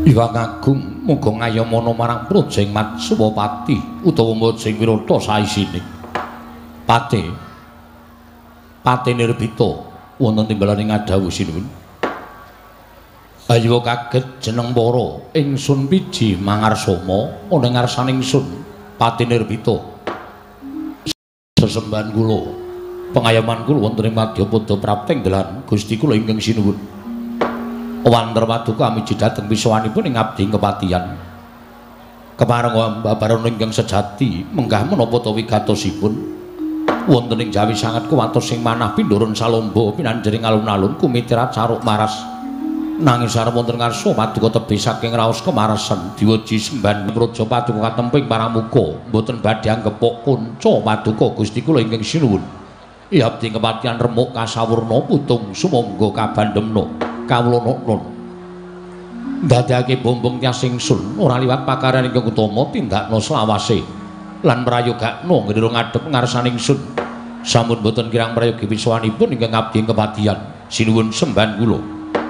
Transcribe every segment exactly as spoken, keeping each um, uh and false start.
Iwang Agung muga ngayomana marang Projeng Matsupati utawa Projeng Wirata saisine. Pate. Pate Nirbita wonten timbalan ing Adawu sinuwun. Ayo kaget jeneng para ingsun piji mangarsama ana ngarsaning ingsun Pate Nirbita. Sesembahan kula pengayoman kula wonten ing Madyapada prapteng dalan Gusti kula ingkang sinuwun. Wanter paduka amiji dhateng wiswanipun ing abdi kepatihan. Kepareng babaran ingkang sejati menggah menapa ta wigatosipun wonten ing Jawi sanget kuwatos sing manah pindharan salomba pinanjering alun-alun kumitirat caruk maras. Nanging sareng wonten ngarsa paduka tebih saking raos kemarasan diwaji sembahan praja paduka katemping paramuka mboten badhe anggepok kunca paduka Gusti kula ingkang sinuwun. I abdi kepatihan remuk kasawurna putung sumangga kabandhemna. Kawula nun ndadekake bombong tias ingsun ora liwat pakaran ingkang utama tindakna selawase lan mrayogakna ngendhara ngadhep ngarsaning ingsun sampun boten kirang prayogi wiswanipun ingkang abdi kepatihan sinuwun sembahan kula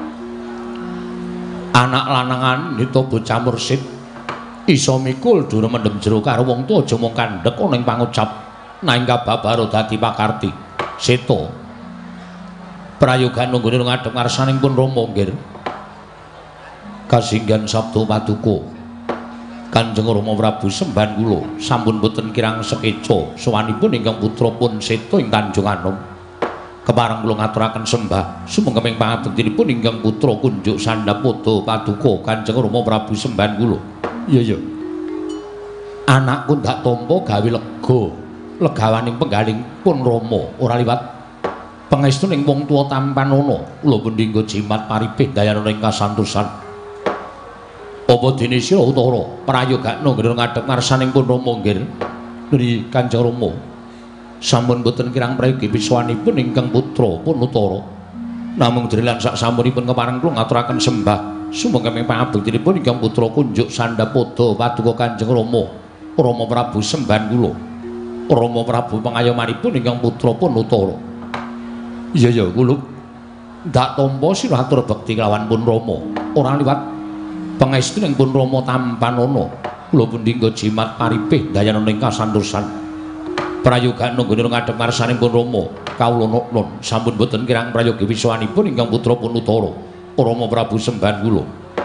anak lanangan nita bocah mursid isa mikul durung mendhem jero karo wong tuwa aja mung kandhek ana ing pangucap nanging kababaro dadi pakarti seta prayogan nunggune ngadhep ngarsaning pun Rama nggih. Kasinggan sabda paduka. Kanjeng Rama Prabu sembahan kula sampun boten kirang sekeca sowanipun ingkang putra pun Seta ing Tanjung Anom. Kepareng kula ngaturaken sembah sumangga ing pangabektinipun ingkang putra kunjuk Sandapada paduka Kanjeng Rama Prabu sembahan kula. Iya iya. Anakku ndak tampa gawe lega. Legawaning penggaling pun Rama ora liwat pangestuning wong tuwa tampan ana kula pendinggo jimat paripih dayana ing kasantosan apa dene sira utara prayogakna nggih ngadhep ngarsaning pun Rama nggih nggih Kanjeng Rama sampun boten kirang prayogi wiswanipun ingkang putra pun utara namung drelan sak sampunipun kepareng kula ngaturaken sembah sumangga ing pangabektinipun ingkang putra kunjuk Sandapada paduka Kanjeng Rama Rama Prabu sembahan kula Rama Prabu pangayomanipun ingkang putra pun utara. Iya ya kula ndak tampa sira atur bekti kelawan pun Rama ora liwat pangestuning pun Rama tampan ana kula pendingga jimat paripih dayana ing kasantosan prayogakna nggone ngadhep ngarsaning pun Rama kawula nun sampun boten kirang prayogi wiswanipun ingkang putra pun utara Rama Prabu sembahan kula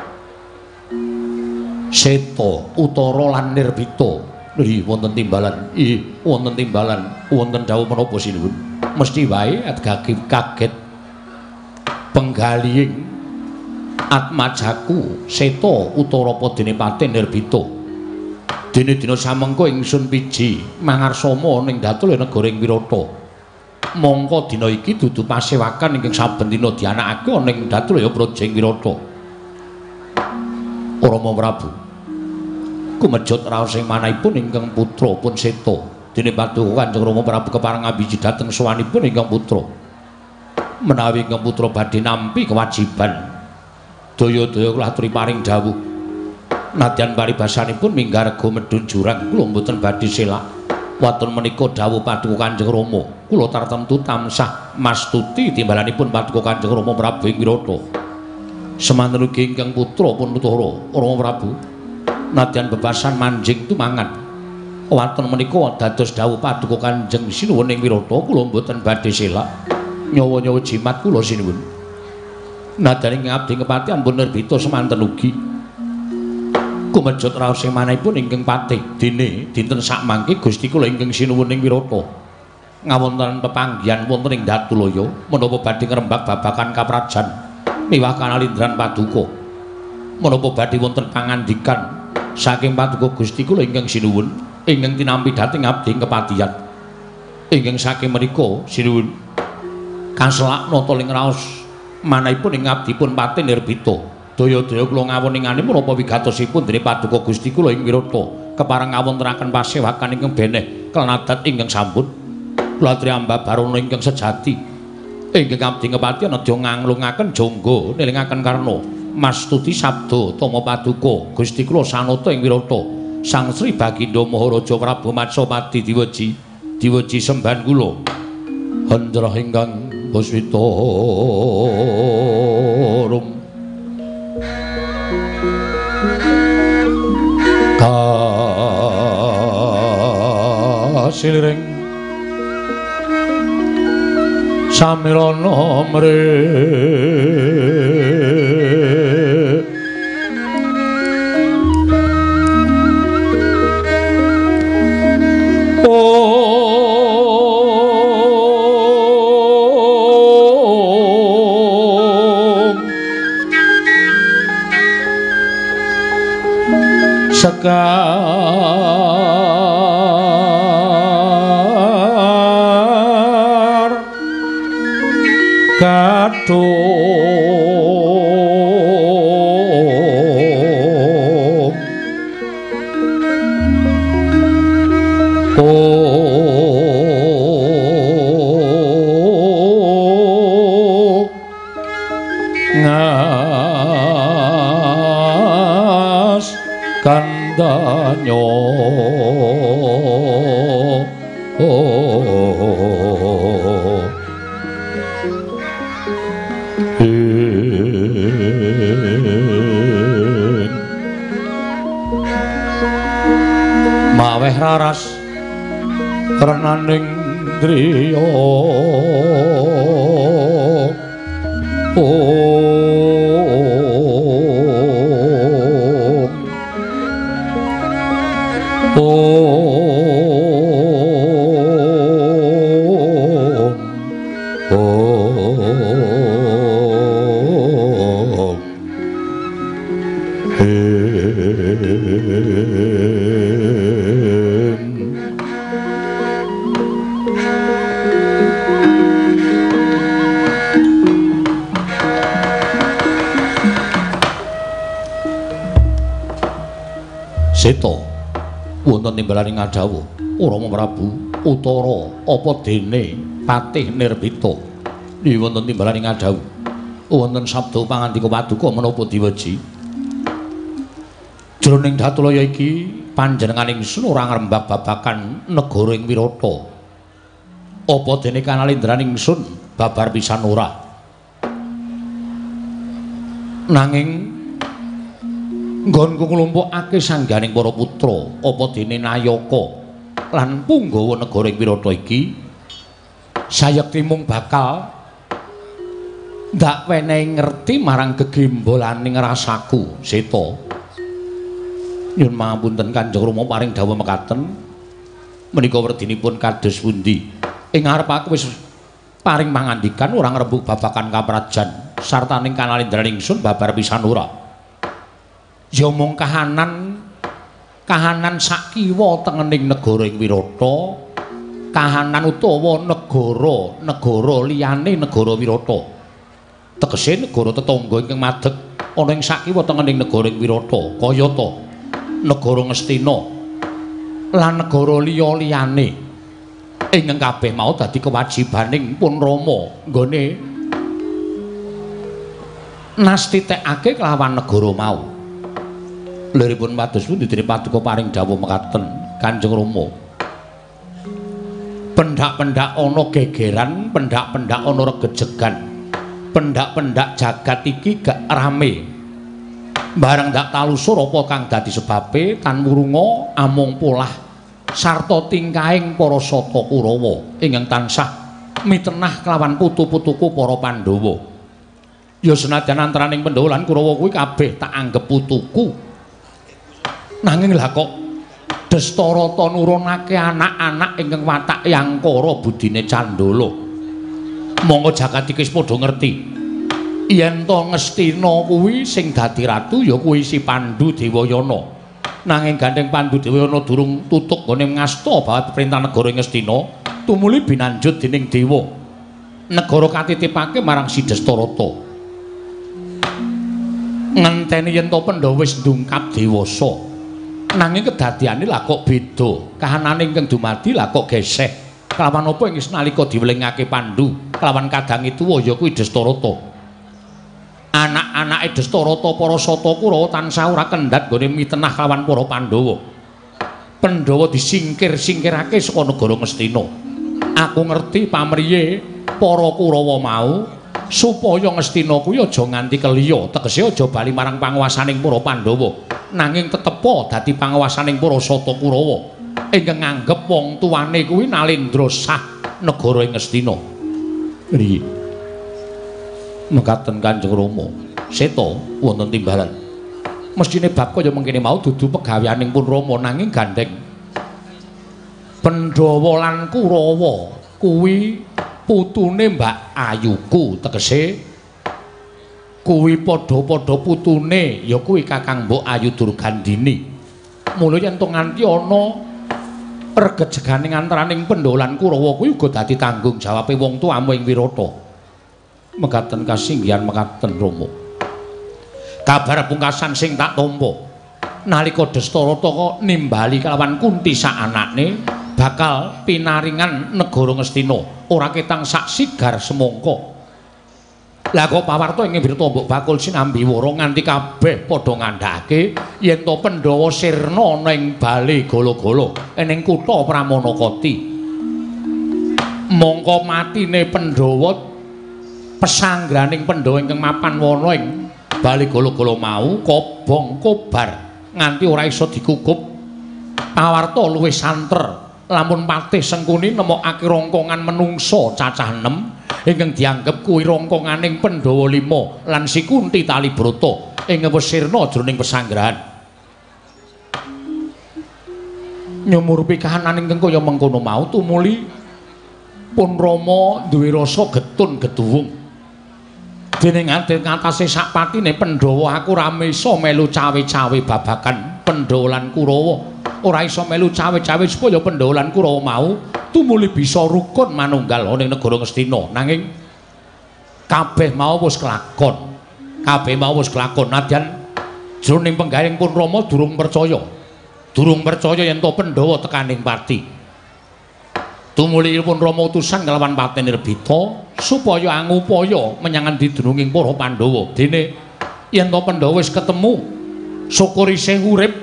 Seta Utara lan Nirbita nggih wonten timbalan ih wonten timbalan wonten dawuh menapa sinuwun mesti wae adgage kaget penggaliing atmajaku Seta Utara Padene Pati Nirbita dene dina samengko ingsun piji mangarsama ning datul negara ing Wirata mongko dina iki dudu pasewakan ingkang saben dina dianakake ana ing datul ya Projeng Wirata Rama Prabu kumejut raos ing manahipun ingkang putra pun Seta dene paduka Kanjeng Rama Prabu kepareng ngabiji dhateng sowanipun ingkang putra menawi ingkang putra badhe nampi kewajiban daya-daya kula aturi paring dawuh nadyan paribasanipun minggarga medhun jurang kula mboten badhe selak watun menika dawuh paduka Kanjeng Rama kula tartemtu tansah mastuti timbalanipun paduka Kanjeng Rama Prabu ing Wirata semanten ugi ingkang putra pun utara Rama Prabu nadyan bebasan manjing tumangan watun menika dados dawuh paduka Kanjeng sinuwun ing Wirata kula mboten badhe selak nyawa-nyawa jimat kula sinuwun nadyan ing abdi kepatihan pun Nirbita semanten ugi kumejut raos ing manahipun ingkang patih dene dinten sakmangke Gusti kula ingkang sinuwun ing Wirata ngawontenan pepanggihan wonten ing Datulaya menapa badhe ngrembak babagan kaprajan miwah kanalindran paduka menapa badhe wonten pangandikan saking paduka Gusti kula ingkang sinuwun ingkang tinampi dhateng abdi kepatihan ingkang saking menika sinuwun kaselak nata ing raos manahipun ing abdipun Pati Nirbita daya-daya kula ngawoninganing menapa wigatosipun dening paduka Gusti kula ing Wirata kepareng ngawontenaken pasewakan ingkang beneh klenadat ingkang sampun kula triamba barana ingkang sejati ingkang abdi kepatihan aja nganglungaken jangga nelingaken karna mastuti sabda tama paduka Gusti kula sanata ing Wirata Sang Sri Baginda Maharaja Prabu Matsapati diweji diweji sembahan kula hendra ingkang Baswita rum Hasiling samirana mrih Sekar kadung oh ngas kandanyo oh maweh raras renaning driya oh oh oh Seta wonten timbalaning ngadawa Rama Prabu Utara apa dene Patih Nirbita nggih wonten timbalaning ngadawa wonten sabda pangandika paduka menapa diweji jroning Datulaya iki panjenengan ingsun ora ngrembak babagan negara ing Wirata apa dene kanalindraning ingsun babar pisan ora nanging nggonku nglumpukake sangganing para putra apa dene Nayaka lan Punggawa negara ing Wirata iki sayekti mung bakal ndak wenehi ngerti marang gegembolaning rasaku Seta nyuwun pangapunten Kanjeng Rama paring dawuh mekaten menika werdinipun kados pundi ing ngarep aku wis paring pangandikan ora ngrembug babagan kaprajan sartaning kanalindraning ingsun babar pisan ora ya mung kahanan kahanan sakiwa tengening negara ing Wirata kahanan utawa negara negara liyane negara Wirata tegese negara tetangga ingkang madeg ana ing sakiwa tengening negara ing Wirata kayata negara Ngastina lan negara liya-liyane ingkang kabeh mau dadi kewajibaning pun Rama nggone nastitekake kelawan negara mau liripun pados pundi dene paduka paring dawuh mekaten Kanjeng Rama pendak-pendak ana gegeran pendak-pendak ana regejegan pendak-pendak jagat iki gak rame bareng dak talusur apa kang dadi sebabe tan murunga amung polah sarta tingkahing para Sata Kurawa ingkang tansah mitenah kelawan putu-putuku para Pandhawa ya senajan antaraning Pandhawa lan Kurawa kuwi kabeh tak anggep putuku nanging lha kok Dastarata nurunake anak-anak ingkang watak yangkara budine Candala monggo jagat iki padha ngerti yen to Ngastina kuwi sing dadi ratu ya kuwi si Pandhu Dewayana nanging gandeng Pandhu Dewayana durung tutuk gone ngasta bawah perintah negara Ngastina tumuli binanjut dening dewa negara katitipake marang si Dastarata ngenteni yen to Pandhawa wis ndungkap dewasa nanging kedadiane lah kok beda kahanane ingkang dumadi lah kok geseh kelawan apa ing nalika diwelingake Pandhu kelawan kadange tuwa ya kuwi Dastarata anak-anake Dastarata para Sata Kurawa tansah ora kendhat gone mitenah kelawan para Pandhawa Pandhawa disingkir-singkirake saka negara Ngastina aku ngerti pamriye para Kurawa mau supaya Ngastina kuwi aja nganti keliya tegese aja bali marang panguwasaning para Pandhawa nanging tetepa dadi pangawasaning para Sata Kurawa ingkang nganggep wong tuwane kuwi Nalendra sah negara ing Ngastina. Nggih. Mekaten Kanjeng Rama. Seta wonten timbalan. Mestine bab kaya mengkene mau dudu pegaweaning pun Rama nanging gandeng Pandhawa lan Kurawa kuwi putune Mbak Ayuku, tegese kuwi padha-padha putune ya kuwi Kakang Mbok Ayu Durgandini. Mula yen to nganti ana regejeganing antaraning Pandhawa lan Kurawa kuwi uga dadi tanggung jawabe wong tuamu ing Wirata. Mekaten kasinggihan mekaten Rama. Kabar pungkasan sing tak tampa nalika Dastarata nimbali kelawan Kunti sak anakne bakal pinaringan negara Ngastina ora ketang sak sigar semangka. Lah kok pawarta ing Wirata mbok bakul sinambi wara nganti kabeh padha ngandhakake yen to Pandhawa sirna ana ing bale gala-gala ning kutha Pramanakati. Mongko matine Pandhawa pesanggraning Pandhawa ingkang mapan wana ing bale gala-gala mau kobong kobar nganti ora iso dikukup. Pawarta luwih santer lamun patih Sengkuni nemokake rongkongan menungsa cacah enem ingkang dianggep kuwi rongkonganing Pandhawa lima lan si Kunti Talibrata ing wesirna jroning pesanggrahan. Nyumurupi kahanan ingkang kaya mengkono mau tumuli pun Rama duwe rasa getun geduwung. Dening aden ngatasé sak patine Pandhawa aku rame iso melu cawe-cawe babagan Pandhawa lan Kurawa. Ora iso melu cawe-cawe supaya Pandhawa lan Kurawa mau tumuli bisa rukun manunggal ning negara Ngastina. Nanging kabeh mau wis kelakon. Kabeh mau wis kelakon nadyan jroning penggaring pun Rama durung percaya. Durung percaya yen to Pandhawa tekaning pati. Tumuli pun Rama utusan kelawan Pati Nirbita supaya angupaya menyang endi dununging para Pandhawa. Dene yen to Pandhawa wis ketemu syukur isih urip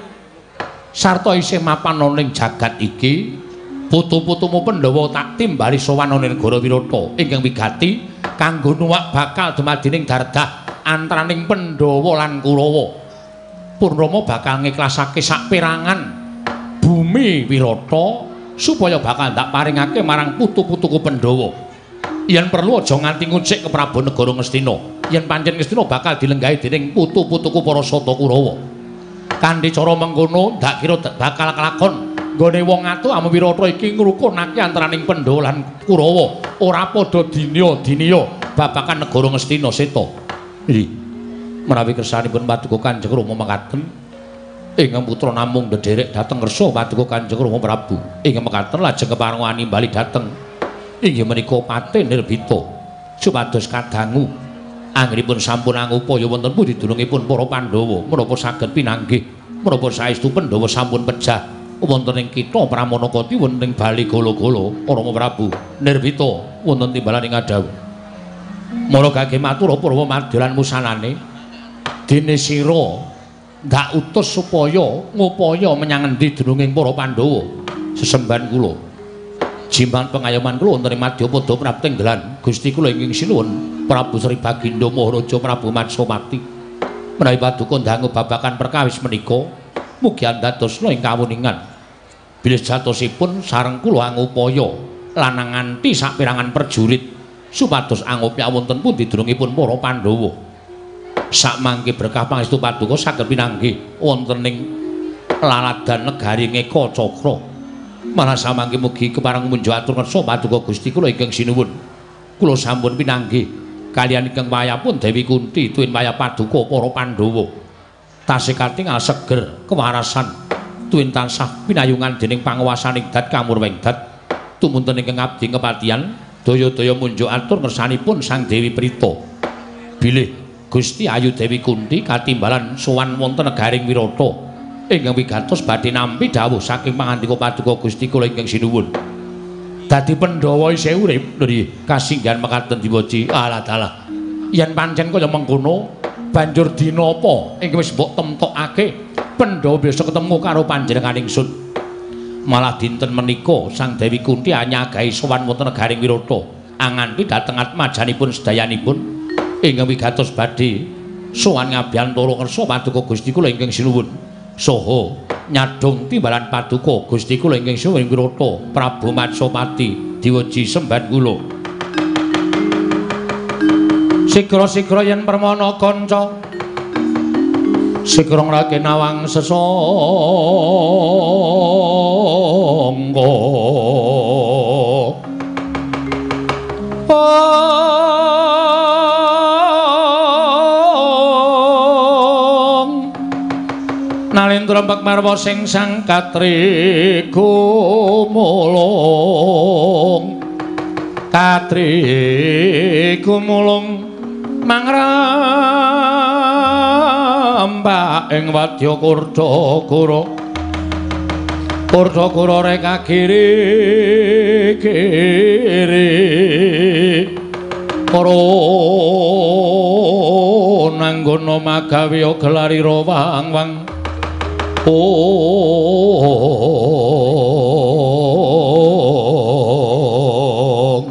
sarta isih mapan ana ning jagat iki, putu-putumu Pandhawa tak timbali sowan ana negara Wirata ingkang wigati kanggo nuwak bakal dumadining dardah antaraning Pandhawa lan Kurawa. Pun Rama bakal ngiklasake sak perangan bumi Wirata supaya bakal ndak paringake marang putu-putuku Pandhawa. Yen perlu aja nganti ngucik ke Prabu negara Ngastina. Yen pancen Ngastina bakal dilenggahi dening putu-putuku para Sata Kurawa. Kanthi cara mengkono ndak kira bakal kelakon nggone wong atuh ame Wirata iki ngrukunake antaraning Pandhawa lan Kurawa ora padha dinya-dinya babagan negara Ngastina Seta. Nggih. Menawi kersanipun Paduka Kanjeng Rama mekaten ingkang putra namung ndederek dhateng ngersa Paduka Kanjeng Rama Prabu. Ingkang mekaten lajeng keparengani bali dhateng inggih menika Pati Nirbita supados kadangu anggenipun sampun angupaya wonten pundi dunungipun para Pandhawa menapa saged pinanggih menapa saestu Pandhawa sampun pejah wonten ing kitha Pramanakati wonten ing bali gala-gala Rama Prabu Nirbita wonten timbalan ing adhawu. Mula gage matur Purwa madyalan musanane dene sira ndak utus supaya ngupaya menyang endi dununging para Pandhawa. Sesembahan kula jimat pengayoman kula wonten ing Madyapada Prabu Tenggelan Gusti kula ingkang sinuwun Prabu Sri Baginda Maharaja Prabu Matsapati menawi paduka ndangu babagan perkawis menika mugi andadosna ing kawuningan bilih jatosipun sareng kula angupaya lanang nganti saperangan perjurit supados angupya wonten pundi dunungipun para Pandhawa. Sakmangke berkah pangestu paduka saged pinanggih wonten ing laladan negari Ngeka Cakra. Malah samangke mugi kepareng munjuk atur ngersa paduka Gusti kula ingkang sinuwun. Kula sampun pinanggih kaliyan ingkang wayahipun Dewi Kunti tuwin wayah paduka para Pandhawa. Tasih katingal seger kewarasan tuwin tansah pinayungan dening panguwasaning Dat Kamurwengdat tumunten ingkang abdi kepatihan daya-daya munjuk atur ngersanipun Sang Dewi Prita. Bilih Gusti Ayu Dewi Kunti katimbalan sowan wonten negaring Wirata ingkang wigatos badhe nampi dawuh saking pangandika paduka Gusti kula ingkang sinuwun. Dadi Pandhawa isih urip nggih kasinggihan mekaten diwaji. Alah dalah. Yen pancen kaya mengkono banjur dina apa ingkang wis mbok temtokake Pandhawa bisa ketemu karo panjenengan ingsun. Malah dinten menika Sang Dewi Kunti anyagahi sowan wonten negaring Wirata anganti dhateng atmajanipun sedayanipun ingkang wigatos badhe sowan ngabiyantara ngersa paduka Gusti kula ingkang sinuwun Soho nyadong timbalan paduka Gusti kula ingkang suwing wirata Prabu Matsapati diweji semban kula. Sigra-sigra yen permana kanca sigra ngrake nawang sesangga nalendra mbek marwa sing sang katri gumulung katri gumulung mangrambak ing wadya Kurdakura Kurdakura reka giri giri para nanggana magawe gelarira wang-wang oh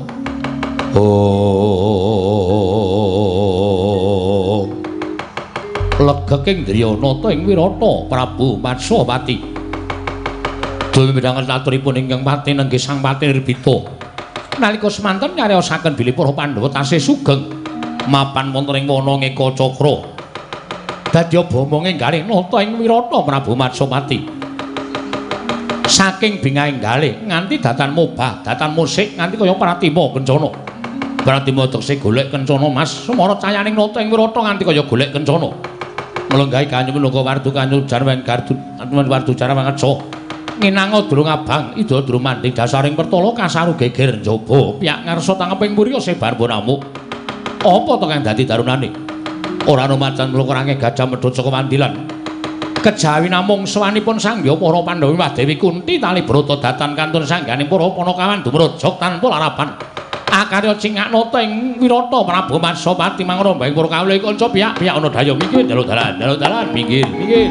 oh legeking Dryanata ing wirata Prabu Matsapati dul midhanget aturipun ingkang pati nenggih Sang Pati Nirbita nalika semanten nyariosaken bilih para Pandhawa tasih sugeng mapan wonten ing wana Ngeka Cakra dadya bomonge galih nata ing wirata Prabu Matsapati saking bingahing galih nganti datan mobah datan musik nganti kaya Pratima Kencana Pratima tekse golek Kencana Mas semana cayaning nata ing wirata nganti kaya golek Kencana melenggahi kanyu menungga wardu kanyu jarwen gardu wardu jarwen ngeco nginanga durung abang ida durung manding dasaring pertala kasaru geger njaba piyak ngarsa tangeping murya sebar bonamu apa to kang dadi darunane ora ana macan mlukurange gajah medhot saka mandilan kejawi namung sawanipun sangya para Pandhawa Madewi Kunti tali brata datan kantun sangganing para Panakawan dumrajak tanpa larapan akarya cingak nata ing wirata Prabu Matsapati mangramba ing para kawula kanca piyak-piyak ana daya mikir dalu dalan dalu dalan minggir minggir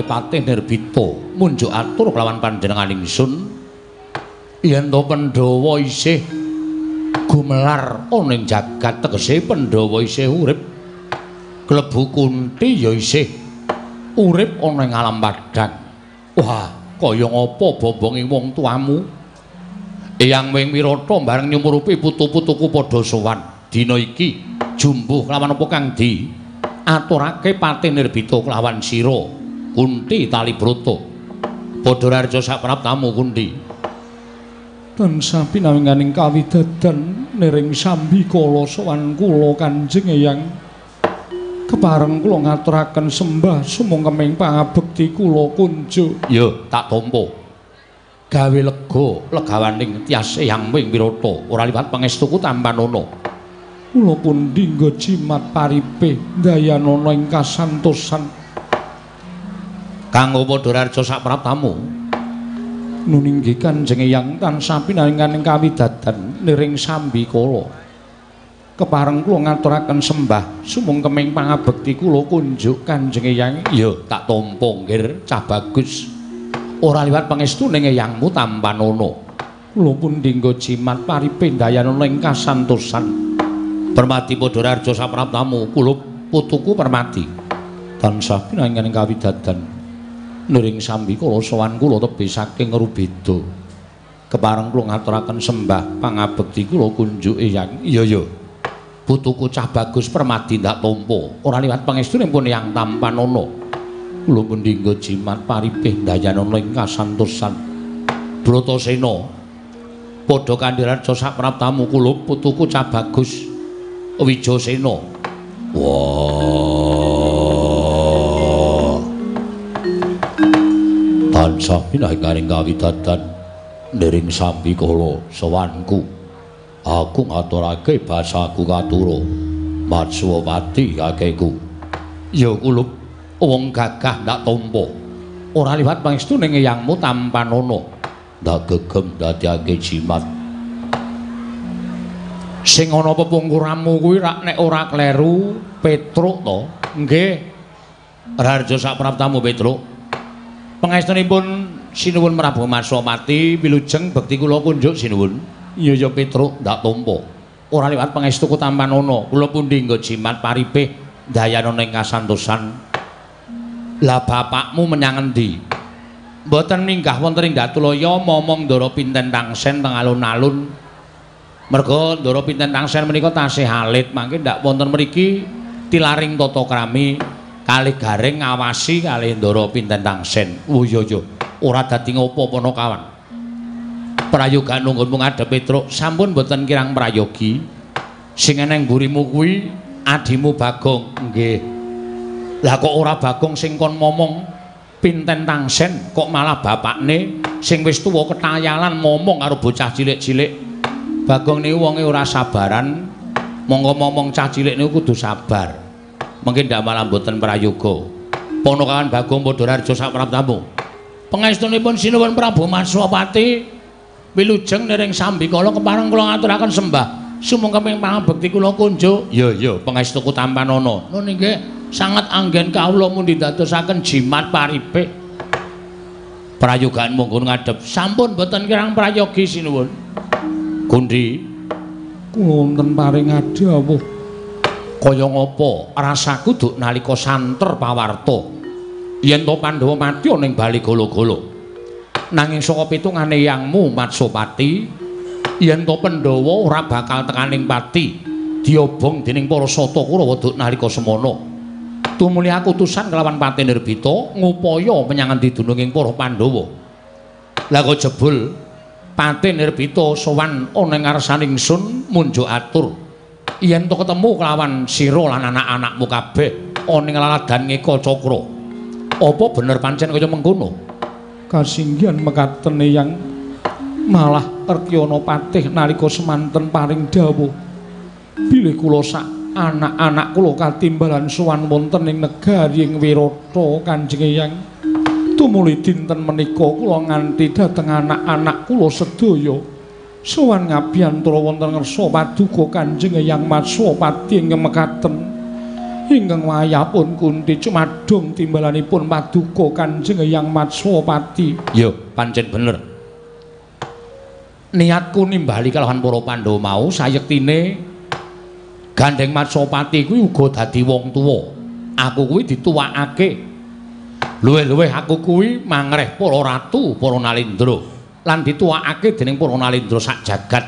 Patih Nirbita munjuk atur kelawan panjenengan ingsun yen to Pandhawa isih gumelar ana ing jagat tegese Pandhawa isih urip klebu Kunti ya isih urip ana ing alam padhang. Wah, kaya ngapa bobonge wong tuamu Eyang Wing Wirata bareng nyumurupi putu-putuku padha sowan dina iki jumbuh kelawan apa kang di aturake Patih Nirbita kelawan sira Kunti Talibrata padha raja sapraptamu Kunti tansah pinawinganing kawidadan nering sambikala sowan kula Kanjeng Eyang kepareng kula ngaturaken sembah sumangkeming pangabekti kula kunjuk. Ya tak tampa gawe lega legawaning tias Eyang Wing Wirata ora liwat pangestuku tampanana kula pun dinggo jimat paripe dayanana ing kasantosan kanggo padha raja sapraptamu nuninggi Kanjeng Eyang tansah pinanganing kawidadan niring sambikala kepareng kula ngaturaken sembah sumangkeming pangabekti kula kunjuk Kanjeng Eyang. Ya tak tampa nggih cah bagus ora liwat pangestuning Eyangmu tampanana kula pun dinggo jimat paripe dayanana ing kasantosan Permati padha raja sapraptamu kula putuku Permati tansah pinanganing kawidadan niring sambikala sowan kula tebih saking Rubeda kepareng kula ngaturaken sembah pangabekti kula kunjuk Eyang. Iya ya putuku cah bagus Permati ndak tampa ora liwat pangestuning pun Eyang tampanana kula pun dinggo jimat paripih dayanana ing kasantosan Bratasena padha kandhi raja sapraptamu kula putuku cah bagus Wijasena. Wah tansah pinanganing kawidadan niring sambikala sowanku aku ngaturake basaku katura Matswapati kakeku. Ya kulup wong gagah ndak tampa ora liwat pangestuning Eyangmu tampanana ndak gegem dadiake jimat sing ana pepungkuramu kuwi rak nek ora kleru Petruk to. Nggih raja sapraptamu Petruk pangestunipun sinuwun Prabu Matswapati wilujeng bekti kula kunjuk sinuwun. Iya ya Petruk ndak tampa ora liwat pangestuku tampanana kula pun dinggo jimat paripih dayanana ing kasantosan. Lah bapakmu menyang endi? Mboten minggah wonten ing Datulaya momong Ndara Pinten Tangsen teng alun-alun. Merga Ndara Pinten Tangsen menika tasih alit mangke ndak wonten mriki tilaring tata krami kalih garing ngawasi kalih Ndara Pinten Tangsen. Oh iya ya ora dadi ngopo-opo kawan. Prayogan nunggunmu ngadhep Petruk sampun boten kirang prayogi. Sing eneng mburimu kuwi adimu Bagong. Nggih. Lah kok ora Bagong sing kon momong Pinten Tangsen kok malah bapakne sing wis tuwa ketayalan momong karo bocah cilik-cilik. Bagong niku wonge ora sabaran. Monggo momong cah cilik niku kudu sabar. Mungkin ndak malah boten prayoga. Ponokawan Bagong padha raja sapraptamu. Pangestunipun sinuwun Prabu Matswapati wilujeng niring sambikala kepareng kula ngaturaken sembah sumangkeming pangabekti kula kunjuk. Ya ya pangestuku tampanana. Nun nggih sanget anggen kawula mundi dadosaken jimat paripih. Prayogan monggo ngadhep sampun boten kirang prayogi sinuwun. Gundi kula wonten paring adhawuh kaya ngapa rasaku duk nalika santer pawarta yen to Pandhawa mati ana ing bali gala-gala. Nanging saka pitungane Eyangmu Matswapati yen to Pandhawa ora bakal tekaning pati diobong dening para Sata Kurawa duk nalika semana tumuli aku utusan kelawan Patih Nirbita ngupaya menyang endi dununging para Pandhawa. Lah kok jebul Patih Nirbita sowan ana ing ngarsaning ingsun munjuk atur yen to ketemu kelawan sira lan anak-anakmu kabeh ana ing laladan Ngeka Cakra. Apa bener pancen kaya mengkono? Kasinggihan mekaten Eyang malah Rekyana Patih nalika semanten paring dawuh bilih kula sak anak-anak kula katimbalan sowan wonten ing negari ing Wirata Kanjeng Eyang tumuli dinten menika kula nganti dhateng anak-anak kula sedaya sowan ngabiyantura wonten ngersa paduka Kanjeng Eyang Matswapati ing mekaten ingkang wayahipun Kunti cumadung timbalanipun paduka Kanjeng Hyang Matswapati. Ya, pancen bener. Niatku nimbali kalawan para Pandhawa mau sayektine Gandeng Matswapati kuwi uga dadi wong tuwa. Aku kuwi dituwakake. Luwih-luwih aku kuwi mangreh para ratu, para Nalendra lan dituwakake dening para Nalendra sak jagat.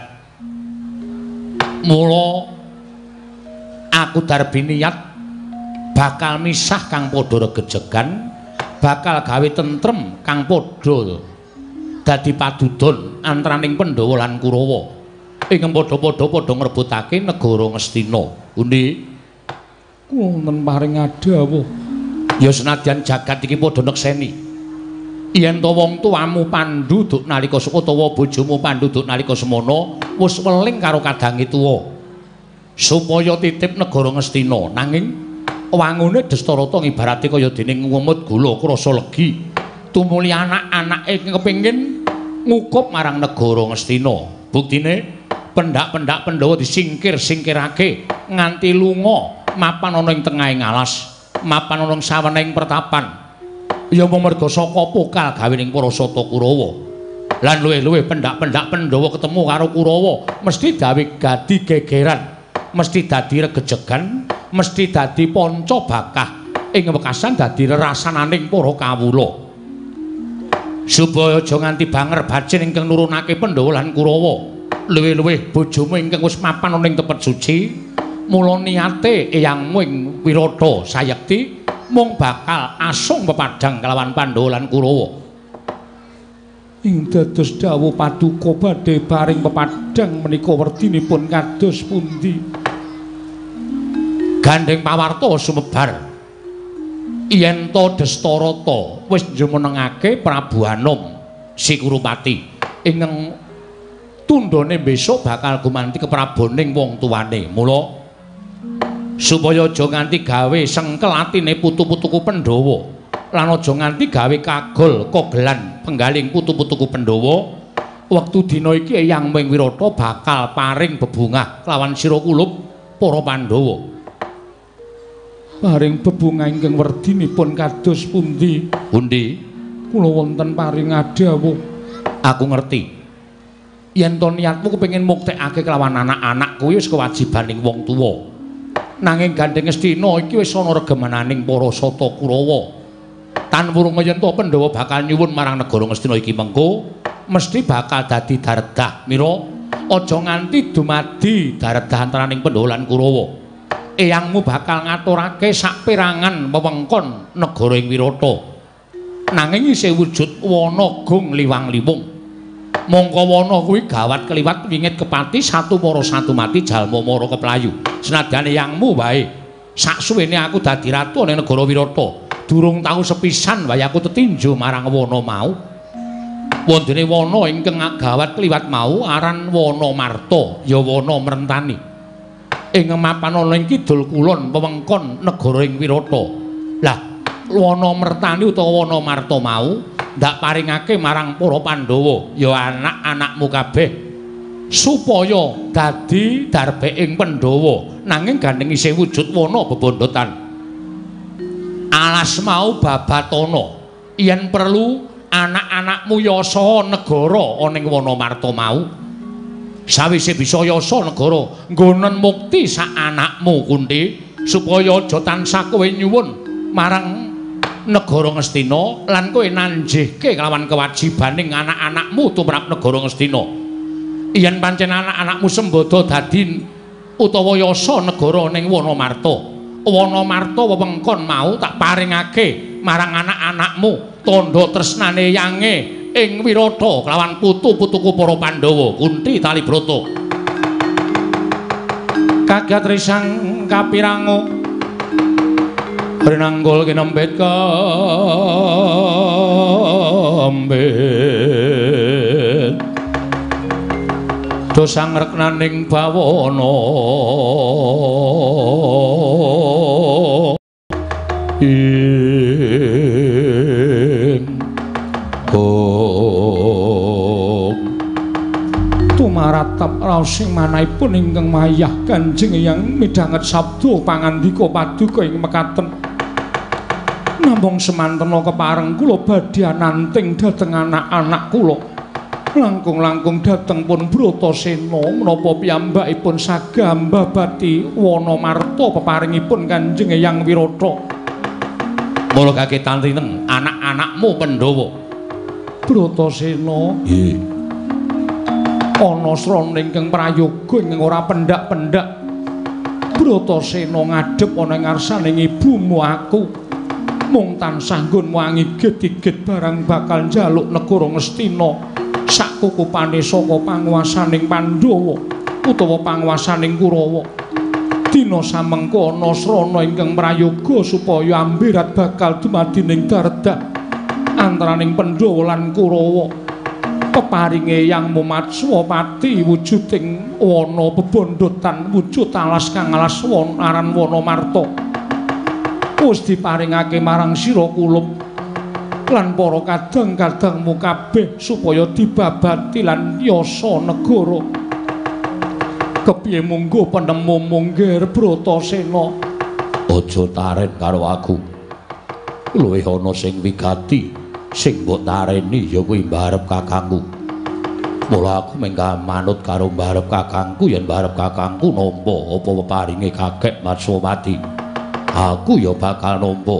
Mula aku darbi niat bakal misah kang padha regejegan, bakal gawe tentrem kang padha dadi padudon antaraning Pandhawa lan Kurawa ingkang padha-padha padha ngrebutake negara Ngastina. Pundi wonten paring adhawuh ya senadyan jagat iki padha nekseni yen to wong tuamu Pandhu duk nalika utawa bojomu Pandhu duk nalika semana wis weling karo kadange tuwa supaya titip negara Ngastina, nanging wangune Dastarata ngibarate kaya dene ngumut gula krasa legi tumuli anak-anake kepengin ngukup marang negara Ngastina. Buktine pendak-pendak Pandhawa disingkir-singkirake nganti lunga mapan ana ing tengahing alas, mapan ana ing sawening pertapan. Ya mung merga saka pokal gawening para sata Kurawa. Lan luwih-luwih pendak-pendak Pandhawa ketemu karo Kurawa mesti gawe gadi gegeran, mesti dadi regejegan, mesti dadi panca bakah ing wekasan dadi rerasananing para kawula. Supaya aja nganti banger bacin ingkang nurunake Pandhawa lan Kurawa. Luwih-luwih bojomu ingkang wis mapan ana ing tempat suci, mula niate eyangmu ing Wirata sayekti mung bakal asung pepadang kelawan Pandhawa lan Kurawa. Ing dados dawuh paduka badhe paring pepadang menika werdinipun kados pundi? Gandeng pawarta sumebar yen to Dastarata wis njumenengake Prabu Anom Sikurupati ingkang tundhone besok bakal gumanti kepraboning wong tuwane. Mula supaya aja nganti gawe sengkel atine putu-putuku Pandhawa lan aja nganti gawe kagol kogelan penggaling putu-putuku Pandhawa, wektu dina iki Eyang Ming Wirata bakal paring bebungah lawan sira kulup para Pandhawa. Paring bebungah ingkang werdinipun kados pundi? Pundi? Kula wonten paring adhawuh. Aku ngerti. Yen to niatmu kepengin muktekake kelawan anak-anak kuwi wis kewajibaning wong tuwa. Nanging Gandeng Astina iki wis ana regemananing para sata Kurawa. Tan wurung yen to Pandhawa bakal nyuwun marang negara Ngastina iki mengko mesti bakal dadi daredah. Mira, aja nganti dumadi daredah antaraning Pandhawa lan Kurawa. Eyangmu bakal ngaturake saperangan wewengkon negara ing Wirata. Nanging isih wujud wana gung liwang-liwung. Mongko wana kuwi gawat kliwat wingit kepati satu para satu mati jalma mara keplayu. Senadyan eyangmu wae saksuwene aku dadi ratu ning negara Wirata, durung tau sepisan wae aku tetinju marang wana mau. Wondene wana ingkang gawat kliwat mau aran Wana Marta, ya wana mrentani. Ing mapan ana ing kidul kulon wewengkon negara ing Wirata. Lah, Wana Mertani utawa Wana Marta mau ndak paringake marang para Pandhawa ya anak-anakmu kabeh supaya dadi darbeking Pandhawa, nanging gandeng isih wujud wana bebondotan. Alas mau babatana yen perlu anak-anakmu yasa negara ana ing Wana Marta mau. Sawise bisa yasa negara nggonen mukti sak anakmu Kunti supaya aja tansah kowe nyuwun marang negara Ngastina lan kowe nanjihke kelawan kewajibaning anak-anakmu tumrap negara Ngastina. Yen pancen anak-anakmu sembada dadi utawa yasa negara ning Wana Marta, Wana Marta wewengkon mau tak paringake marang anak-anakmu tandha tresnane yange ing Wirata kelawan putu-putuku para Pandhawa. Kunti Talibrata kagat risang kapirango rinanggul kinempit kambit dosang reknaning bawana ing tumaratap raos sing manahipun ingkang mayah Kanjeng Eyang midhanget sabda pangandika paduka ing mekaten. Namung semantena kepareng kula badhe ananting dhateng anak-anak kula. Langkung-langkung dhateng pun Bratasena menapa piyambakipun sagambah bati wana marta peparingipun Kanjeng Eyang Wirata. Mula kaketan rineng anak-anakmu Pandhawa. Bratasena, nggih. Ana srana ingkang prayoga ingkang ora pendak-pendak. Bratasena ngadhep ana ing ngarsaning ibumu aku. Mung tansah nggonmu angigit-igit barang bakal njaluk negara Ngastina sakukupane saka panguwasaning Pandhawa utawa panguwasaning Kurawa. Dina samengko ana srana ingkang prayoga supaya ambirat bakal dumadi ning dardah antaraning Pandhawa lan Kurawa. Peparinge Yang Mumatswapati wujuding wana bebondotan wujud alas kang alas wana aran wana marta wis diparingake marang sira kulup lan para kadang-kadangmu kabeh supaya dibabati lan yasa negara. Kepiye munggo penemu munggir Bratasena? Aja taren karo aku. Luwih ana sing wigati sing mbok tareni ya kuwi mbarep kakangku. Mula aku mengka manut karo mbarep kakangku yen mbarep kakangku nampa apa peparinge kakek Matswapati. Aku ya bakal nampa.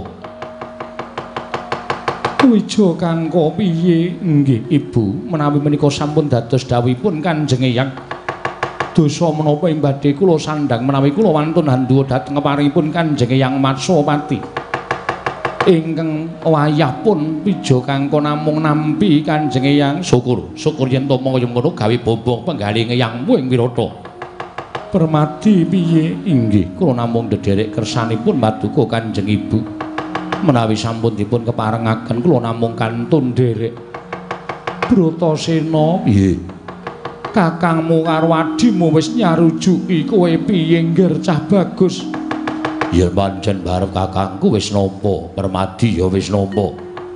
Wija kangka piye? Nggih, Ibu, menawi menika sampun dados dawuhipun Kanjeng Eyang. Dosa menapa ing badhe kula sandhang menawi kula wantun handhuwa dhateng keparingipun Kanjeng Eyang Matswapati. Ingkang wayah pun pija kangka namung nampi Kanjeng Eyang. Syukur, syukur yen to mongko ngono gawe bombong penggaling Eyangmu ing Wirata. Permadi piye? Inggih, kula namung ndederek kersanipun paduka Kanjeng Ibu. Menawi sampun dipun keparengaken kula namung kantun nderek. Bratasena, piye? Kakangmu karo adimu wis nyarujuki kowe piye ngger cah bagus? Yen pancen barep kakangku wis nampa, Permadi ya wis nampa.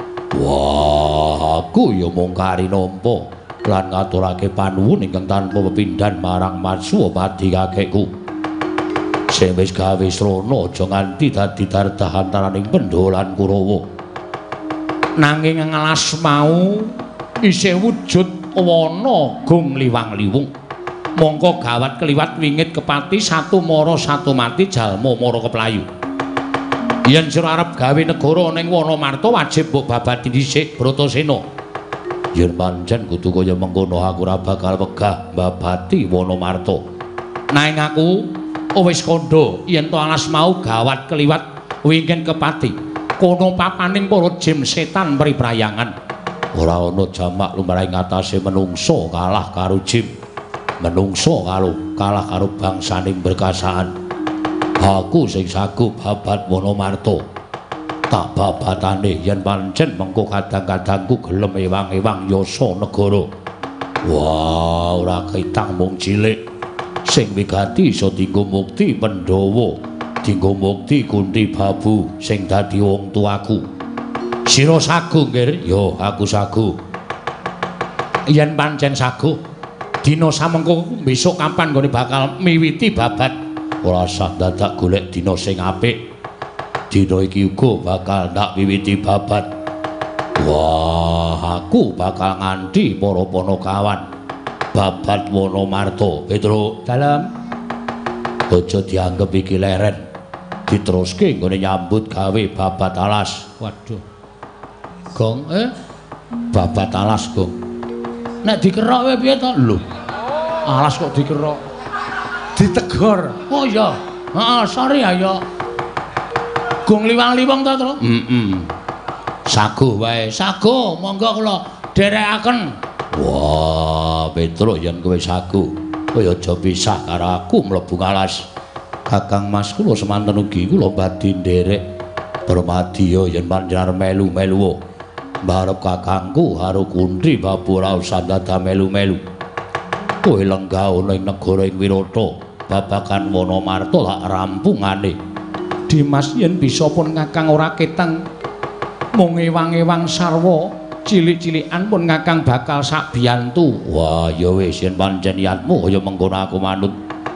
Wah, aku ya mung kari nampa lan ngaturake panuwun ingkang tanpa pepindhan marang Matswapati kakekku. Sing wis gawe srana aja nganti dadi dardah antaraning Pandhawa lan Kurawa. Nanging ngalas mau isih wujud wana gong liwang-liwung. Mongko gawat keliwat wingit kepati satu mara satu mati jalma mara keplayu. Yen sira arep gawe negara ning Wanamarta wajib mbok babati dhisik Bratasena. Yen pancen kudu kaya mengkono aku ora bakal wegah babati Wanamarta. Nanging aku wis kandha yen to alas mau gawat keliwat wingit kepati kono papaning para jin setan mriprayangan. Ora ana jamak lumrahing ngatasé menungsa kalah karo jin. Menungso karo kalah karo bangsaning berkasaan. Aku sing sagup babat Wanamarta. Tak babatane yen pancen mengko kadang-kadangku gelem ewang-ewang yasa negara. Wah, ora ketang mung cilik. Sing wigati iso dienggo mukti Pandhawa, dienggo mukti Kunti Babu sing dadi wong tuaku. Sira sagu nggih? Yo, aku sagu. Yen pancen sagu dina samengko besok kapan nggone bakal miwiti babat. Ora usah dadak golek dina sing apik. Dina iki uga bakal ndak wiwiti babat. Wah, aku bakal nganti para panakawan babat Wanamarta. Petro, dalem. Aja dianggep iki leren. Diteruske nggone nyambut gawe babat alas. Waduh. Gong, eh? Babat alas, Gong. Nek dikerok wae piye to? Lho. Alas kok dikerok. Ditegor. Oh iya. Heeh, sorry ya ya. Gong liwang-liwang to, Tru? Heeh. Sagu wae. Sagu, monggo kula dherekaken. Wah, Petro yen kowe sagu, kowe aja pisah karo aku mlebu alas. Kakang Mas kula semanten ugi kula badhe nderek. Permadi yen panjenengan melu-melu. Barep kakangku karo Kunti Babu ora usah dadak melu-melu. Kowe lenggah ana ing negara ing Wirata, babagan Wanamarta lak rampungane. Dimas yen bisa pun Kakang ora keteng mung ewang-ewang sarwa cilik-cilikan pun Kakang bakal sak biyantu. Wah, ya wis yen pancen niatmu kaya mengkono aku manut.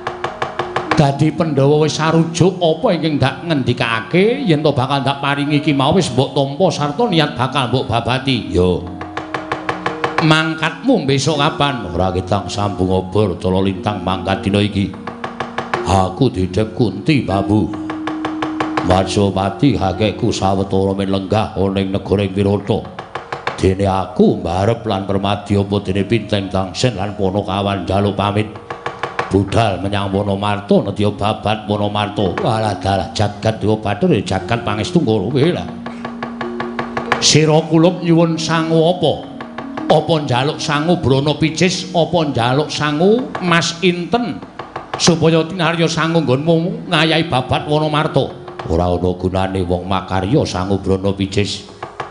Dadi Pandhawa wis sarujuk apa ingkang dak ngendikake yen to bakal dak paringi iki mau wis mbok tampa sarta niat bakal mbok babati. Yo. Mangkatmu besok kapan? Ora ketang sambung obor cala lintang mangkat dina iki. Aku didhep Kunti Babu. Marsopati hakekku sawetara men lenggah ana ing negara Wirata. Dene aku mbarep lan permadi apa dene Pinteng Tangsen lan Ponokawan njaluk pamit. Budal menyang Wonomarta nedya babat Wonomarta. Walah dalah jagat Dewa Bathara jagat pangestu kowe lah. Sira kula nyuwun sangu apa? Apa njaluk sangu Brana Picis, apa njaluk sangu Mas Inten supaya tinarya sangu nggonmu ngayahi babat Wonomarta. Ora ana gunane wong makarya sangu Brana Picis.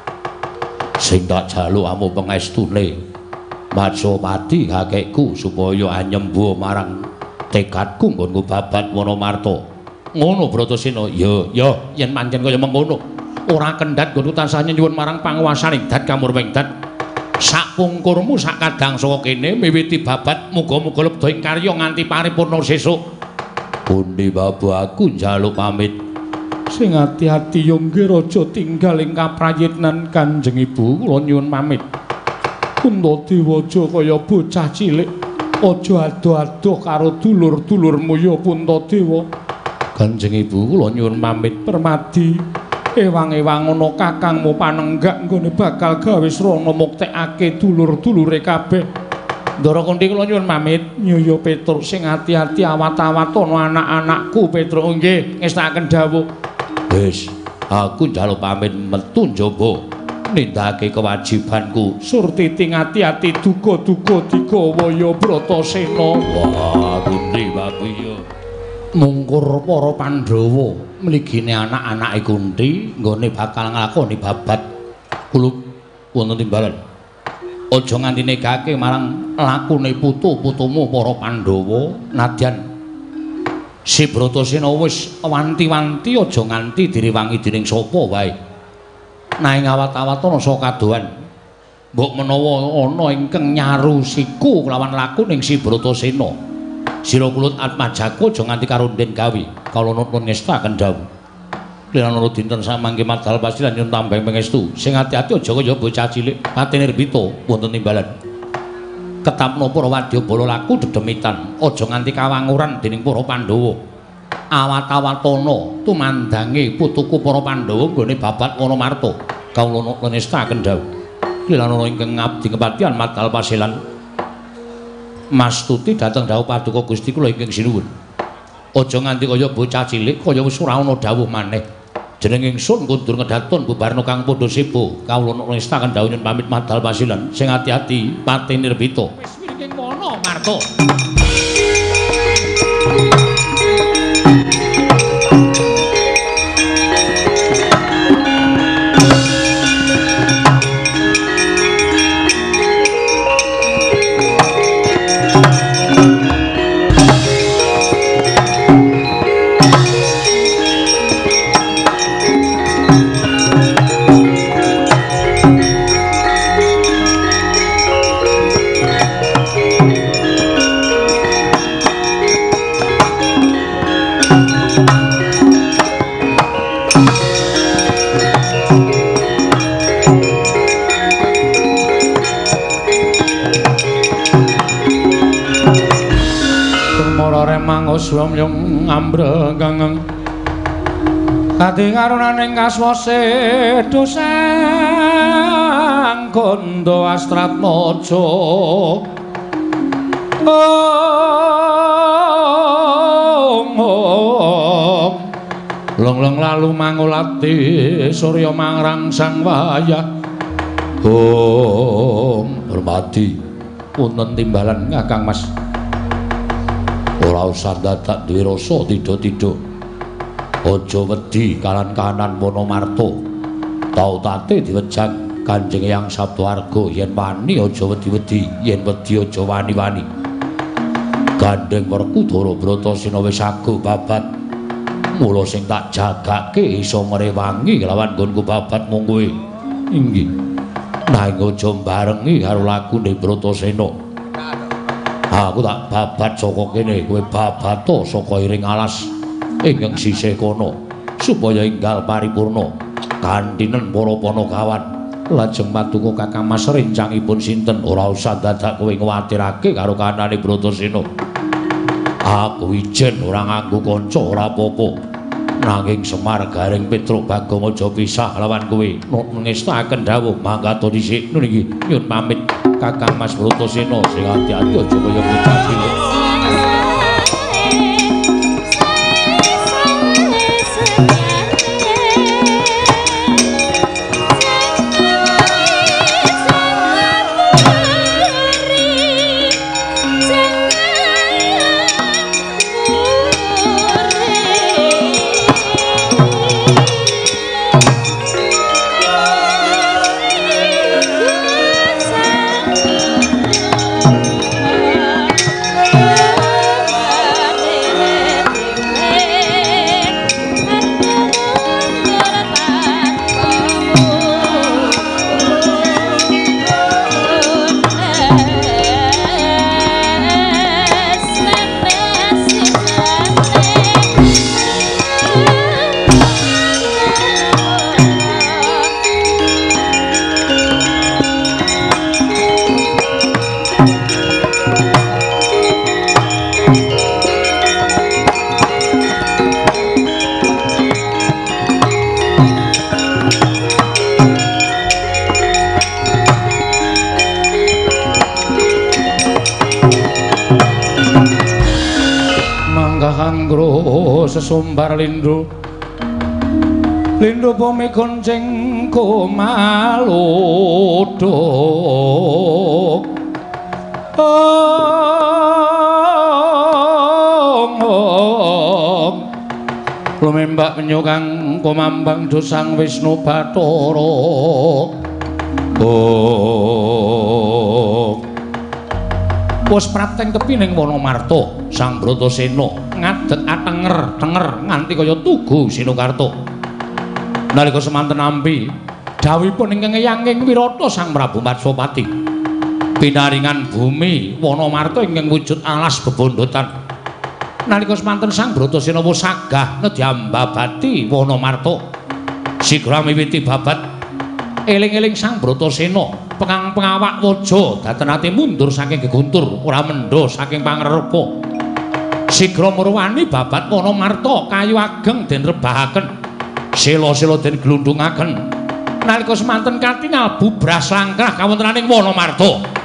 Sing tak jaluk amu pangestune Matsopati kakekku supaya anyembuh marang tekadku nggonku babat Wonomarta. Ngono Bratasena. Ya, ya, yen pancen kaya mengkono. Ora kendhat nggonku tansah nyuwun marang panguwasaning Dat Kamurweng Dat. Sak pungkurmu sak kadang saka kene miwiti babat muga-muga lebda ing karya nganti paripurna sesuk. Pundi babu aku njaluk pamit. Sing ati-ati yo nggih raja tinggal ing kaprayitnan Kanjeng Ibu kula nyuwun pamit. Puntadewa aja kaya bocah cilik, aja ado-ado karo dulur-dulurmu ya Puntadewa. Kanjeng Ibu kula nyuwun pamit permadi. Ewang-ewang ana kakangmu panenggak nggone bakal gawe srana muktekake dulur-dulure kabeh. Ndara Kunti kula nyuwun pamit. Nyaya Petruk sing ati-ati awat-awat ana anak-anakku Petruk nggih ngestakaken dawuh. Wis, aku njaluk pamit metu njaba. Nindakake kewajibanku. Surtiti ati-ati duga-duga digawa ya Bratasena. Wah, Kunti babu ya. Mungkur para Pandhawa mligine anak-anake Kunti nggone bakal nglakoni babat kulub wonten timbalan. Aja nganti negake marang lakune putu-putumu para Pandhawa nadyan si Bratasena wis wanti-wanti aja nganti direwangi dening sapa wae. Nanging awat-awat ana saka kadohan. Mbok menawa ana ingkang nyaru siku kelawan laku ning si Bratasena. Sira kulut Atmajaka aja nganti karo den gawe. Kala nuntun ngestaken dawuh. Linanana dinten samangke madal pasti lan nyun tambah pangestu. Sing ati-ati aja kaya bocah cilik Patinerbita wonten timbalan. Ketapna para wadyabala laku dedemitan. Aja nganti kawanguran dening para Pandhawa. Awat-awatana tumandange putuku para Pandhawa nggone babat Wonomarta. Kawula nestaken dawuh. Linanana ingkang ngabdi kepatihan madal pasilan. Mastuti dhateng dawuh Paduka Gusti kula ingkang sinuwun. Aja nganti kaya bocah cilik kaya wis ora ana dawuh maneh. Jeneng ingsun kundur ngedaton bubarna kang padha sebo. Kawula nestaken dawuh nyun pamit madal pasilan. Sing ati-ati Patinerbita. Wis wiring Wonomarta. Swamyong ambregang kadingarunaning kaswase dosang kondo astratmaja long-long lalu mangulati surya mangrang sang wayah om permadi wonten timbalan Kakang Mas. Ora usah dadak duwe rasa tidha-tidha. Aja wedi kalan kahanan Wonomarta. Tau tate diwejang Kanjeng Hyang Sabdawarga yen wani aja wedi-wedi, yen wedi aja wani-wani. Gandeng Werkudara Bratasena wis ago babat. Mula sing tak jagake iso ngrewangi lawan nggonku babat mung kowe. Inggih. nanging aja barengi karo lakune Bratasena. Aku tak babat saka kene, kowe babato saka iring alas ingkang sisih kono supaya enggal paripurna kantinen para panakawan. Lajeng maduka Kakang Mas rencangipun sinten ora usah dadak kowe kuwatirake karo kanane Bratasena. Aku ijen ora nganggo kanca ora apa-apa. Nanging Semar Garing Petruk Bagong aja pisah lawan kowe. Ngestaken dawuh mangkat dhisik niki nyun pamit Kakang Mas Bratasena sing ati-ati aja kaya bocah cilik. Sesumbar lindhu lindhu bumi gonceng komalodok ong lumembak menyukang komambang dosang Wisnu Bathara ong wis prateng kepining Wanamarta Sang Bratasena ngadeg atenger tenger nganti kaya tugu Sinokarta. Nalika semanten ampi dawuhipun ingkang eyanging Wirata Sang Prabu Matsapati pinaringan bumi Wanamarta ingkang wujud alas bebondotan. Nalika semanten Sang Bratasena wis sagah nedyambabati Wanamarta sigra miwiti babat eling-eling Sang Bratasena pengang pengawak waja datenate mundur saking geguntur ora mendha saking pangrerepa. Sigra murwani babat Wanamarta kayu ageng den rebahaken sela-sela den glundhungaken nalika semanten katingal bubras langkrah kawontenaning Wanamarta.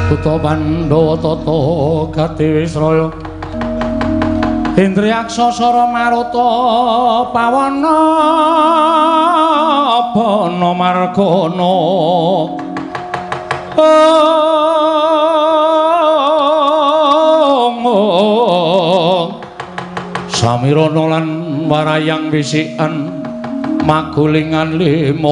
Putra Pandhawa tata Gatiwisraya Indriyaksa Sara Maruta Pawana Bana Margana Samirana lan warayang wisikan magulingan lima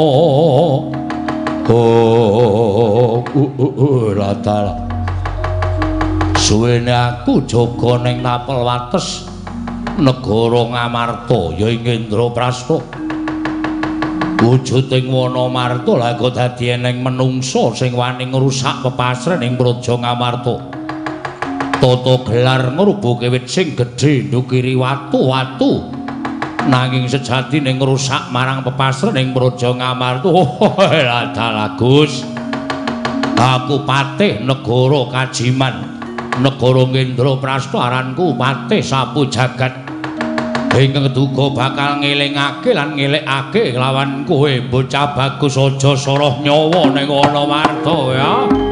oh latala suwene aku jaga ning tapel wates negara Ngamarta ya ing Indraprastha wujuding Wanamarta lha kok dadi eneng menungsa sing wani ngrusak pepasren ing Praja Ngamarta tata gelar ngrubuke wit sing gedhe ndukiri watu-watu nanging sejatine ngrusak marang pepasren ing Praja Ngamarta oh ladal Gus aku patih negara Kajiman negara Indraprastha aranku patih sapu jagat ingkang duga bakal ngelingake lan ngelekake lawan kowe bocah bagus aja soroh nyawa ning Wanamarta ya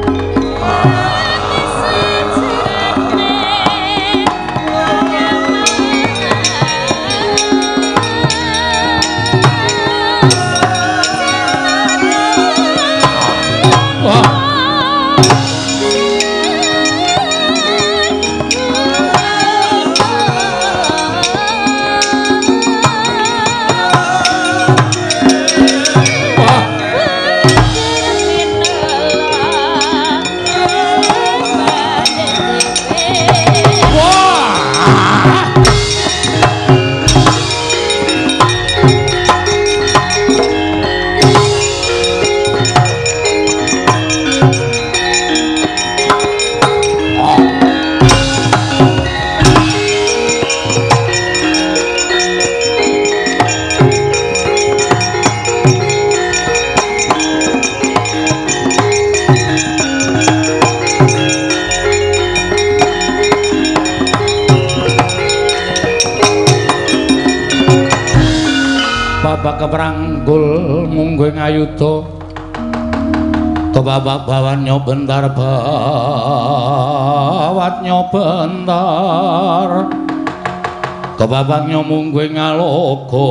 Keperanggul mungguing ayuda kebabak bawannya bentar bawatnya bentar kebabaknya mungguing alogo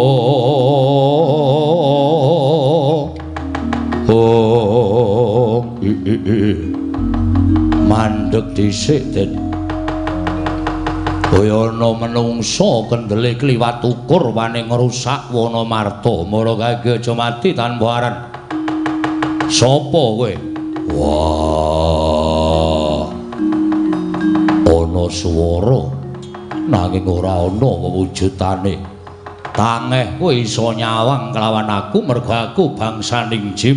oh i, i, i. mandek dhisik den Boyono menungso kendele kliwat ukur wani ngrusak Wanamarta mara kage aja mati tanpa aran sapa kowe wah ana swara nanging ora ana wewujudane tangeh kowe iso nyawang kelawan aku mergo aku bangsaning jim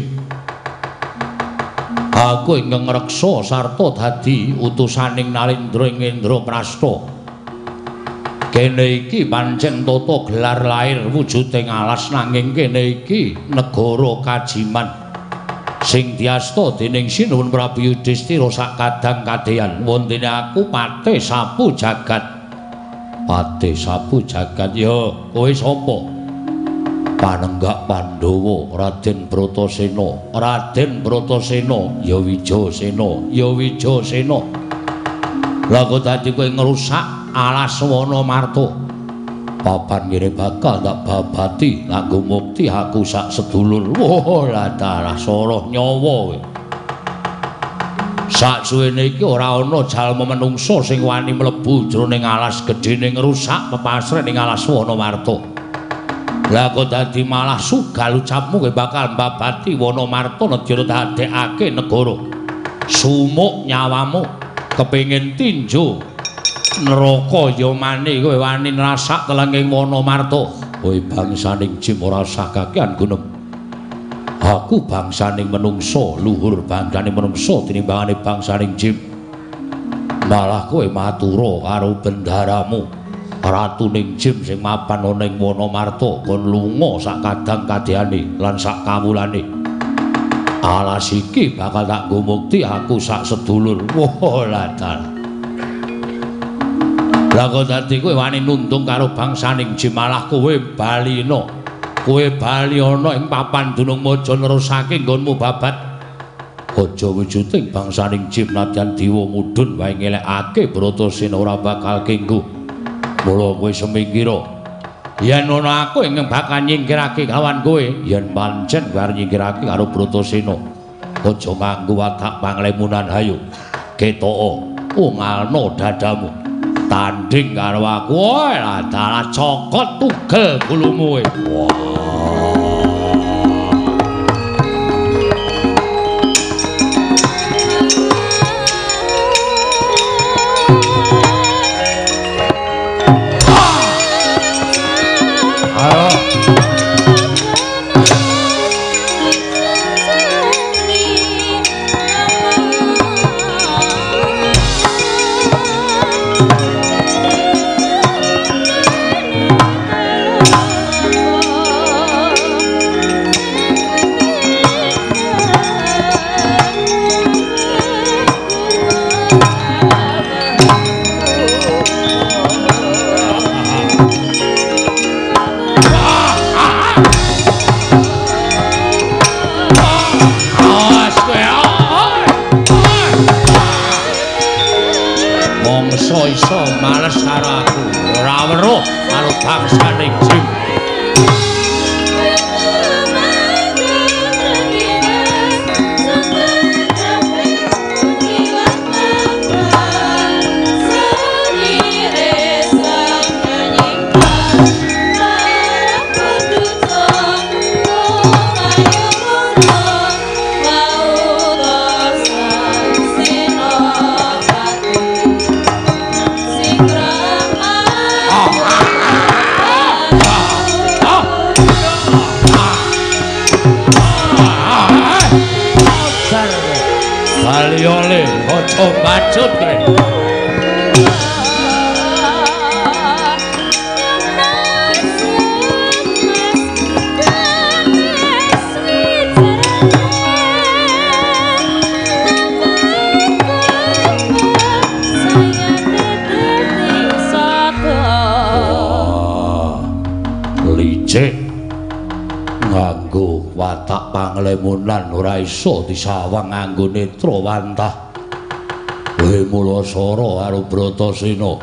aku ingkang ngreksa sarta dadi utusaning Nalendra ing Indraprastha kene iki pancen tata gelar lair wujuding alas nanging kene iki negara Kajiman sing diasta dening Sinuwun Prabu Yudhistira sak kadang kadehan wontene aku patih sapu jagat patih sapu jagat ya kowe sapa Panenggak Pandhawa Raden Bratasena Raden Bratasena ya Wijasena ya Wijasena lha kok dadi kowe ngrusak alas Wanamarta papan ngene bakal tak babati nganggo mukti aku sak sedulur wah ladalah soroh nyawa kowe sak suwene iki ora ana jalma menungsa sing wani mlebu jroning alas gedhene ngrusak pepasren ing alas Wanamarta lha kok dadi malah sugal ucapmu kowe bakal babati Wanamarta nedya dadekake negara sumuk nyawamu kepengin tinju neraka ya mani kowe wani nrasak telenging Wanamarta kowe bangsaning jim ora usah kakehan gunem aku bangsaning menungsa luhur bangsaning menungsa tinimbangane bangsaning jim malah kowe matura karo bendaramu ratuning jim sing mapan ana ing Wanamarta kon lunga sak kadang kadehane lan sak kawulane alas iki bakal tak nggo mukti aku sak sedulur wah ladal Lah kok dadi kowe wani nundung karo bangsaning jim malah kowe balina. Kowe bali ana ing papan Dunung Maja nerusake nggonmu babat. aja wujuding bangsaning jim nadyan diwa mudhun wae ngelekake Bratasena ora bakal kenggu. Mula kowe semingkira yen ana aku ingkang bakal nyingkirake kawan kowe yen pancen kowe arep nyingkirake karo Bratasena aja nganggo watak panglemunan hayo ketaka ungalno dadamu tanding karo aku wae lah dalah cokot tugel gulumu wah iso males karo aku ora weruh karo bangsaning jim Yole ojo bacut kowe licik nganggo watak panglemunan ora iso disawang nganggo netra wantah kowe Mulasara karo Bratasena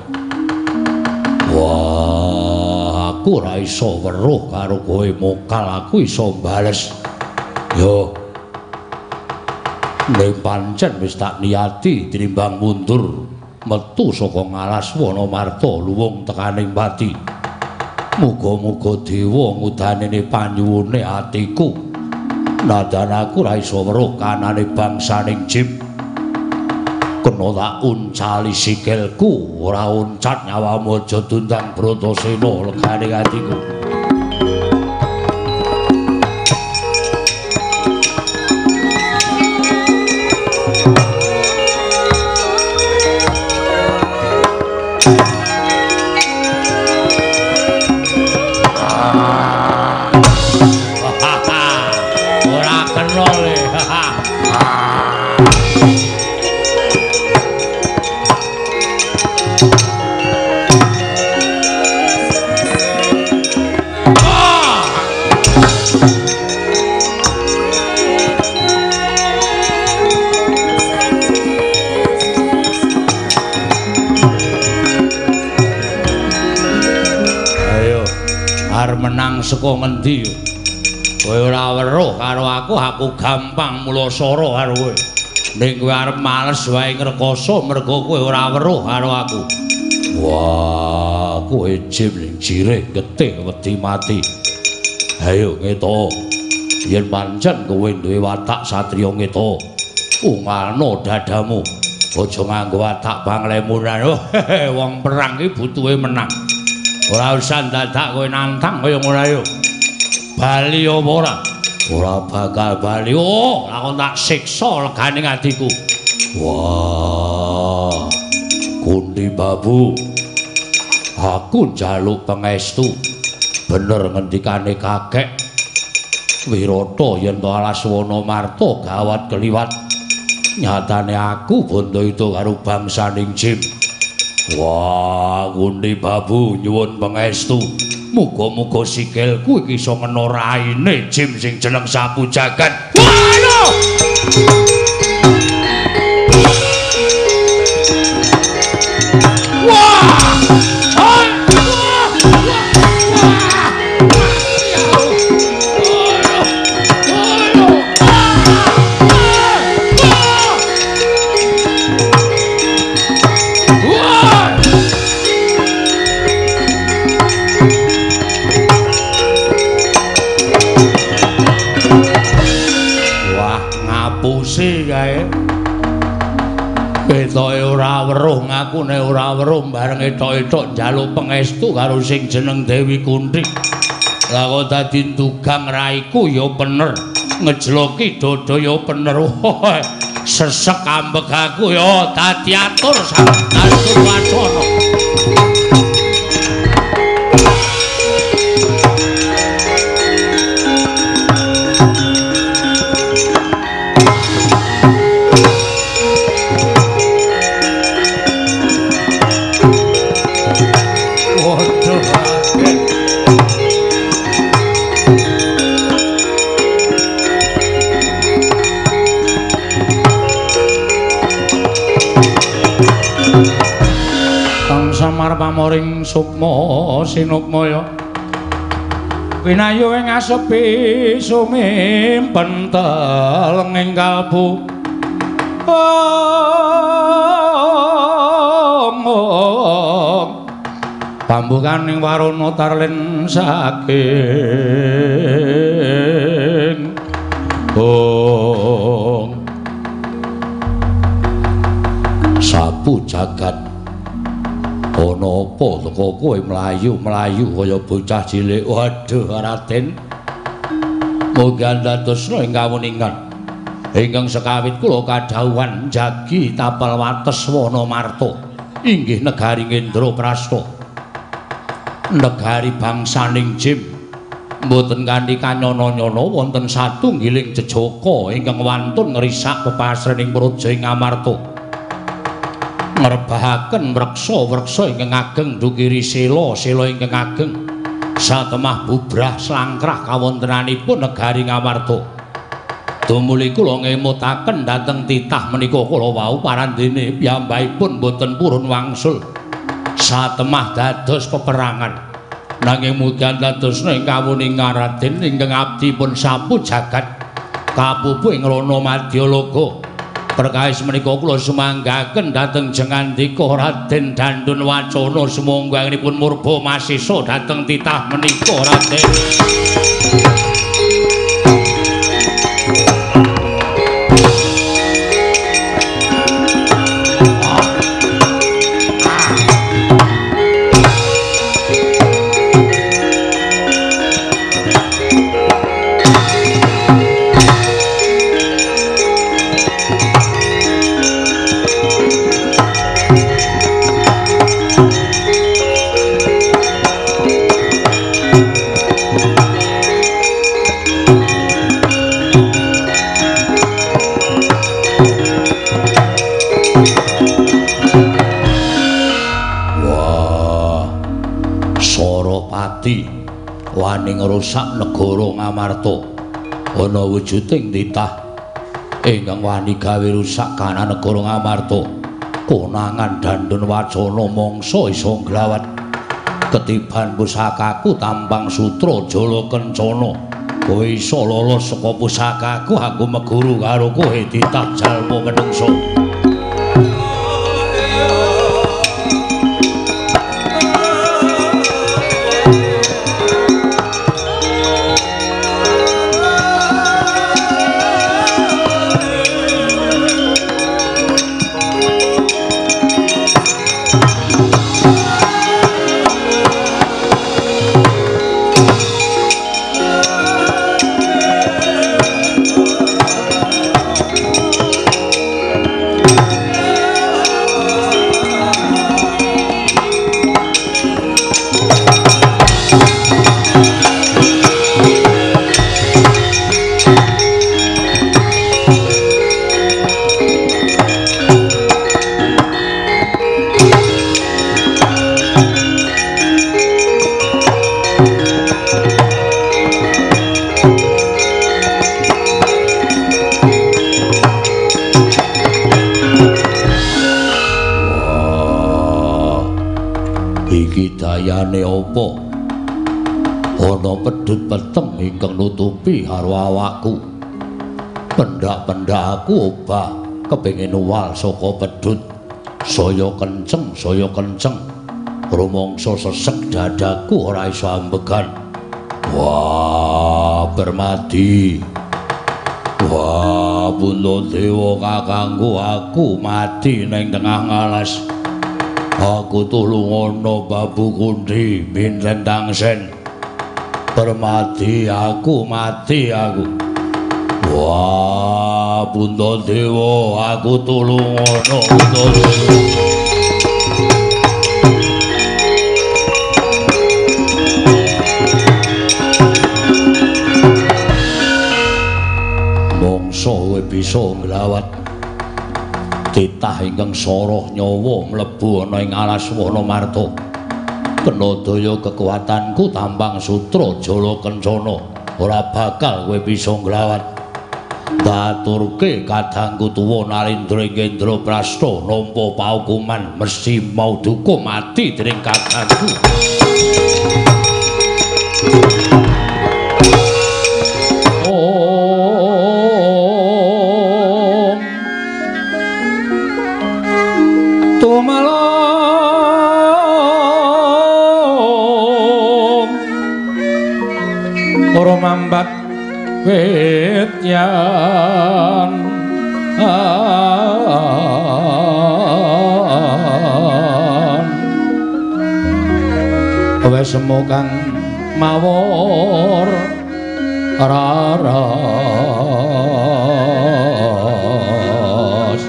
wah aku ora iso weruh karo kowe mokal aku iso bales yo nek pancen wis tak niati tinimbang mundur metu saka ngalas Wanamarta luwung tekaning pati muga-muga dewa ngudanene panyuwune atiku nadan aku ra iso weruh kanane bangsaning jim kena tak uncali sikilku ora uncat nyawamu aja tundang Bratasena legane atiku menang saka ngendi kowe ora weruh karo aku aku gampang Mulasara karo kowe ning kowe arep males wae ngrekoso mergo kowe ora weruh karo aku wah kowe jim ning jireh getih wedi mati ayo ngeta yen pancen kowe duwe watak satriya ngeta ungalno dadamu aja nganggo watak panglemunan wong perang iki butuhe menang ora usah dadak kowe nantang kaya ngono ayo. Bali apa ora? Ora bakal bali. Oh, lakon tak siksa legane atiku. Wah. Kundi babu. Aku njaluk pangestu. Bener ngendikane kakek. Wirata yen to alas Wanamarta gawat keliwat. Nyatane aku bondo itu karo bangsaning jim. Wah, Gundi Babu nyuwun pangestu. Muga-muga sikilku iki iso ngena raine jim sing jeneng Sapu Jagat. Waduh! Ketoke ora weruh ngakune ora weruh bareng etok-etok njaluk pangestu karo sing jeneng Dewi Kunthi. Lah kok dadi tugang raiku ya bener, ngejloki dodo ya bener. Sesek ambek aku ya dadi atur atur wacana. Samar pamoring sukma sinukmaya winayu ing asepi sumimpen teleng ing kalbu pambukaning warana tarlen saking oh sapu jagat ana apa teko kowe mlayu-mlayu kaya bocah cilik. Waduh Raden, muga dadosna ing kawuningan ingkang sekawit kula kadhawuhan jagi tapel wates wana marta inggih negari Ngendraprasta, negari bangsaning Jim. Mboten kanthi kanyana-nyana wonten satunggiling jejaka ingkang wantun ngrisak pepasrening praja ing Amarta, ngrebahaken wreksa-wreksa ingkang ageng dukiri sela-sela ingkang ageng satemah bubrah slangkrah kawontenanipun negari Ngamarta. Tumuli kula ngemutaken dhateng titah menika kula wau parandene piyambakipun boten purun wangsul satemah dados peperangan, nanging mugi dadosna ing kawuningan Raden ingkang abdipun sapu jagat kapupuh ing rana Madyalaga. Perkawis menika kula sumanggaken dhateng jengandika Raden Dandun Wacana sumangga anggenipun murba masisa dhateng titah menika Raden. Wani ngrusak negara Ngamarta ana wujuding titah ingkang wani gawe rusak kahanan negara Ngamarta. Konangan Dandun Wacana mangsa isa nglawat ketiban pusakaku tampang sutra Jala Kencana. Kowe isa lolos saka pusakaku aku meguru karo kowe titah jalma menungsa. Apa ana pedhut peteng ingkang nutupi karo awakku. Pendak-pendak aku obah kepengin uwal saka pedhut saya kenceng saya kenceng rumangsa sesek dadaku ora iso ambegan. Wah, Permadi Wah, Puntadewa kakangku aku mati ning tengah ngalas. Aku tulungono Babu Kunthi Binten Tangsen. Permati aku mati aku. Wah, Puntadewa aku tulungono Puntadewa. Kowe bisa nglawat titah ingkang soroh nyawa mlebu ana ing alas Wanamarta. Kena daya kekuatanku tambang sutra Jala Kencana ora bakal kowe bisa nglawat. Baturke kadangku tuwa Narendra Gendra Prasta nampa paukuman mesti mau duka mati dening kadangku. Mambat wetyan wes semokang mawor raras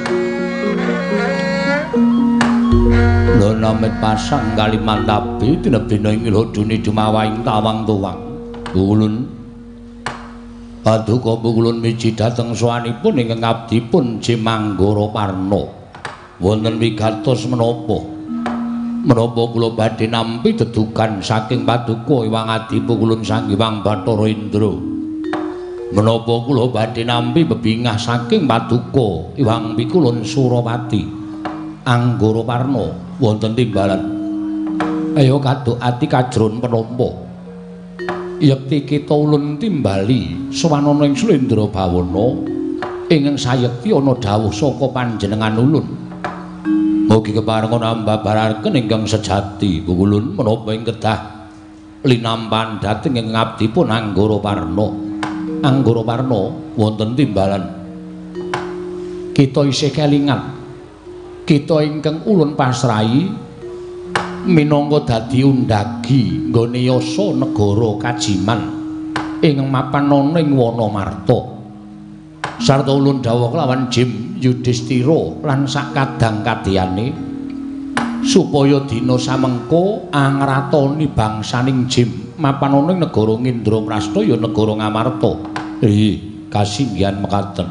lho namit pasang Kalimantabi tinebina ing lodune dumawaing tawang tuwang ulun Paduka Pukulun miji dhateng sowanipun ingkang abdipun Jimanggara Parna. Wonten wigatos menapa? Menapa kula badhe nampi dedukan saking Paduka Iwang Adi Pukulun Sanghyang Bathara Indra. Menapa kula badhe nampi bebingah saking Paduka Iwang Pikulun Surawati Anggara Parna wonten timbalan. Ayo kaduk ati kajron menapa? Yekti kita ulun timbali sawanana ing Slendra Bawana ingkang sayekti ana dawuh saka panjenengan ulun. Mugi keparengan ambabaraken ingkang sejati Pukulun menapa ing kedah linampan dhateng ing abdipun Anggara Parna. Anggara Parna wonten timbalan. Kita isih kelingan. Kita ingkang ulun pasrahi minangka dadi undagi nggone yasa negara Kajiman ing mapan ana ing Wanamarta sarta ulun dawuh kelawan Jim Yudhistira lan sak kadang kadeyane supaya dina samengko angratoni bangsaning Jim mapan ana ing negara Indraprastha ya negara Ngamarta. Ih, kasinggihan mekaten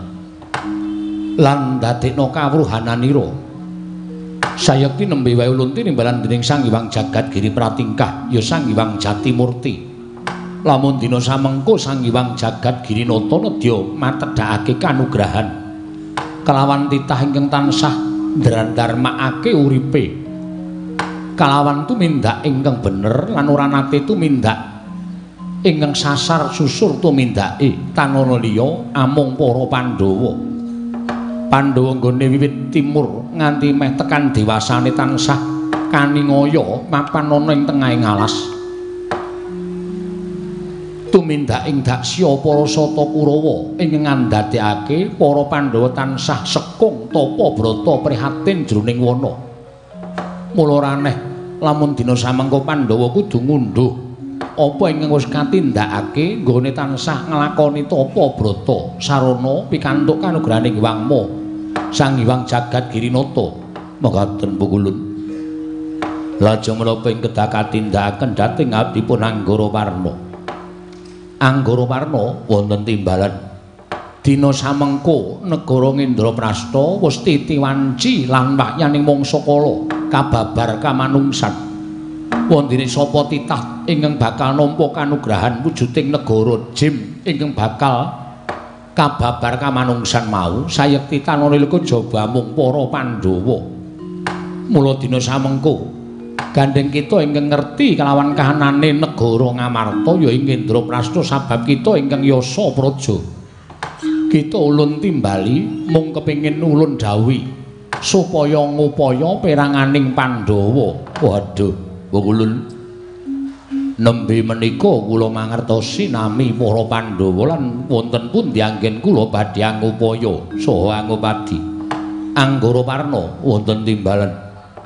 lan dadekna kawruhananira sayekti nembe wae ulun tinimbalan dening Sang Hyang Jagat Giri Pratingkah ya Sang Hyang Jatimurti. Lamun dina samengko Sang Hyang Jagat Giri Nata nedya matedhakake kanugrahan kelawan titah ingkang tansah ndardharmakake uripe kalawan tumindak ingkang bener lan ora nate tumindak ingkang sasar susur tumindake tanana liya amung para Pandhawa. Pandhawa nggone wiwit timur nganti meh tekan dewasane tansah kaningaya mapan ana ing tengahing alas. Tumindaking daksya para Sata Kurawa ing ngandhadekake para Pandhawa tansah sekung tapa brata prihatin jroning wana. Mula raneh lamun dina samengko Pandhawa kudu ngunduh apa ingkang wis katindakake nggone tansah nglakoni tapa brata sarana pikantuk kanugrahaning Hyang Ma Sang Hyang Jagat Girinata. Mekaten Pukulun. Lajeng menapa ing kedah katindakaken dhateng abdipun Anggara Parna. Anggara Parna wonten timbalan dina samengko negara Indraprastha wis titiwanci lan wahyaning mangsa kala kababar kamanungsan. Wondene sapa titah ingkang bakal nampa kanugrahan wujuding negara Jim ingkang bakal kababar kamanungsan mau sayekti tanana leka jaba mung para Pandhawa. Mula dina samengko gandeng kita ingkang ngerti kelawan kahanane negara Ngamarta ya ing Indraprastha sabab kita ingkang yasa praja. Kita ulun timbali mung kepengin ulun dawuhi supaya ngupaya peranganing Pandhawa. Waduh, ulun Nembe menika kula mangertosi nami para Pandhawa lan wonten pundi anggen kula badhe angupaya saha angupadi. Anggara Parna wonten timbalan.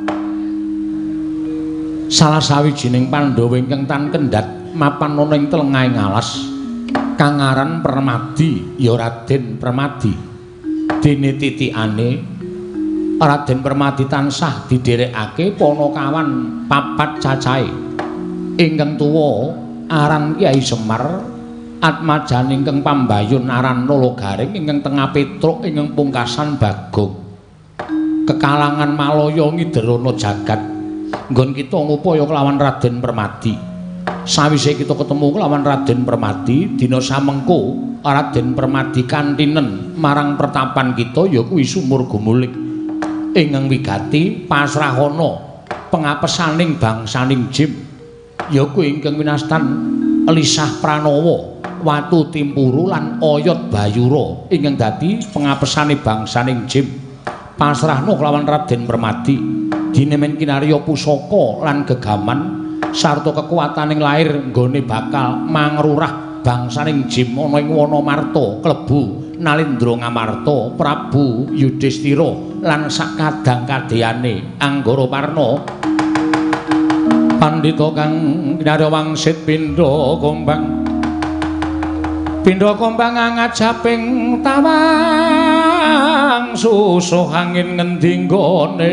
Salah sawijining Pandhawa ingkang tan kendhat mapan ana ing telengahing alas kang aran Permadi ya Raden Permadi. Dene titikane Raden Permadi tansah didherekake Panakawan papat cacahe. Ingkang tuwa aran Kyai Semar, atmajan ingkang pambayun aran Nalagaring, ingkang tengah Petruk, ingkang pungkasan Bagong. Kekalangan Malaya ngiderana jagat. Nggon kita ngupaya kelawan Raden Permadi. Sawise kita ketemu kelawan Raden Permadi, dina samengko Raden Permadi kantinen marang pertapan kita ya kuwi Sumur Gumulik. Ingkang wigati pasrahana pengapesaning bangsaning Jim. Ya kuwi ingkang winastan Lisah Pranawa, Watu Timpuru lan Oyot Bayura ingkang dadi pengapesane bangsaning Jim. Pasrahna kelawan Raden Permadi dene men kinarya pusaka lan gegaman sarta kekuwataning lair nggone bakal mangrurah bangsaning Jim ana ing Wanamarta klebu Nalendra Ngamarta, Prabu Yudhistira lan sakadang kadeyane Anggara Parna. Pandhita kang kinarya wangsit pindha kombang pindha kombang ngajaping tawang susuh angin ngendi nggone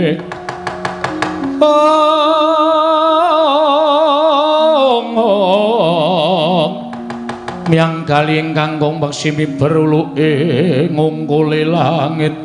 oh miang kali ingkang kombang simi beruluke ngungkule langit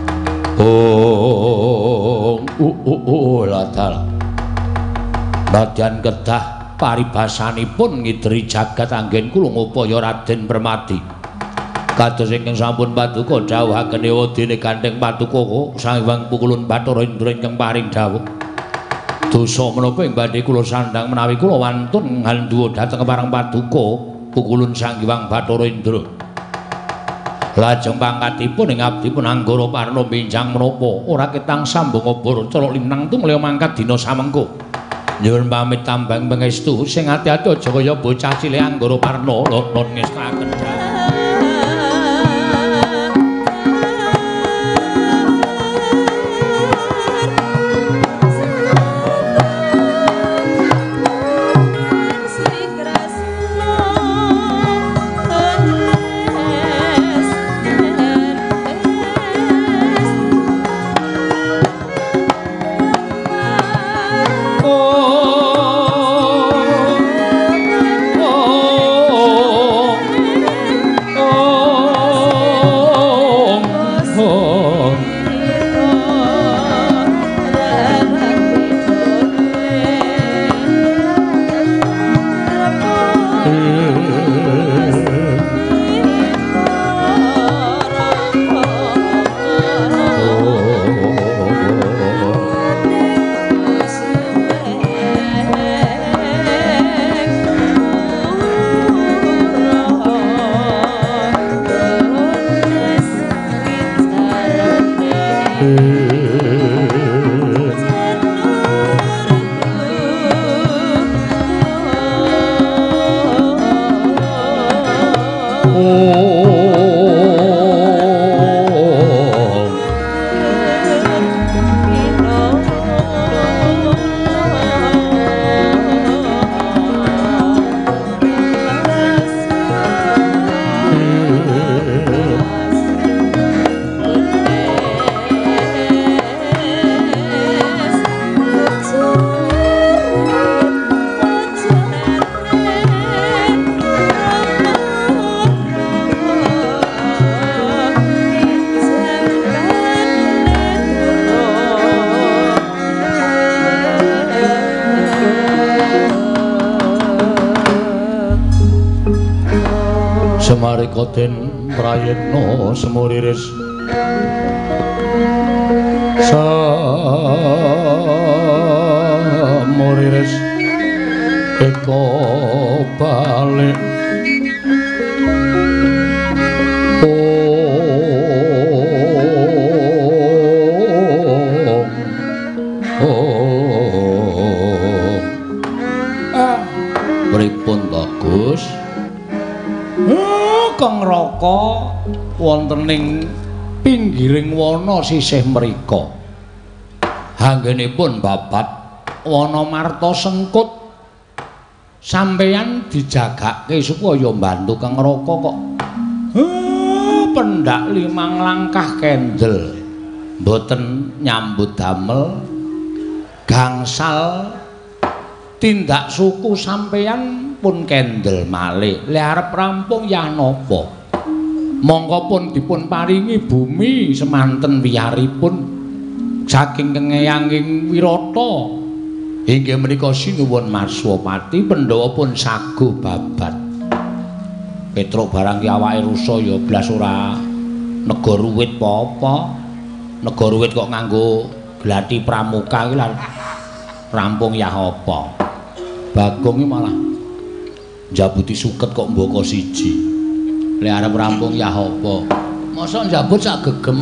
oh uh uh uh ladal Nadyan kedah paribasanipun ngideri jagat anggen kula ngupaya Raden Permadi. Kados ingkang sampun paduka dawuhaken ewadene Gandeng Paduka Sang Hyang Pukulun Bathara Indra ingkang paring dawuh. Dosa menapa ing badhe kula sandhang menawi kula wantun ngandhuwa dhateng parang Paduka Pukulun Sang Hyang Bathara Indra. Lajeng pangkatipun ing abdipun Anggara Parna benjang menapa ora ketang sambung obor cara linang tumulya mangkat dina samengko. Nyuwun pamit tambang pangestu sing ati-ati aja kaya bocah cilik Anggara Parna non ngestaken. Semarikoden prayitna semuriris semuriris eko balik oh oh ah neraka wonten ing pinggiring wana sisih mrika. Anggenipun babat wana marta sengkut sampeyan dijagake supaya mbantu Kang Raka kok. Huh, pendak limang langkah kendel mboten nyambut damel gangsal tindak suku sampeyan pun kendel malih. Lek arep rampung ya napa? Monggo pun dipun paringi bumi semanten wiyaripun saking kengeyanging Wirata. Inggih menika sinuwun Maswapati Pandhawa pun saguh babat. Petruk barang ki awake rusa ya blas ora negara ruwit apa-apa. Negara ruwit kok nganggo glathi pramuka ki lan rampung ya apa. Bagong iki malah njabuti suket kok mboko siji. Lek arep rampung ya apa? Mosok njabut sak gegem.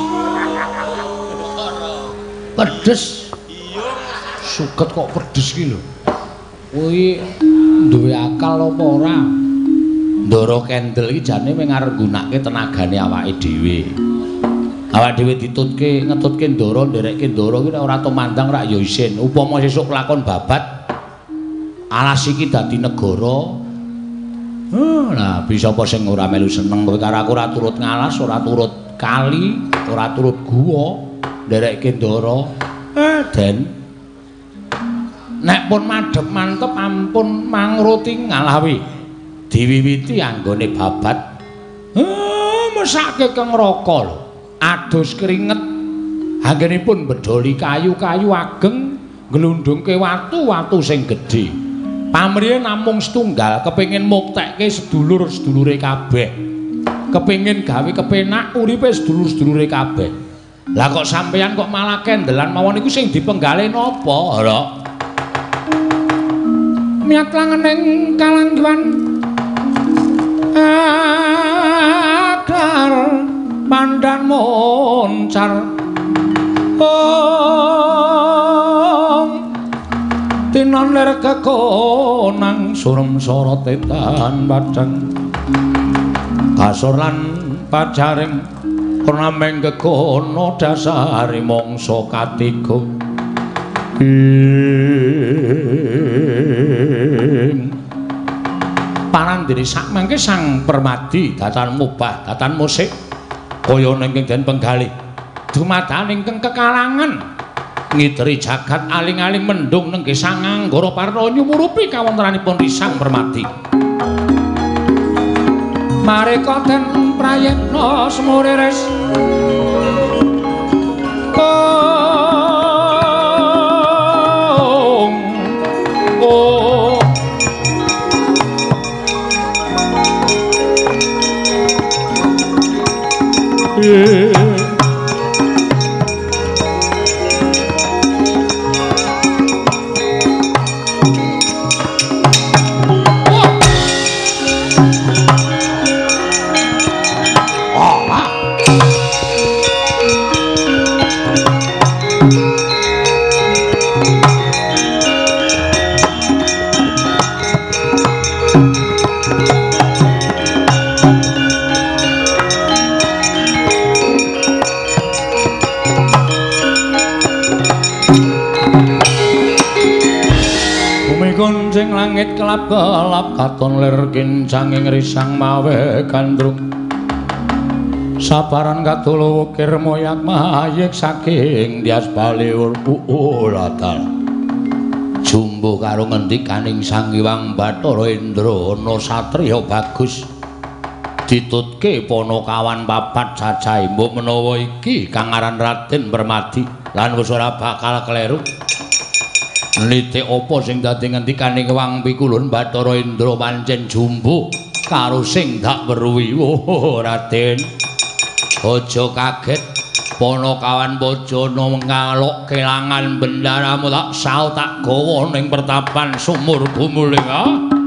Pedes. Suket kok pedes ki lho. Kuwi duwe akal apa ora? Ndara kendel iki jane mung arep gunakake tenagane awake dhewe. Awake dhewe ditutke ngetutke ndara nderekke ndara ki nek ora tumandang rak ya isin. Upama sesuk kelakon babat alas iki dadi negara. Huh, nah bisa apa sing ora melu seneng kowe karo aku ora turut ngalas, ora turut kali, ora turut guwa nderekke ndara. Eh, Den. Nek pun madhep mantep ampun mangruti ngalawi. Diwiwiti anggone babat. Heh, mesake Kang Raka lho. Adus keringet. Anggenipun bedholi kayu-kayu ageng, nglundhungke watu-watu sing gedhe. Pamriye namung setunggal kepengin muktekke sedulur-sedulure kabeh. Kepengin gawe kepenak uripe sedulur-sedulure kabeh. Lah kok sampeyan kok malah kendelan mawon iku sing dipenggale napa, Lho? Miat langening kalangguan akar pandan moncar om tinon ler kekonang surem sorot etan badang kasur lan pajaring purnameng kekono dasari mongso katiga panandiri sak mangke sang permadi datan mubah datan musik kaya nengking den penggalih dumadakan ingkang kekalangan ngideri jagat aling-aling mendung nenggih sang anggara parna nyumurupi kawontenanipun risang permadi mareka den prayitna semuriris sing langit kelap-kelap katon lir kincanging risang mawe gandrung sabaran katulu wukir moyak mayik saking dias baliur uulatal jumbo karo ngendikaning Sang Hyang Bathara Indra ana satriya bagus ditutke Panakawan papat cacahe mbok menawa iki kang aran Raden Permadi lan wis ora bakal kleru nitik apa sing dadi ngendikaning Wang Pikulun Bathara Indra pancen jumbo karo sing dak weruhi. Oh, Raden. Aja kaget. Panakawan Bajana ngalok kelangan bendaramu tak sao tak gawa ning pertapan sumur gumuling. Ah.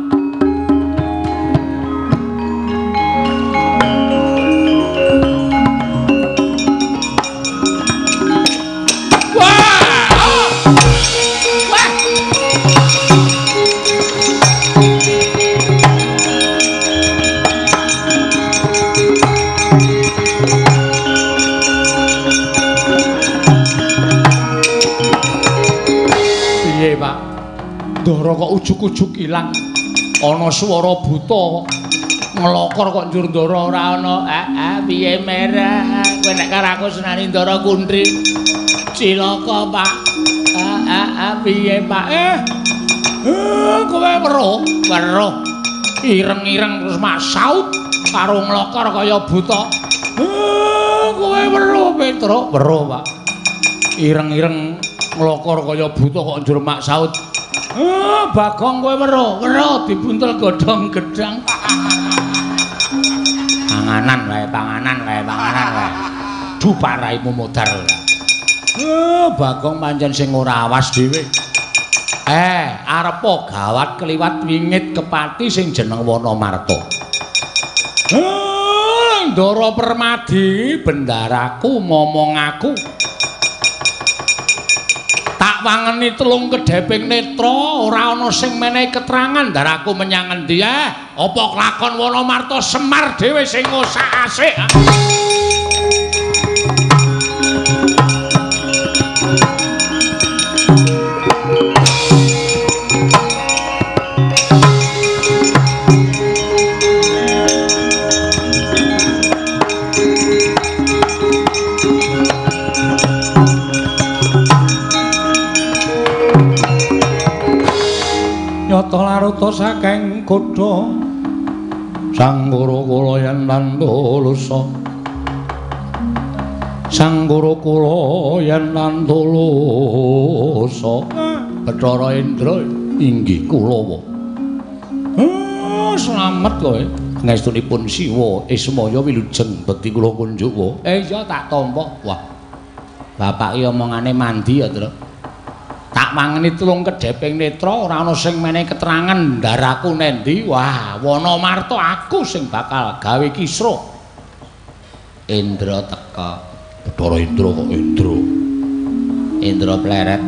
Pak? Ndara kok ujug-ujug ilang. Ana swara buta ngelokor kok njur Ndara ora ana. Ah ah piye merah. Kowe nek karo aku senani Ndara Kuntri. Cilaka, Pak. Ah ah ah piye, Pak? Eh. Eh kowe weruh, weruh. Ireng-ireng terus mak saut karo nglokor kaya buta. Eh kowe weruh, Petruk. Weruh, Pak. Ireng-ireng nglokor kaya buta kok njur mak saut. Eh Bagong kowe weruh, weruh dibuntel godhong gedang. Panganan wae, panganan wae, panganan wae. Du paraimu modar ora. Eh Bagong pancen sing ora awas dhewe. Eh, arepa gawat kliwat wingit kepati sing jeneng Wonomarta. Eh, Ndara Permadi, bendaraku momong aku. Tak wangeni telung kedheping netra, ora ana sing menehi keterangan ndaraku menyang endi eh. Apa kelakon Wonomarta Semar dhewe sing ngosak asik. Nyata laruta saking kutha Sanggara kula yen tandulusa Sanggara kula yen tandulusa Bathara Indra inggih kula. Oh, slamet kowe. Ngestunipun Siwa Ismaya wilujeng bekti kula kunjuk wa. Eh iya tak tampa. Wah. Bapak iki omongane mandi ya, Tru. Tak mangeni tulung kedheping netra ora ana sing menehi keterangan ndaraku nendi. Wah, Wonomarta aku sing bakal gawe kisra. Indra teka. Bathara Indra kok Indra. Indra pleret.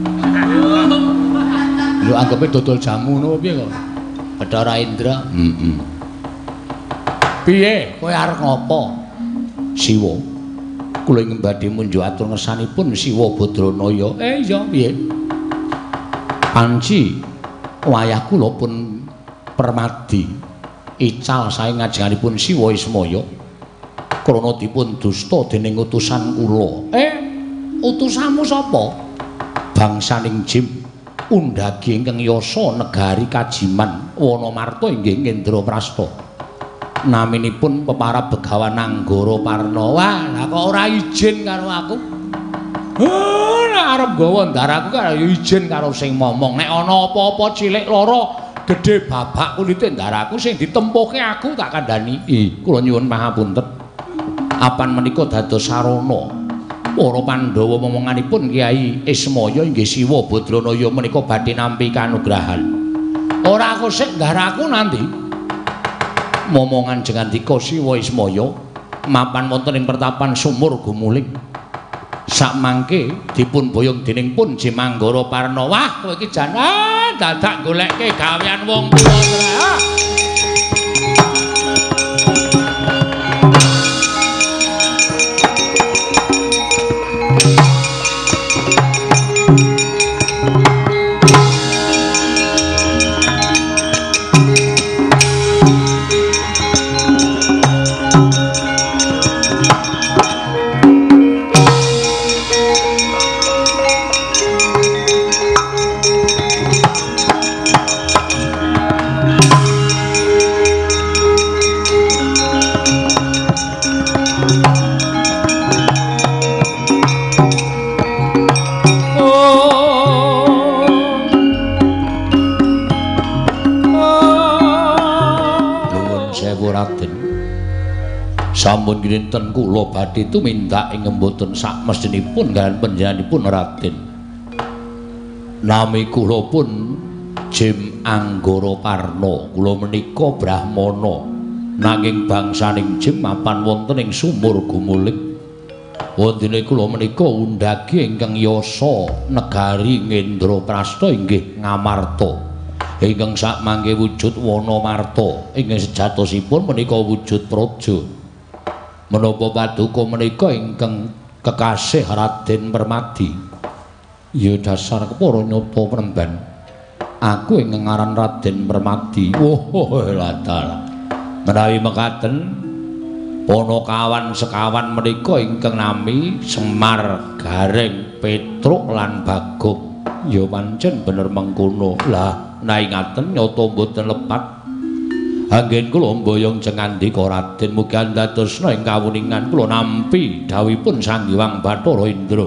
Lho anggape dodol jamu ngono piye kok? Bathara Indra. Heeh. Piye? Kowe arep ngopo? Siwa. Kula ing badhe munjuk atur ngersanipun Siwa Badranaya. Eh iya piye? Panci wayah kula pun Permadi ical sae ngajenganipun Siwa Ismaya krana dipun dusta dening utusan kula. Eh, utusanmu sapa? Bangsaning Jim undhagi ingkang yasa negari Kajiman Wonomarta inggih Ngendra Prasta. Naminipun peparab Begawan Anggara Parna. Wah, lah kok ora izin karo aku? Oh, nek arep gawa ndaraku karo ya izin karo sing momong. Nek ana apa-apa cilik lara gedhe babak kulite ndaraku sing ditempuhke aku tak kandhani. Ih, kula nyuwun pangapunten. Apan menika dados sarana para Pandhawa momonganipun Kyai Ismaya inggih Siwa Badranaya menika badhe nampi kanugrahan. Ora aku sik ndaraku nanti. Momongan jengandika Siwa Ismaya mapan wonten ing pertapan Sumur Gumuling. Sak mangke dipun boyong dening pun Jim Anggara Parna. Wah, kowe iki jan ah, dadak goleke gawean wong tuwa. Sampun kinten kula badhe tumindak ing mboten sak mestinipun kaliyan panjenenganipun Raden. Nami kula pun Jim Anggara Parna. Kula menika Brahmana. Nanging bangsaning Jim mapan wonten ing Sumur Gumuling. Wondene kula menika undhagi ingkang yasa negari Ngendra Prasta inggih Ngamarta. Ingkang sak mangke wujud Wonomarta. Ingkang sejatosipun menika wujud praja. Menapa paduka menika ingkang kekasih Raden Permadi Ya dasar kepara nyata Penemban. Aku ing ngaran Raden Permadi. Oh, ladal. Menawi mekaten Ponokawan sekawan menika ingkang nami Semar, Gareng, Petruk lan Bagong. Ya pancen bener mengkono. Lah, nai ngaten nyata mboten lepat. Anggen kula mboyong jengandika Raden mugi andadosna ing kawuningan kula nampi dawuhipun Sang Hyang Bathara Indra.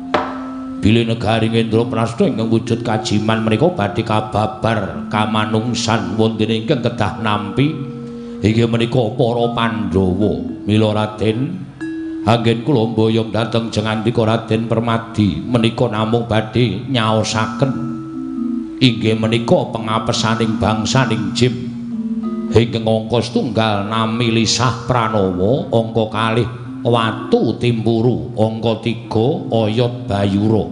Bilih negari Indra Prasta ingkang wujud kajiman menika badhe kababar kamanungsan wonten ingkang kedah nampi inggih menika para Pandhawa. Mila Raden, anggen kula mboyong dhateng jengandika Raden Permadi menika namung badhe nyaosaken inggih menika pengapesaning bangsaning Jim ingkang angka setunggal nami Lisah Pranawa, angka kalih Watu Timburu, angka tiga Oyot Bayura.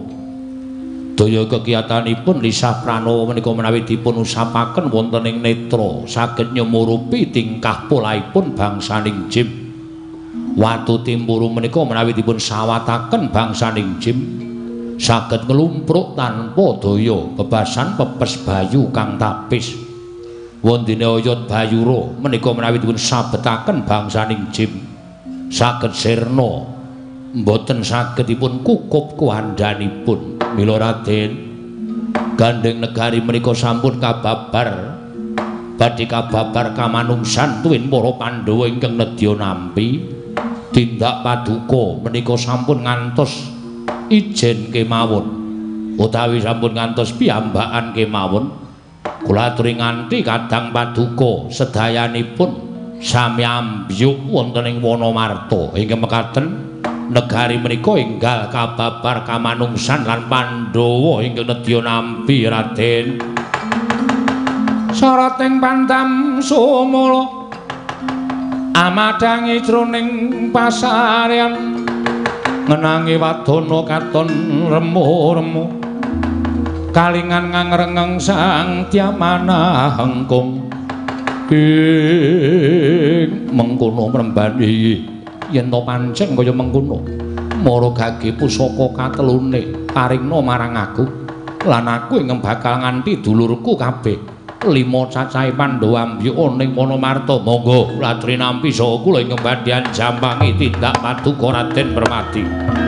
Daya kegiatanipun Lisah Pranawa menika menawi dipun usapaken wonten ing netra saged nyumurupi tingkah polaipun bangsaning Jim. Watu Timburu menika menawi dipun sawataken bangsaning Jim saged nglumpruk tanpa daya bebasan pepes bayu kang tapis. Wondene Oyot Bayura menika menawi dipun sabetaken bangsaning Jim saged sirna mboten saged dipun kukup kuhandhanipun. Mila Raden, gandeng negari menika sampun kababar badhe kababar kamanungsan tuwin para Pandhawa ingkang nedya nampi tindak paduka menika sampun ngantos ijen kemawon utawi sampun ngantos piyambakan kemawon. Kula aturi nganti kadang paduka sedayanipun sami ambyuk wonten ing Wanamarta ingkang mekaten negari menika enggal kababar kamanungsan lan Pandhawa ingkang nedya nampi Raden. Sarating pantam sumala amadangi jroning pasarean ngenangi wadana katon remu-remu kalingan ngangrengeng sang Dyamana hengkung ing mengkono mrembani yen to pancen kaya mengkono mara gage pusaka katelune paringna marang aku lan aku ing bakal nganti dulurku kabeh lima cacahe Pandhawa ambyuk ning Wanamarta. Monggo latri nampi saha kula ing badhean jambangi tindak paduka Raden Permadi.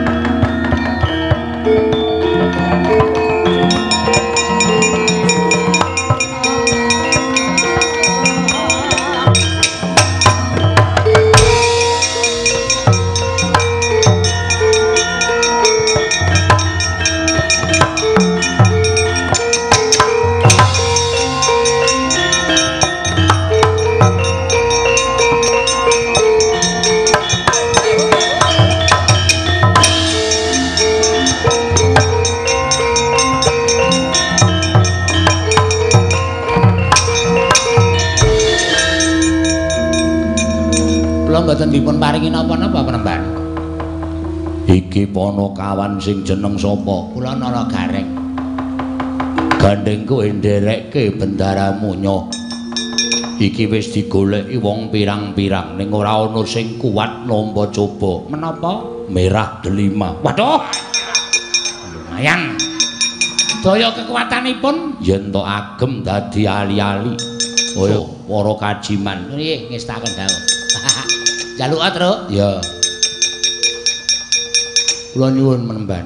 Mboten dipun paringi napa-napa Penemban. Iki Ponokawan sing jeneng sapa? Kula Nara Gareng. Gandengku nderekke bendaramu nyoh. Iki wis digoleki wong pirang-pirang ning ora ana sing kuat nampa coba. Menapa? Merah delima. Waduh. Lumayan. Daya kekuatanipun yen to agem dadi ali-ali. Oh, para kajiman. Nggih, ngestaken dawuh. Jaluk Truk? Ya. Kula nyuwun Penemban.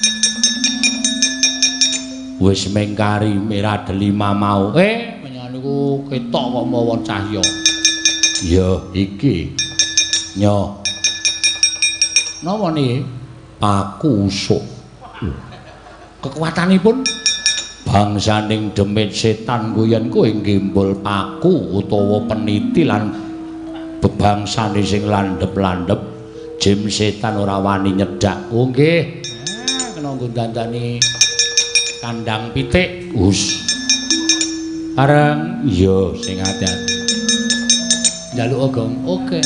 Wis mengkari merah delima mau. Eh, menyang niku ketok kok mawa cahya. Ya, iki. Nyo. Napa niki? Paku usuk. Kekuatanipun bangsaning demit setan kuyen ku inggih mbul paku utawa peniti lan bebangsane sing landhep-landhep jim setan ora wani nyedhak. Oh nggih. Ah, kena nggo dandani kandang pitik. Us. Areng iya sing ati-ati. Njaluk Agong. Oke.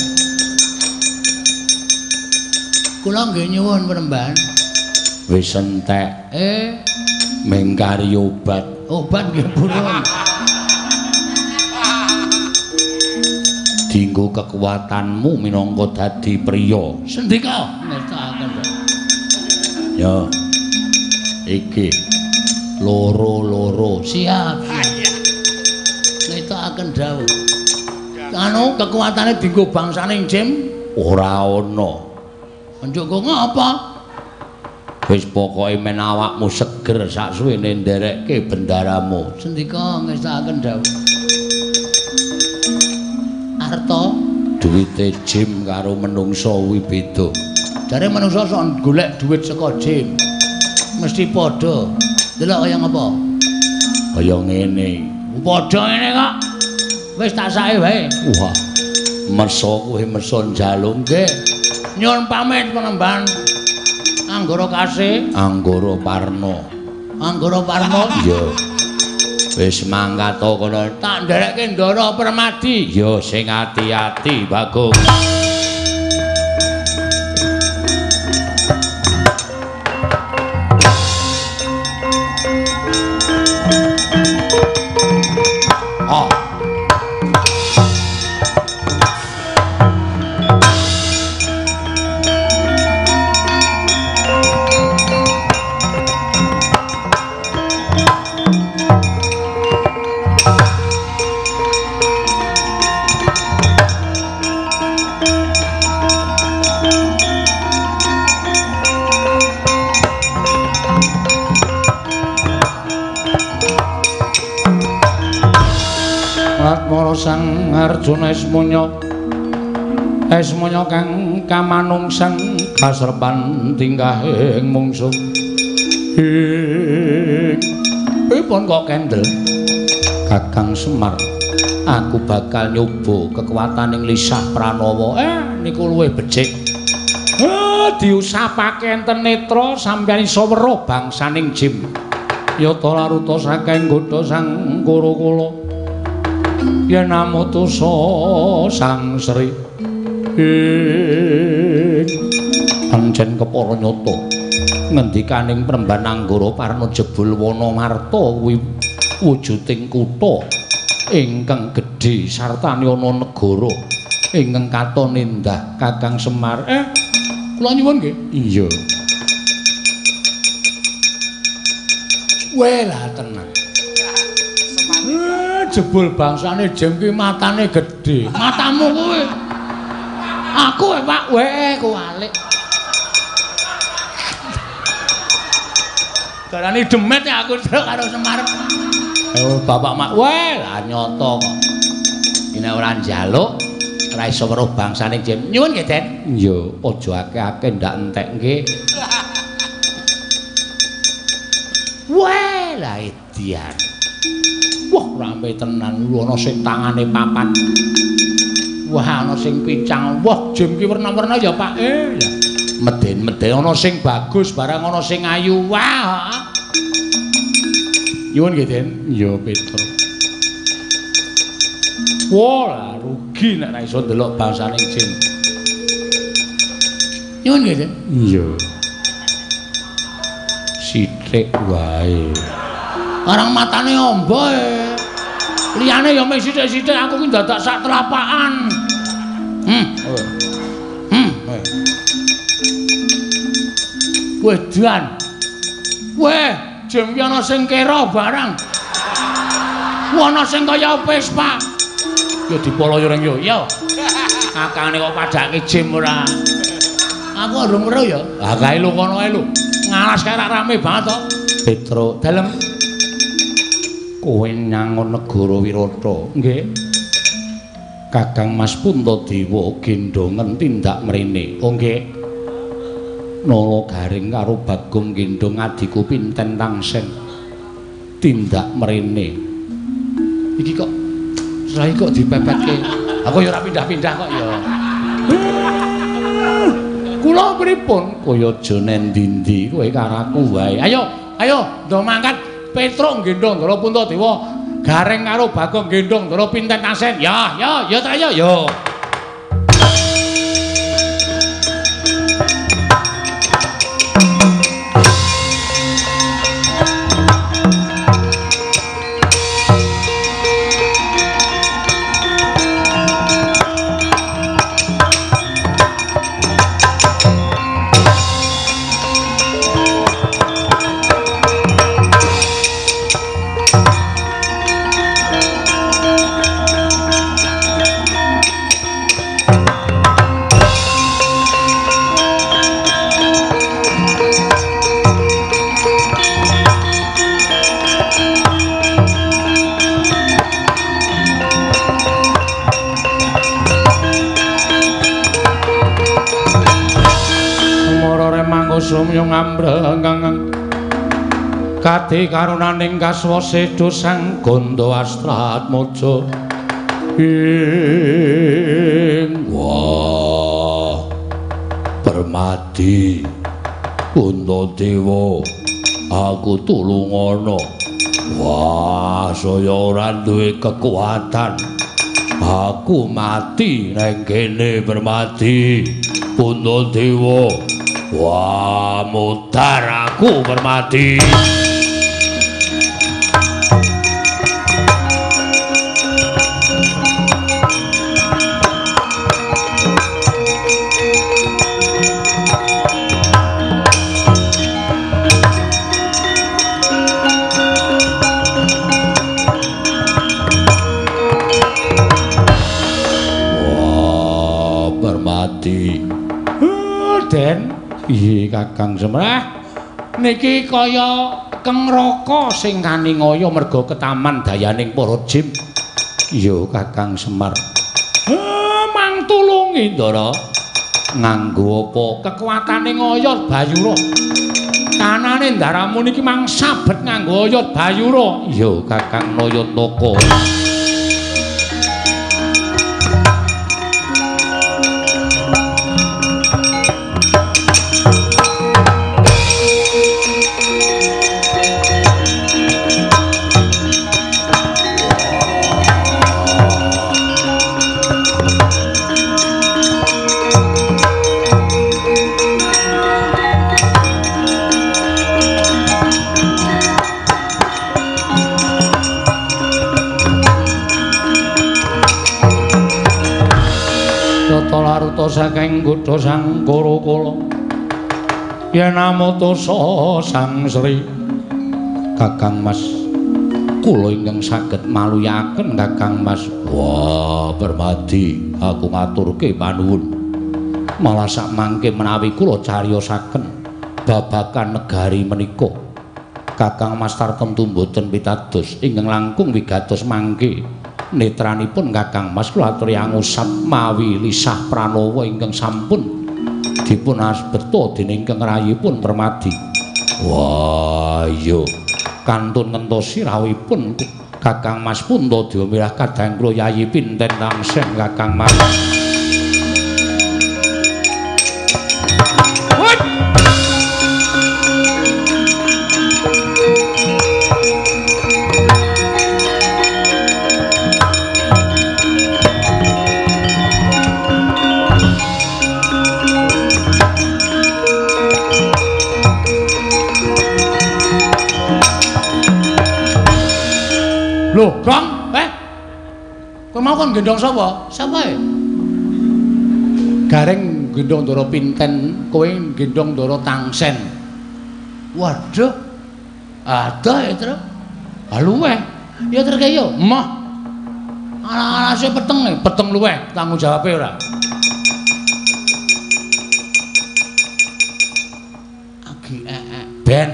Kula nggih nyuwun Penemban. Wis entek. Eh, mengkari obat. Obat nggih purun. Dinggo kekuatanmu minangka dadi priya. Sendika ngertakaken. Ya. iki loro-loro siap. Ngetakaken dawuh. Anu kekuatane dienggo bangsaning Jim ora ana. Njuk kok ngapa? Wis pokoke men awakmu seger sak suwene nderekke bendaramu. Sendika ngestakaken dawuh. Arta duwite Jim karo menungsa kuwi beda. Jare menungsa sok golek duit saka Jim. Mesti padha. Delok kaya ngapa? Kaya ngene. Padha ngene kok. Wis tak sae wae. Wah. Mersa kuwi mersa njalungke. Nyuwun pamit penemban. Anggara Kasih, Anggara Parna. Anggara Parna? Iya. Wis mangkat kono tak nderekke Ndara Permadi. Ya sing ati-ati, Bagong. Oh. Latmara Sang Arjuna Esmanya Esmanya kang kamanungsan kasrepan tingkahing mungsuh ipun kok kendel Kakang Semar aku bakal nyoba kekuataning Lisah Pranawa eh niku luwih becik eh diusapake enten netra sampeyan iso weruh bangsaning Jim yata laruta saking godha sang Kurakala yen namutusa Sang Sri pancen kepara nyata ngendikaning Premban Anggara Parna jebul wana marta kuwi wujuding kutha ingkang gedhe sartane ana negara ingkang katon endah Kakang Semar eh kula nyuwun nggih iya welah tenan jebul bangsane Jim ki matane gedhe. Matamu kuwi. Aku wae Pak, wae kualik. Darani demet ya aku karo Semar. Oh, Bapak Mak, wae lah nyata kok. Yen ora njaluk ora iso weruh bangsane Jim. Nyuwun nggih, Den. Iya, aja akeh-akeh ndak entek nggih. Wae lah Edian. Wah, rame tenan lu ana sing tangane papat. Wah, ana sing pincang. Wah, Jim ki werna-werna ya, Pak. Eh, ya. Meden-meden ana sing bagus, barang ana sing ayu. Wah. Nyuwun nggih, Den. Iya, Petro. Wah, rugi nek ora iso ndelok bangsane Jim. Nyuwun nggih, Den. Iya. Sithik wae. Arang matane ombo e. Liyane ya mung sithik-sithik aku ki dadak sak telapakan. Hmm. Hmm. Weh, Dan. Weh, Jim ki ana sing kera barang. Ana sing kaya Vespa. Ya dipoloyo ring yo. Yo. Kakane kok padake Jim ora. Aku urung weruh ya. Lah kae lho kono ae lho. Ngalas kae rame banget to. Petro, dalem kowe nyangon negara Wirata nggih Kakang Mas Puntadewa gendongen tindak mrene oh nggih Nala Garing karo Bagong gendong adiku Pinten Tangsen tindak mrene iki kok rai kok dipepetke aku ya ora pindah-pindah kok ya kula pripun kaya aja nendi-endi kowe karo aku wae ayo ayo ndo mangkat Petro gendong Ndara Puntadewa, Garing karo Bagong gendong Ndara Pinten Tangsen. Ya, ya, ya ta ya, ya. prambrengeng kati karunaning kaswa sedo sang gondo astratmaja ing wah Permadi Puntadewa aku tulungono wah saya ora duwe kekuatan aku mati nang kene Permadi Puntadewa wah mutar aku Permadi Den piye Kakang Semar niki kaya kengraka sing kaningaya merga ketaman dayaning para jin iya Kakang Semar ha mang tulungi Ndara nganggo apa kekuatane ngayot Bayura kanane ndaramu niki mang sabet nganggo oyot Bayura iya Kakang Nayantaka saking kutha Sangkara kala yen namutasa Sang Sri Kakang Mas kula ingkang saged maluyaken Kakang Mas wah Permadi aku ngaturke panuwun malah sak mangke menawi kula cariyosaken babagan negari menika Kakang Mas tartemtu mboten pitados ingkang langkung wigatos mangke netranipun Kakang Mas kula aturi angusap mawi lisah pranawa ingkang sampun dipun asbeta dening ingkang rayipun Permadi. Wah iya kantun ngentosi rawuhipun Kakang Mas Puntadewa mirah kadang kula yayi pinten tansah Kakang Mas. Loh, Gong, eh? Kowe mau kon gendong sapa? Sapa e? Gareng gendong Ndara Pinten, kowe gendong Ndara Tangsen. Waduh. Ada ya, Tru. Ah luweh. Ya terke yo, emoh. Ala-alase peteng, peteng luweh, tanggung jawabe ora. Agi ee ben.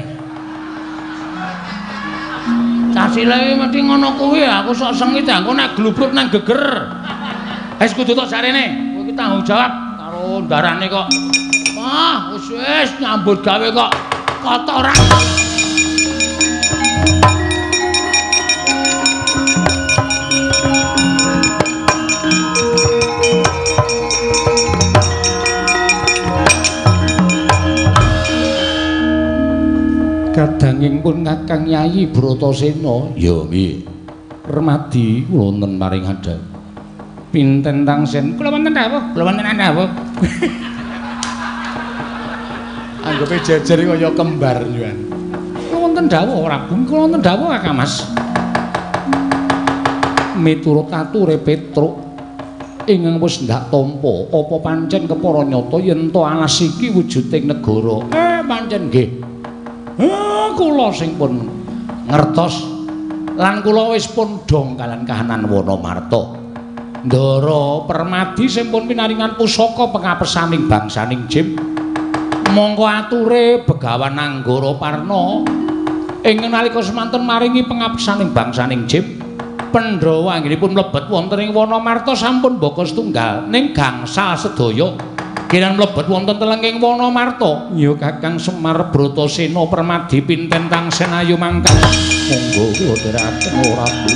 Cacile mesti ngono kuwi aku sok sengit aku nek glubruk nang geger. Wis kudu tok jarene. Kowe iki tanggung jawab karo ndarane kok. Wah, wis wis nyambut gawe kok kotoran. Kadanging pun Kakang Yayi Bratasena ya piye Permadi wonten maring hadap Pinten Tangsen kula wonten dawuh kula wonten dawuh anggepe jejer kaya kembar njuan kula wonten dawuh ora bung kula wonten dawuh Kakang Mas miturut ature Petruk ingkang wis ndak tampa apa pancen kepara nyata yen to alas iki wujuding negara eh pancen nggih ah, kula sing pun ngertos lan kula wis pun dong kalan kahanan Wanamarta. Ndara Permadi sing pun pinaringan pusaka pengapesaning bangsaning Jim. Monggo ature Begawan Anggara Parna ing nalika semanten maringi pengapesaning bangsaning Jim. Pandhawa anggenipun mlebet wonten ing Wanamarta sampun baka setunggal ning gangsal sedaya Kirang mlebet wonten telenging Wonomarta. Ya Kakang Semar Bratasena Permadi pinten tangsen ayu mangkang. Monggo kula dherekaken ora Bu.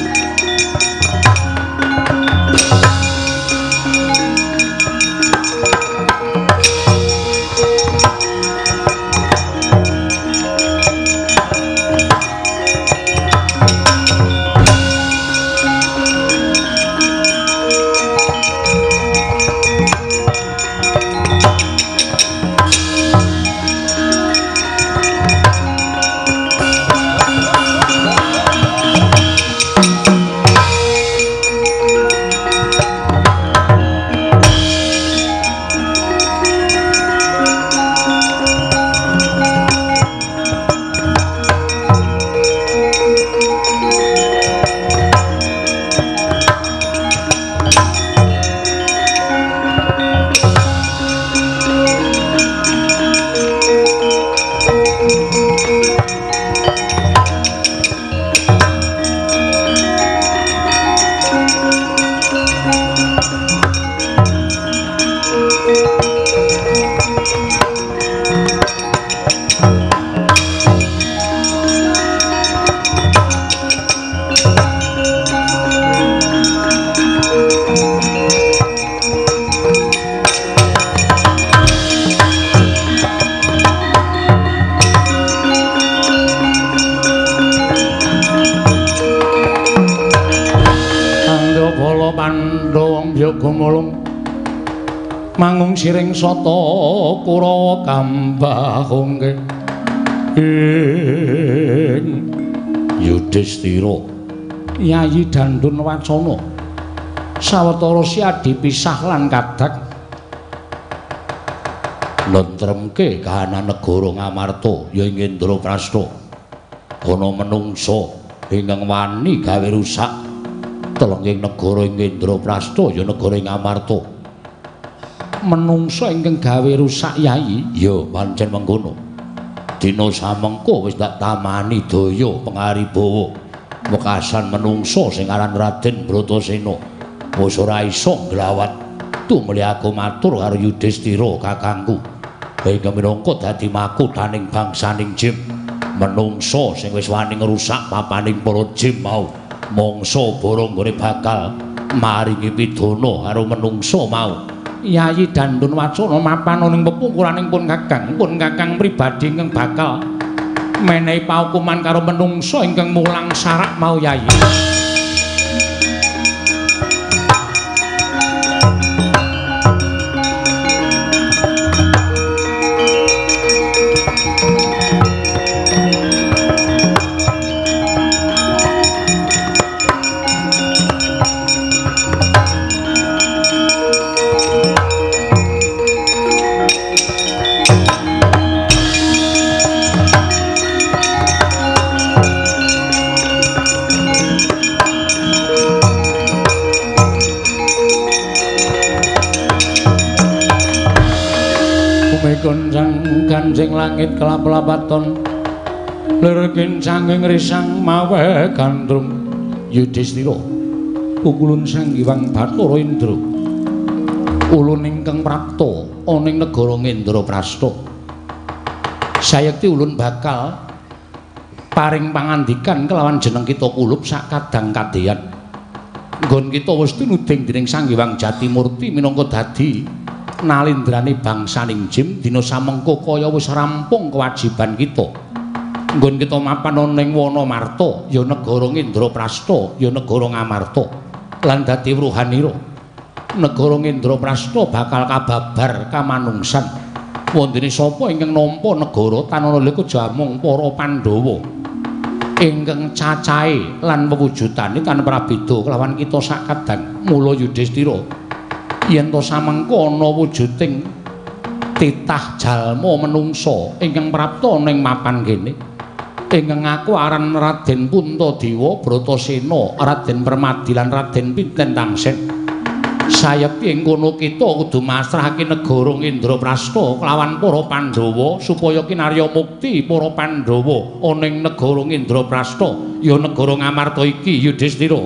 Mangung siring sata Kurawa kambahongke ing Yudhistira Yayi Dandun Wacana sawetara siadi pisah lan kadak nentremke kahanan negara Ngamarta ya ing Indraprastha ana menungsa ingkang wani gawe rusak telenging negara ing Indraprastha ya negara ing Ngamarta. Menungsa ingkang gawe rusak Yayi ya pancen mengkono. Dina samengko wis tak tamani daya pangaribawa wekasan menungsa sing aran Raden Bratasena wis ora isa nglawat tumeli aku matur karo Yudhistira kakangku hingga minangka dadi makuthaning bangsaning jim menungsa sing wis wani ngrusak papaning para jim mau mangsa baranggane bakal maringi pidana karo menungsa mau. Yayi Dandun Wacana mapan ning pepungkuraning pun Kakang, pun Kakang pribadi ingkang bakal menehi paukuman karo menungsa ingkang mulang sarak mau Yayi. Goncang Kanjeng langit kelap-lapaton lir kincanging risang mawe gandrung Yudhistira pukulun Sang Hyang Bathara Indra ulun ingkang prapta ana ing negara Indraprastha sayekti ulun bakal paring pangandikan kelawan jeneng kita kulup sak kadang kadeyan nggon kita wis tinuding dening Sang Hyang Jatimurti minangka dadi nalindrani bangsaning jim dina samengko kaya wis rampung kewajiban kita nggon kita mapan ana ing Wonomarta ya negara Indraprastha ya negara Ngamarta lan dadi ruhanira negara Indraprastha bakal kababar kamanungsan wondene sapa ingkang nampa negara tanana liku jamung para Pandhawa ingkang cacahe lan wewujudane tanpa beda kelawan kita sak kadang mula Yudhistira yen to samengko ana wujuding titah jalma menungsa ingkang prapta ning mapan kene ingkang aku aran Raden Puntadewa Bratasena Raden Permadi lan Raden Pinten Tangsen sayepi ing kono kita kudu masrahake negara Indraprastha kelawan para Pandhawa supaya kinarya mukti para Pandhawa ana ing negara Indraprastha ya negara Ngamarta iki Yudhistira.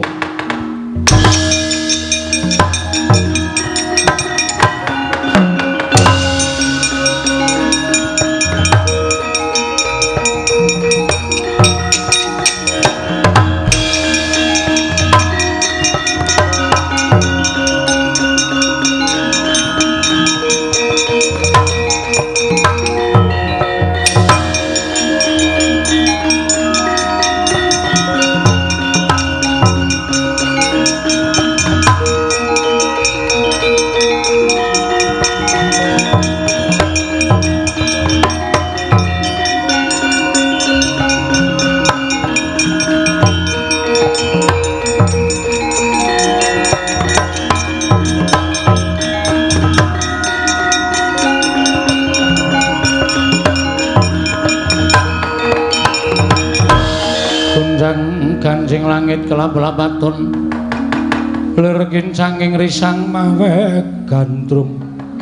sanjang ganjing langit kelap-lapaton lir kincanging risang mawe gandrum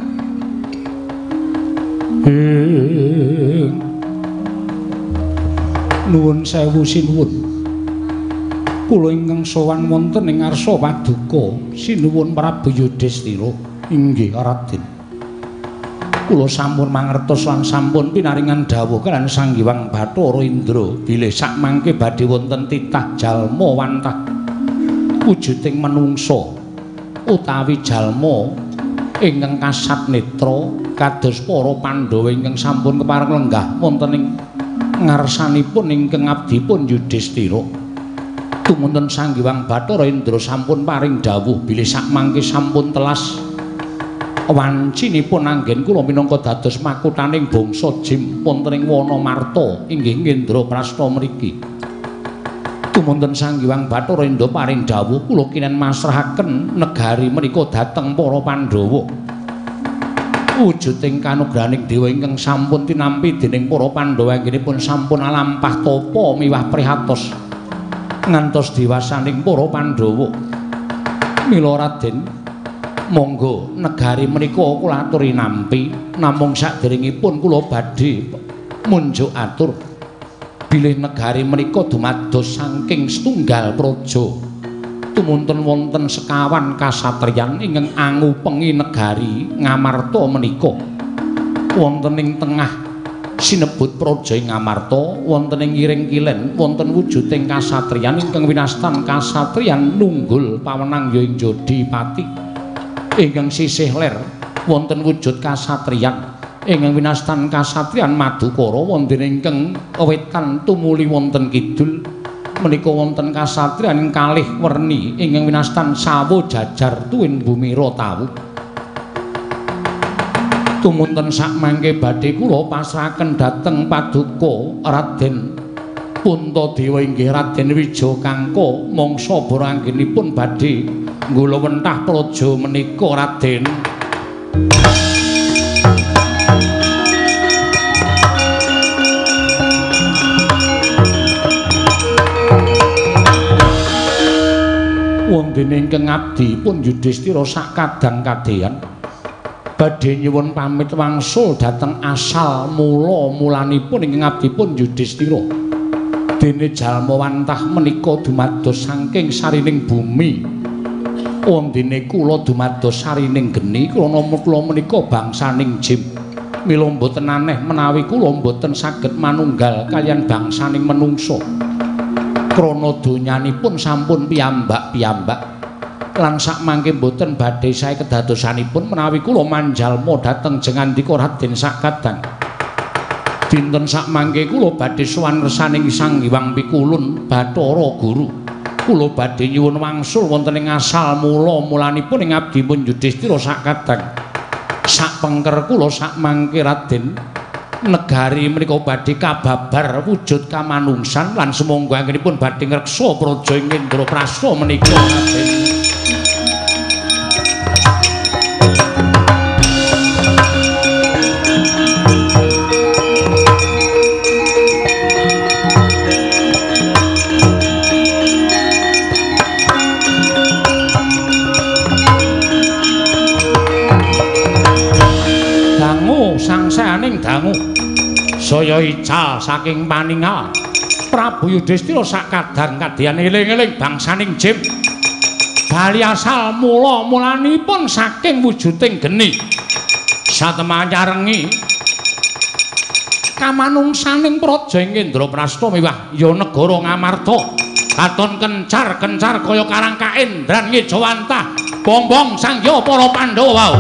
ing nuwun sewu sinuwun kula ingkang sowan wonten ing ngarsa paduka sinuwun Prabu Yudhistira inggih Raden kula sampun mangertos lan sampun pinaringan dawuh kaliyan Sang Hyang Bathara Indra bilih sakmangke badhe wonten titah jalma wantah wujuding manungsa utawi jalma ingkang kasat netra kados para Pandhawa ingkang sampun kepareng lenggah wonten ing ngarsanipun ingkang abdipun Yudhistira tumuntun Sang Hyang Bathara Indra sampun paring dawuh bilih sakmangke sampun telas wancinipun anggen kula minangka dados makuthaning bangsa Jim wonten ing Wanamarta inggih Ngendraprasta mriki tumuntun Sang Hyang Bathara Indra paring dawuh kula kinen masrahaken negari menika dhateng para Pandhawa wujuding kanugrahaning dewa ingkang sampun tinampi dening para Pandhawa anggenipun sampun alampah tapa miwah prihatos ngantos diwasaning para Pandhawa mila Raden monggo negari menika kula aturi nampi namung saderengipun kula badhe munjuk atur bilih negari menika dumados saking setunggal praja tumuntun wonten sekawan kasatriyan ingkang angupengi negari Ngamarta menika wonten ing tengah sinebut praja ing Ngamarta wonten ing iring kilen wonten wujuding kasatriyan ingkang winastan kasatriyan nunggul pawenang ya ing Jodipati ingkang sisih ler wonten wujud kasatriyan ingkang winastan kasatriyan Madukara wonten ingkang wetan tumuli wonten kidul menika wonten kasatriyan kalih werni ingkang winastan Sawo Jajar tuwin Bumira Tawu tumunten sakmangke badhe kula pasrahaken dhateng paduka Raden Puntadewa inggih Raden Wijakangka mangsa bara anggenipun badhe nggula wentah praja menika Raden wonten ingkang abdi pun Yudhistira sakadang kadehan badhe nyuwun pamit wangsul dhateng asal mula-mulanipun ingkang abdi pun Yudhistira dene jalma wantah menika dumados saking sarining bumi wondene kula dumados sarining geni krana kula menika bangsaning Jim mila mboten aneh menawi kula mboten saged manunggal kaliyan bangsaning menungsa krana donyanipun sampun piyambak-piyambak lan sakmangke mboten badhe sae kedadosanipun menawi kula manjalma dhateng jengandika Raden sakadang dinten sakmangke kula badhe sowan ngersaning Sang Hyang Pikulun Bathara Guru kula badhe nyuwun wangsul wonten ing asal mula-mulanipun ing abdipun Yudhistira sakadang sapengker kula sakmangke Raden negari menika badhe kababar wujud kamanungsan lan sumangga anggenipun badhe ngreksa praja ing Ngendraprasta menika Raden dangu sangsaning dangu saya ical saking paningal Prabu Yudhistira sakadang kadyan eling-eling bangsaning Jim bali asal mula-mulanipun saking wujuding geni satemanyarengi kamanungsaning praja ing Ngendraprasta miwah ya negara Ngamarta katon kencar-kencar kaya karang kaendran ngejawantah bombong sangya para Pandhawa wau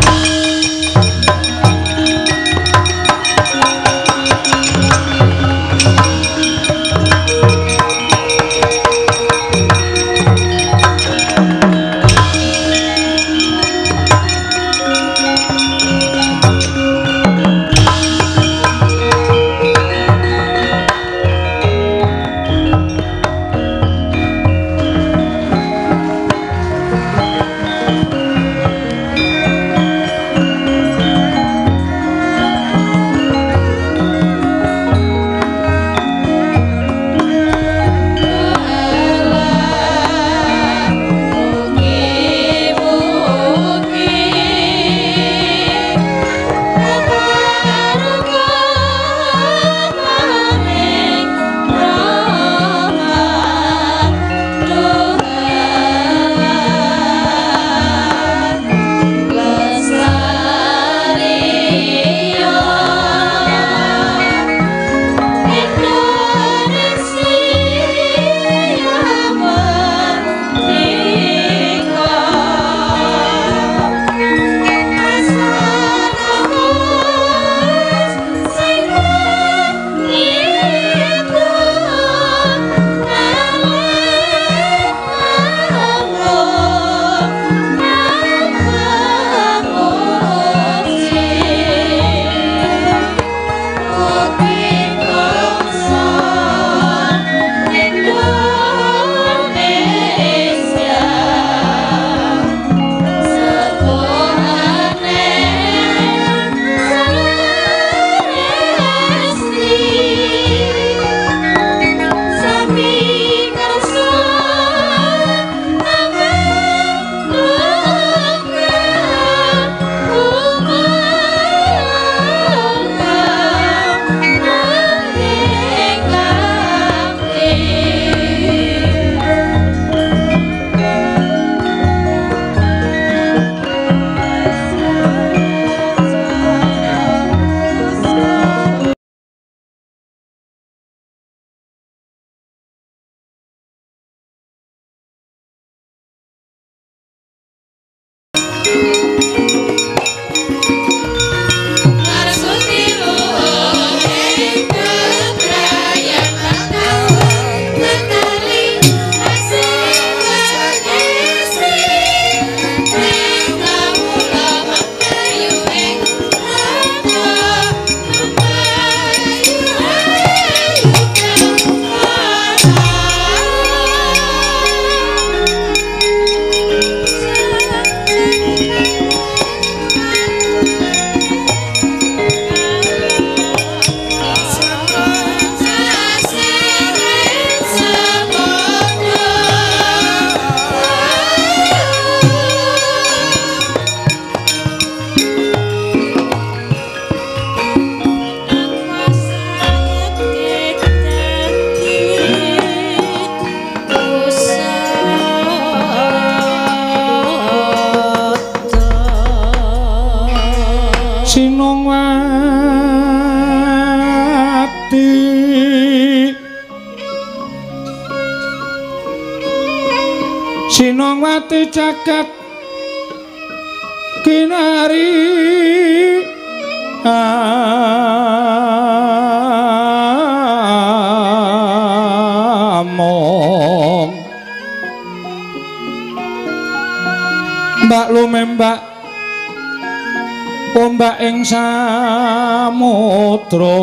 Sinongwati jagat kinari among mbak lumembak ombak ing samudra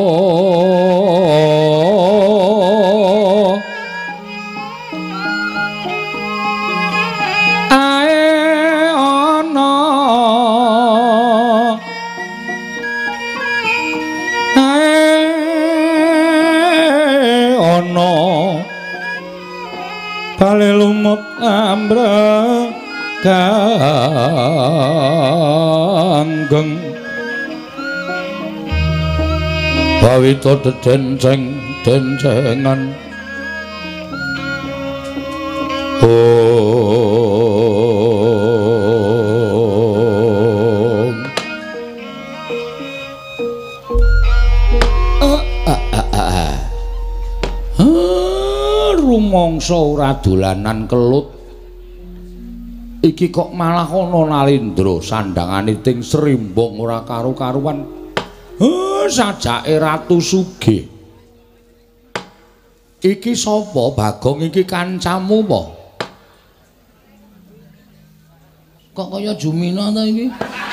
bale lumut ambreganggeng bawita denceng dencengan om rumangsa ora dolanan kelut iki kok malah ana Nalindra sandhangane ting Srimbang ora karu-karuan heh sajake Ratu Sugih iki sapa Bagong iki kancamu apa kok kaya Jumina ta iki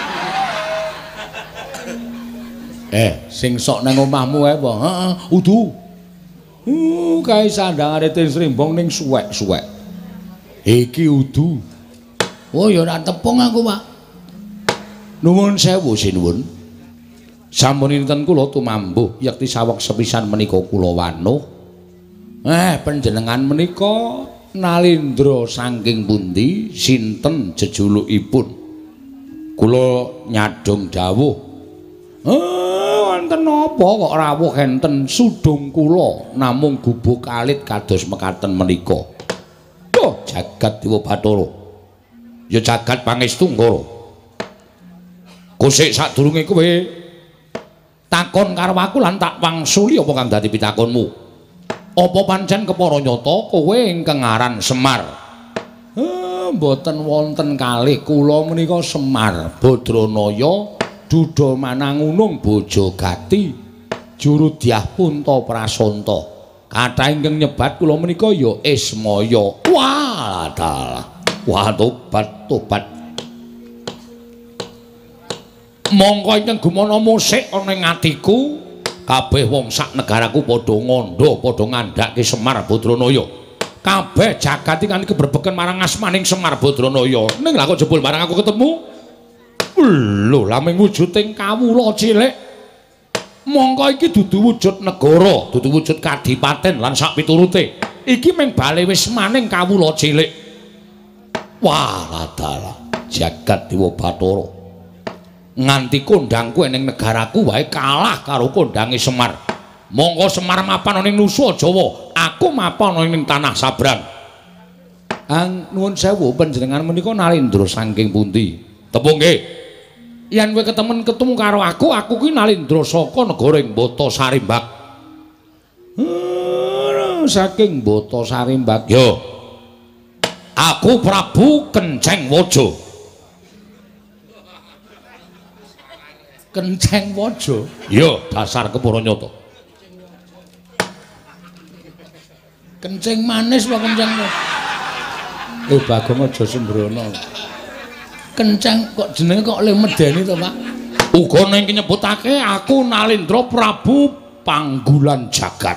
eh sing sok nang omahmu ae apa heeh udu Uh, kae sandhangane ting Srimbang ning suwek-suwek. Iki udu. Oh ya ora tepung aku, Pak. Nuwun sewu sinuwun. Sampun dinten kula tumambuh yekti saweg sepisan menika kula wanuh. Eh, panjenengan menika Nalindra saking pundi? Sinten jejulukipun? Kula nyadong dawuh. Eh, wonten napa kok rawuh enten sudung kula namung gubuk alit kados mekaten menika. Oh, jagat Dewa Bathara. Ya jagat pangestu Nggara. Kosek sadurunge kowe takon karo aku lan tak wangsuli apa kang dadi pitakonmu? Apa pancen kepara nyata kowe ingkang aran Semar? Eh, mboten wonten kalih kula menika Semar Badranaya Duda Manangunung Bojogati Juru Dyah Punta Prasanta. Kathah ingkang nyebat kula menika ya Ismaya. Wah, dalah. Wah, tobat tobat. Mongko ingkang gumana musik ana ing atiku, kabeh wong sak negaraku padha ngandha, padha ngandhake Semar Badranaya. Kabeh jagat iki kan keberbeken marang asmaning Semar Badranaya. Ning lha kok jebul marang aku ketemu? Lho, laming wujuding kawula cilik. Mongko iki dudu wujud negara, dudu wujud kadipaten lan sak piturute. Iki mung bale wis maning kawula cilik. Wah, ladalah jagat Dewa Bathara. Nganti kondhangku ning negaraku wae kalah karo kondhange Semar. Mongko Semar mapan ning Nusa Jawa, aku mapan ning tanah Sabrang. Ang nuwun sewu panjenengan menika Nalindra saking pundi? Tepung nggih. Yen kowe ketemen ketemu karo aku, aku kuwi Nalindra saka negara ing Bata Sarimbak. Uh, saking Bata Sarimbak. Yo. Aku Prabu Kenceng Waja. Kenceng Waja. Yo, dasar kepara nyata. Kencing manis apa kencing? Eh Bagong aja sembrono. Kenceng kok jenenge kok le medeni to, Pak? Uga ning nyebutake aku Nalindra Prabu Panggulan Jagat.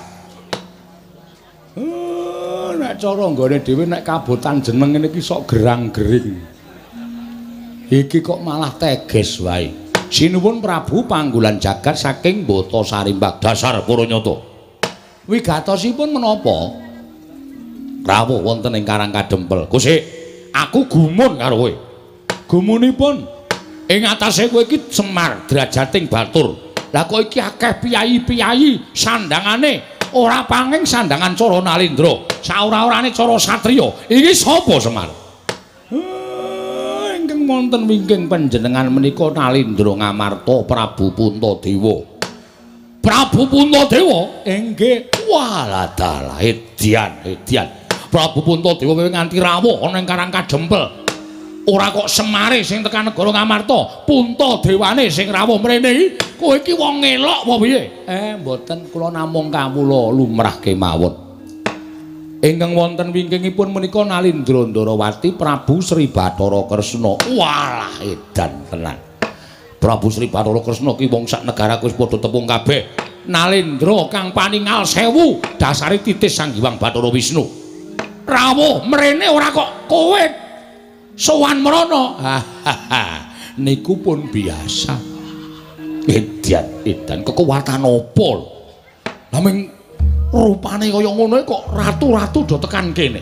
Oh, nek cara nggone dhewe nek kabotan jeneng ngene iki sok gerang-gering. Iki kok malah teges wae. Sinuwun Prabu Panggulan Jagat saking Bata Sarimbak dasar para nyata. Wigatosipun menapa? Rawuh wonten ing Karang Kadempel. Gusti, aku gumun karo kowe. Gumunipun ing atase kowe iki Semar Drajating Batur. Lah kok iki akeh piyai-piyai sandangane ora panging sandangan cara Nalindra. Saora-orane cara satriya. Iki sapa Semar? Ingkang wonten wingking panjenengan menika Nalindra Ngamarta Prabu Puntadewa. Prabu Puntadewa? Inggih. Walah dalah edian, edian. Prabu Puntadewa kowe nganti rawuh ana ing Karang Kadempel. Ora kok Semare sing tekan negara Ngamarta, Puntadewane sing rawuh mrene iki. Kowe iki wong elok apa piye? Eh, mboten, kula namung kawula lumrah kemawon. Ingkang wonten wingkingipun menika Nalindra Ndarawati Prabu Sri Bathara Kresna. Walah edan tenan. Prabu Sri Bathara Kresna ki wong sak negara wis padha tepung kabeh. Nalindra kang paningal sewu dasare titis Sang Hyang Bathara Wisnu. Rawuh mrene ora kok kowe sowan mrono. Niku pun biasa. Edian, edan kekuwatan apa? Lah ming rupane kaya ngono kok ratu-ratu do tekan kene.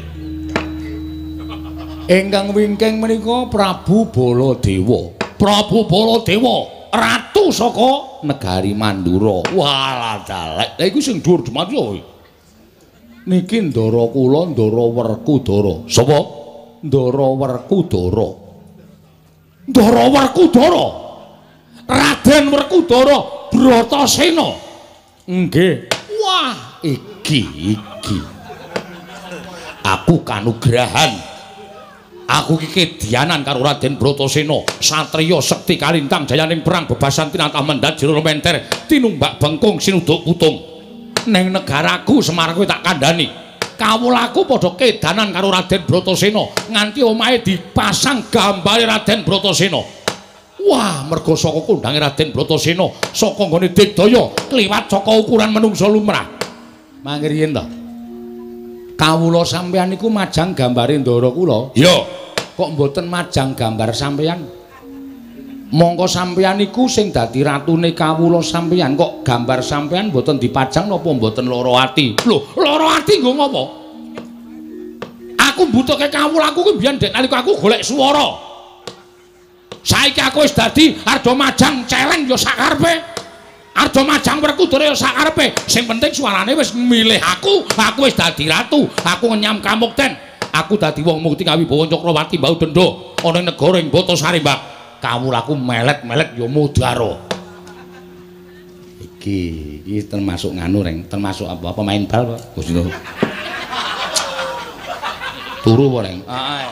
Ingkang wingking menika Prabu Baladewa. Prabu Baladewa, ratu saka negari Mandura. Walah dalek. Lah iku sing dhuwur demati kowe. Niki ndara kula Ndara Werkudara. Sapa? Ndara Werkudara. Ndara Werkudara. Raden Werkudara Bratasena. Nggih. Wah, iki iki. Aku kanugrahan. Aku iki kedianan karo Raden Bratasena, satriya sekti kalintang jayaning perang bebasan tinatah mendat jero menter tinumbak bengkung sinuduk putung. Neng negaraku Semar kowe tak kandhani. Kawulaku padha kedanan karo Raden Bratasena nganti omahe dipasang gambare Raden Bratasena. Wah, merga saka kondange Raden Bratasena saka nggone digdaya kliwat saka ukuran menungsa lumrah. Mangke riyen to. Kawula sampeyan niku majang gambare ndara kula. Iya. Kok mboten majang gambar sampeyan? Mongko sampeyan niku sing dadi ratune kawula sampeyan, kok gambar sampeyan mboten dipajang napa mboten lara ati? Lho, lara ati nggo ngopo? Aku mbutuhke kawulaku kuwi biyen dek nalika aku golek swara. Saiki aku wis dadi arep majang celeng ya sakarepe. Arep majang Werkudara ya sakarepe. Sing penting suarane wis milih aku. Aku wis dadi ratu. Aku ngenyam kamukten. Aku dadi wong mukti kawibawa Cakrawati Mbau Denda ana ing negara ing Bata Sarimbak. Kawulaku melet-melet ya mudhara. Iki iki termasuk nganu reng, termasuk apa? Pemain bal, Pak. Gusti. Turu apa reng? Heeh.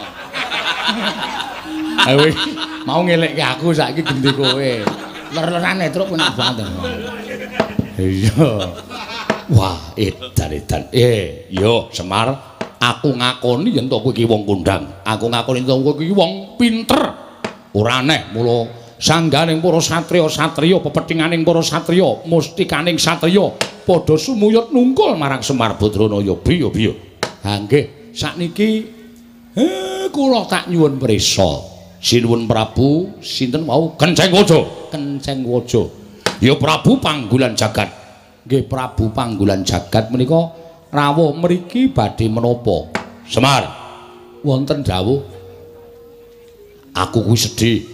Ayo mau ngelekke aku saiki gendhe kowe. Ler-lerane truk penak banget. Iya. Wah, edan-edan. Eh, yo Semar, aku ngakoni yen to kowe iki wong kondang. Aku ngakoni to kowe iki wong pinter. Ora aneh mula sangganing para satriya-satriya pepethinganing para satriya mustikaning satriya padha sumuyut nungkul marang Semar Badranaya biya-biya. Ha nggih sakniki eh kula tak nyuwun prisa sinuwun Prabu sinten wau Kenceng Waja. Kenceng Waja. Ya Prabu Panggulan Jagat. Nggih Prabu Panggulan Jagat menika rawuh mriki badhe menapa? Semar wonten dawuh. Aku kuwi sedih.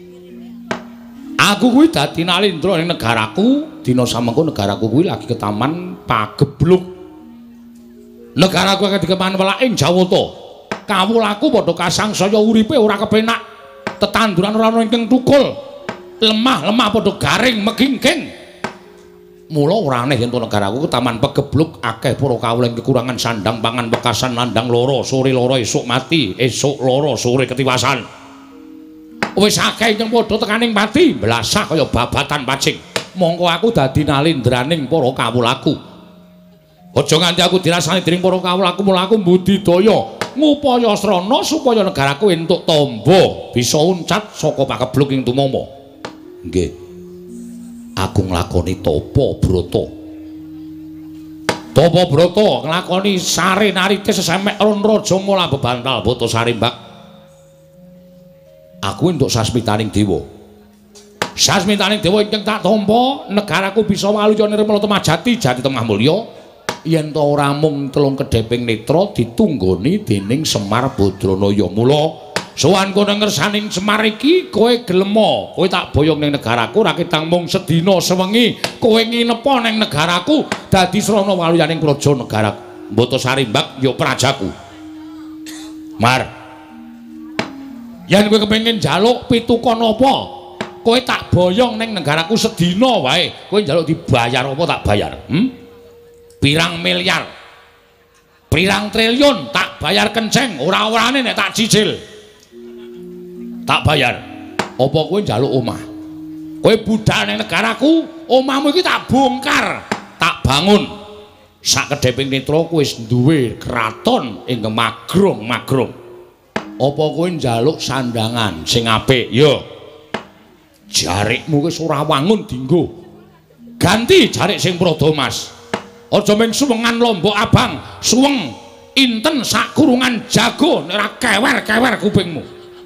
Aku kuwi dadi Nalindra ning negaraku, dina samengko negaraku kuwi lagi ketaman pagebluk. Negaraku lagi dikeman welaking Jawata. Kawulaku padha kasangsaya uripe ora kepenak. Tetanduran ora ana ingkang tukul. Lemah-lemah padha garing megingking. Mula ora aneh yen to negaraku ketaman pagebluk akeh para kawula kekurangan sandang pangan bekasan landang lara, sore lara esuk mati, esuk lara sore ketiwasan. Wis akeh ingkang padha tekaning pati blasah kaya babatan pacing. Mongko aku dadi nalindraning para kawulaku. Aja nganti aku dirasani dening para kawulaku mula aku mbudidaya ngupaya srana supaya negaraku entuk tamba bisa uncat saka pakebluk ing tumama. Nggih. Aku nglakoni tapa brata. Tapa brata nglakoni sare narite sesemek ron raja mola bebantal bata sarimbak. Aku entuk sasmitaning dewa. Sasmitaning dewa ingkang tak tampa negaraku bisa waluya nirmala temajati jati temah mulya. Yen ta ora mung telung kedheping netra ditunggoni dening Semar Badranaya. Mula sowan kono ngersaning Semar iki kowe gelem kowe tak boyong ning negaraku ra ketang mung sedina sewengi kowe nginepa ning negaraku dadi srana waluyaning praja negaraku Mbata Sarimbak ya prajaku. Mar yen kowe kepengin njaluk pitukon apa kowe tak boyong ning negaraku sedina wae kowe njaluk dibayar apa tak bayar hm? Pirang miliar, pirang triliun tak bayar kenceng, ora-orane nek tak cicil. Tak bayar. Apa kowe njaluk omah? Kowe budal ning negaraku, omahmu iki tak bongkar, tak bangun. Sak kedheping netra kowe wis duwe kraton ing magrong-magrong. Apa kowe njaluk sandangan sing apik? Yo. Jarikmu wis ora wangun dienggo. Ganti jarik sing prada Mas. Aja mung suwengan lombok abang, suweng inten sak kurungan jago nek ora kewer-kewer kupingmu.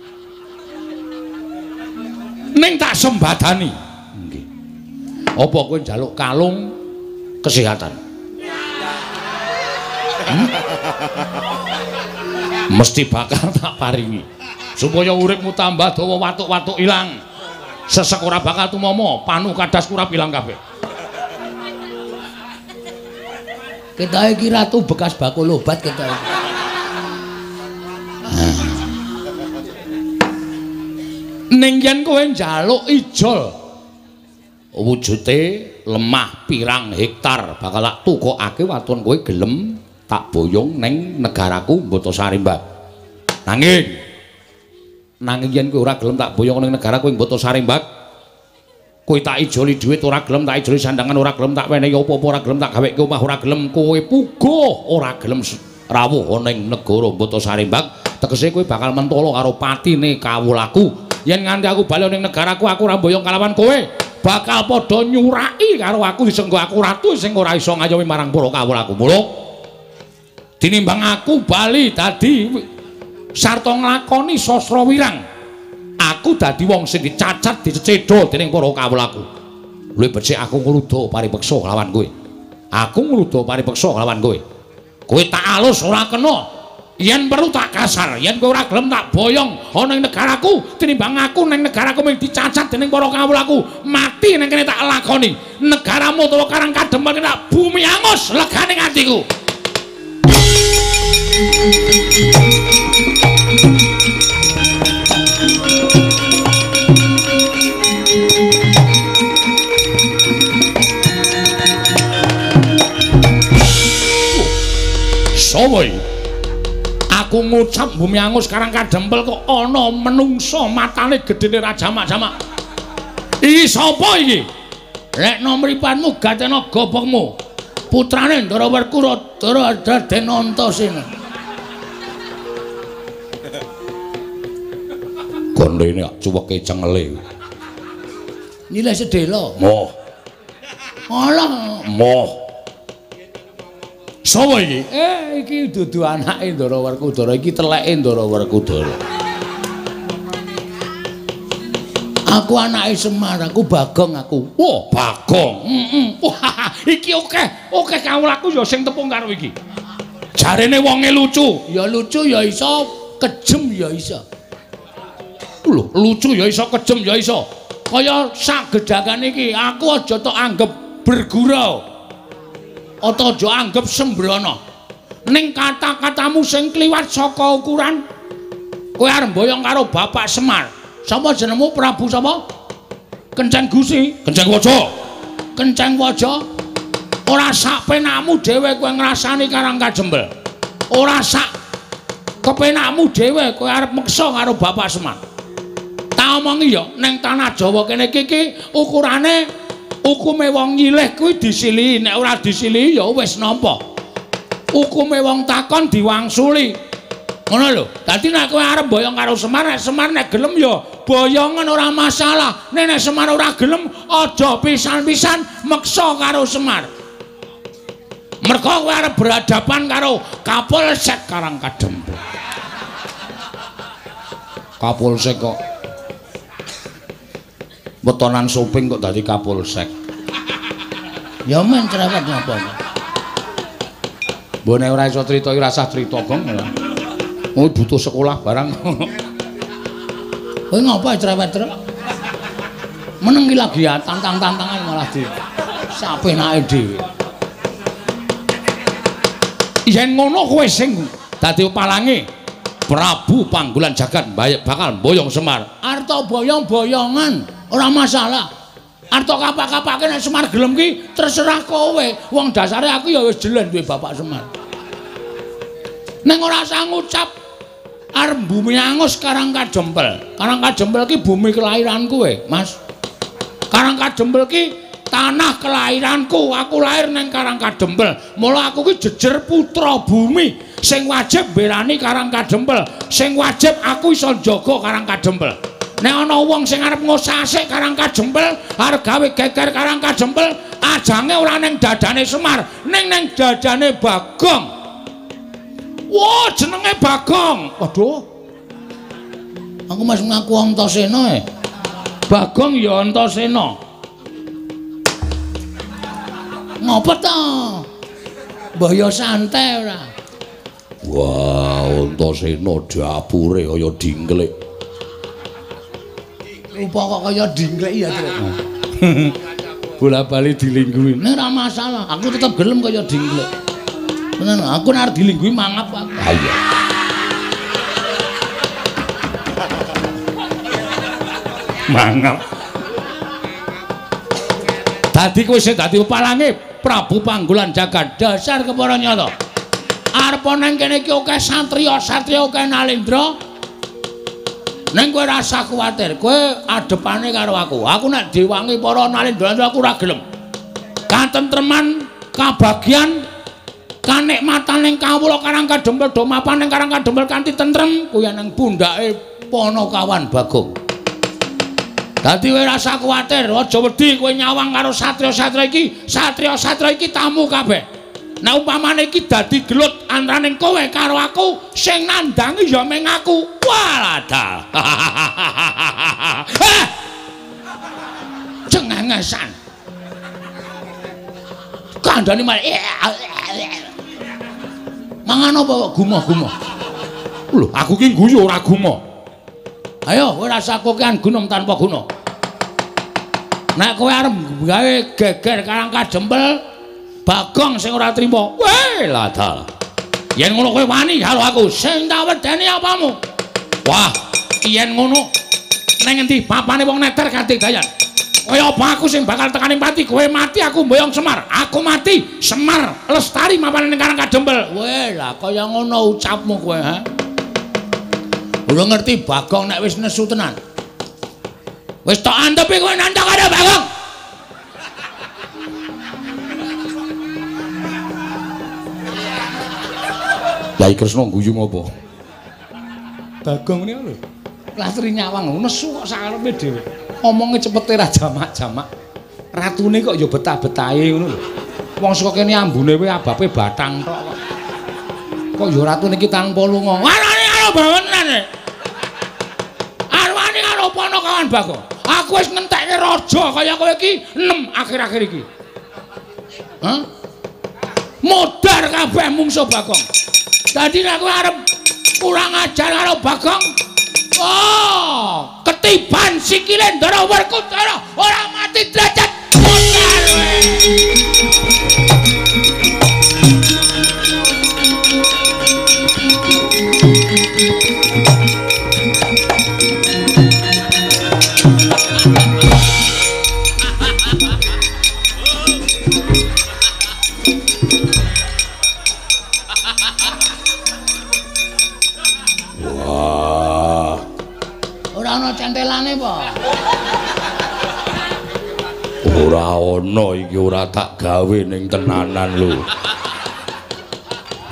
Ning tak sembadani. Nggih. Apa kowe njaluk kalung kesehatan? Hmm? Mesti bakal tak paringi. Supaya uripmu tambah dawa watuk-watuk ilang. Sesek ora bakal tumama, panu kadas kurap ilang kabeh. Kita iki ratu bekas bakul obat kita iki. Ning yen kowe njaluk ijol wujude lemah pirang hektar bakal tak tukokake waton kowe gelem tak boyong ning negaraku Mbata Sarimbak. Nanging nanging yen kowe ora gelem tak boyong ning negaraku Mbata Sarimbak kowe tak ijoli dhuwit ora gelem tak ijoli sandangan ora gelem tak wenehi apa-apa ora gelem tak gaweke omah ora gelem kowe puguh ora gelem rawuh ning negara Mbata Sarimbak tegese kowe bakal mentolo karo patine kawulaku yen nganti aku bali ning negaraku aku ora boyong kalawan kowe bakal padha nyuraki karo aku disenggo aku ratu sing ora iso ngayomi marang para kawulaku mula tinimbang aku bali dadi sarta nglakoni sastra wirang aku dadi wong sing dicacat dicecedha dening para kawulaku. Luwih becik aku ngluda paripeksa lawan kowe. Aku ngluda paripeksa lawan kowe. Kowe tak alus ora kena. Yen perlu tak kasar, yen kowe ora gelem tak boyong ana ing negaraku, tinimbang aku ning negaraku mung dicacat dening para kawulaku, mati ning kene tak lakoni. Negaramu utawa Karang Kadempel tak bumi angus legane atiku. Sawai aku ngucap bumi angus Karang Kadempel kok ana menungso matane gedene ra jamak-jamak. Iki sapa iki? Lek nomripanmu gatena gobokmu. Putrane Ndara Werkudara Raden Antasena. Gondene cuweke cengele. Nilai sedela. Moh. Alah, moh. Sapa iki? Eh iki dudu anake Ndara Werkudara, iki teleke Ndara Werkudara. Aku anake Semar, aku Bagong aku. Wah, Bagong. Heeh. Wah, iki akeh. Akeh kawulaku ya sing tepung karo iki. Jarene wonge lucu. Ya lucu ya iso, kejem ya iso. Lho, lucu ya iso, kejem ya iso. Kaya sak gedhakan iki, aku aja tok anggap bergurau. Ata aja anggap sembrono. Ning kata-katamu sing kliwat saka ukuran, kowe arep mboyong karo Bapak Semar. Sapa jenengmu? Prabu sapa? Kenceng Gusi, Kenceng Waja. Kenceng Waja. Ora sak penakmu dhewe kowe ngrasani Karang Kadempel. Ora sak kepenakmu dhewe kowe arep meksa karo Bapak Semar. Tak omongi ya, ning tanah Jawa kene iki ukurane hukume wong nyilih kuwi disilihi, nek ora disilihi ya wis nampa. Hukume wong takon diwangsuli. Ngono lho. Dadi nek kowe arep boyong karo Semar, nek Semar nek gelem ya boyongan ora masalah. Nek nek Semar ora gelem aja pisan-pisan meksa karo Semar. Mergo kowe arep berhadapan karo Kapolsek Karangkadempel. Kapolsek kok wetonan Soping kok dadi Kapolsek. Ya men cerewet napa. Mbone ora iso crita iki rasah crita gong. Oh butuh sekolah barang. Kowe ngapa cerewet terus? Meneng iki lagi ya tantang-tantangan malah di sapenake dhewe. Yen ngono kowe sing dadi palange Prabu Panggulan Jagat bakal boyong Semar. Arta boyong-boyongan ora masalah. Arta kapak-kapake nek Semar gelem ki terserah kowe. Wong dasare aku ya wis jelen duwe bapak Semar. Neng ora usah ngucap arep bumi angus Karangkadempel. Karangkadempel ki bumi kelahiran kowe, Mas. Karangkadempel ki tanah kelahiranku. Aku lahir neng Karangkadempel. Mula aku ki jejer putra bumi sing wajib mbelani Karangkadempel. Sing wajib aku iso jaga Karangkadempel. Nek ana wong sing arep ngosasik Karangkadempel, arep gawe geger Karangkadempel, ajange ora ning dadane Semar, ning ning dadane Bagong. Wah, jenenge Bagong. Waduh. Aku mas ngaku Antasena e. Bagong ya Antasena. Ngopo to? Mbah ya santai ora. Wah, Antasena dapure kaya dingklek. Rupa kok kaya dingklek ya, Tru. Bola-bali dilingguhi. Nek ora masalah, aku tetep gelem kaya dingklek. Tenan, aku nek dilingguhi mangap aku. Ha iya. Mangap. Dadi kowe sing dadi palange Prabu Panggulan Jagat, dasar kepara nyata. Arep nang kene iki akeh satriya, satriya akeh Nalendra. Neng kowe rasa kuwatir, kowe adepane karo aku. Aku nek diwangi para Nalendra aku ora gelem. Katentreman, kabagian, kanikmatan ning kawula Karangkadempel do mapan ning Karangkadempel kanthi tentrem kuwi nang pundhake Panakawan Bagong. Dadi kowe rasa kuwatir, aja wedi kowe nyawang karo satriya-satriya iki. Satriya-satriya iki tamu kabeh. Nek umpamane iki dadi gelut antaraning kowe karo aku, sing nandangi ya meng aku. Waladal. Cengengesan. Kandhane malah mangan apa kok gumoh-gumoh. Lho, aku ki guyu ora gumoh. Ayo, kowe rasa kokean gunung tanpa guna. Nek kowe arep gawe geger Karangkadempel, Bagong sing ora trima. Weh, ladal. Yen ngono kowe wani karo aku, sing tak wedeni apamu? Wah, yen ngono nang endi papane wong neter kanthi dayan. Kaya apa aku sing bakal tekaning pati, kowe mati aku mboyong Semar. Aku mati, Semar lestari mapane ning Karangkadempel. Weh, lah kaya ngono ucapmu kowe, ha? Ora ngerti Bagong nek wis nesu tenan. Wis tok antepi kowe nandhang karo Bagong. Lai Kresna guyu ngopo? Bagong niku lho. Lastri nyawang nesu kok sakarepe dhewe. Omonge cepete ra jamak-jamak. Ratune kok ya betah-betahe ngono lho. Wong saka kene ambune kowe abape bathang tok kok. Kok ya ratune iki tanpa lunga. Arane karo bawenan. Arwani karo Panakawan Bagong. Aku wis ngentekke raja kaya kowe iki enem akhir-akhir iki. Hah? Modar kabeh mungsuh Bagong. Dadi nek kowe arep kurang ajar karo Bagong, oh, ketiban sikile Ndara Werkudara ora mati derajat modar centelane apa? Ora ana iki ora tak gawe ning tenanan lho.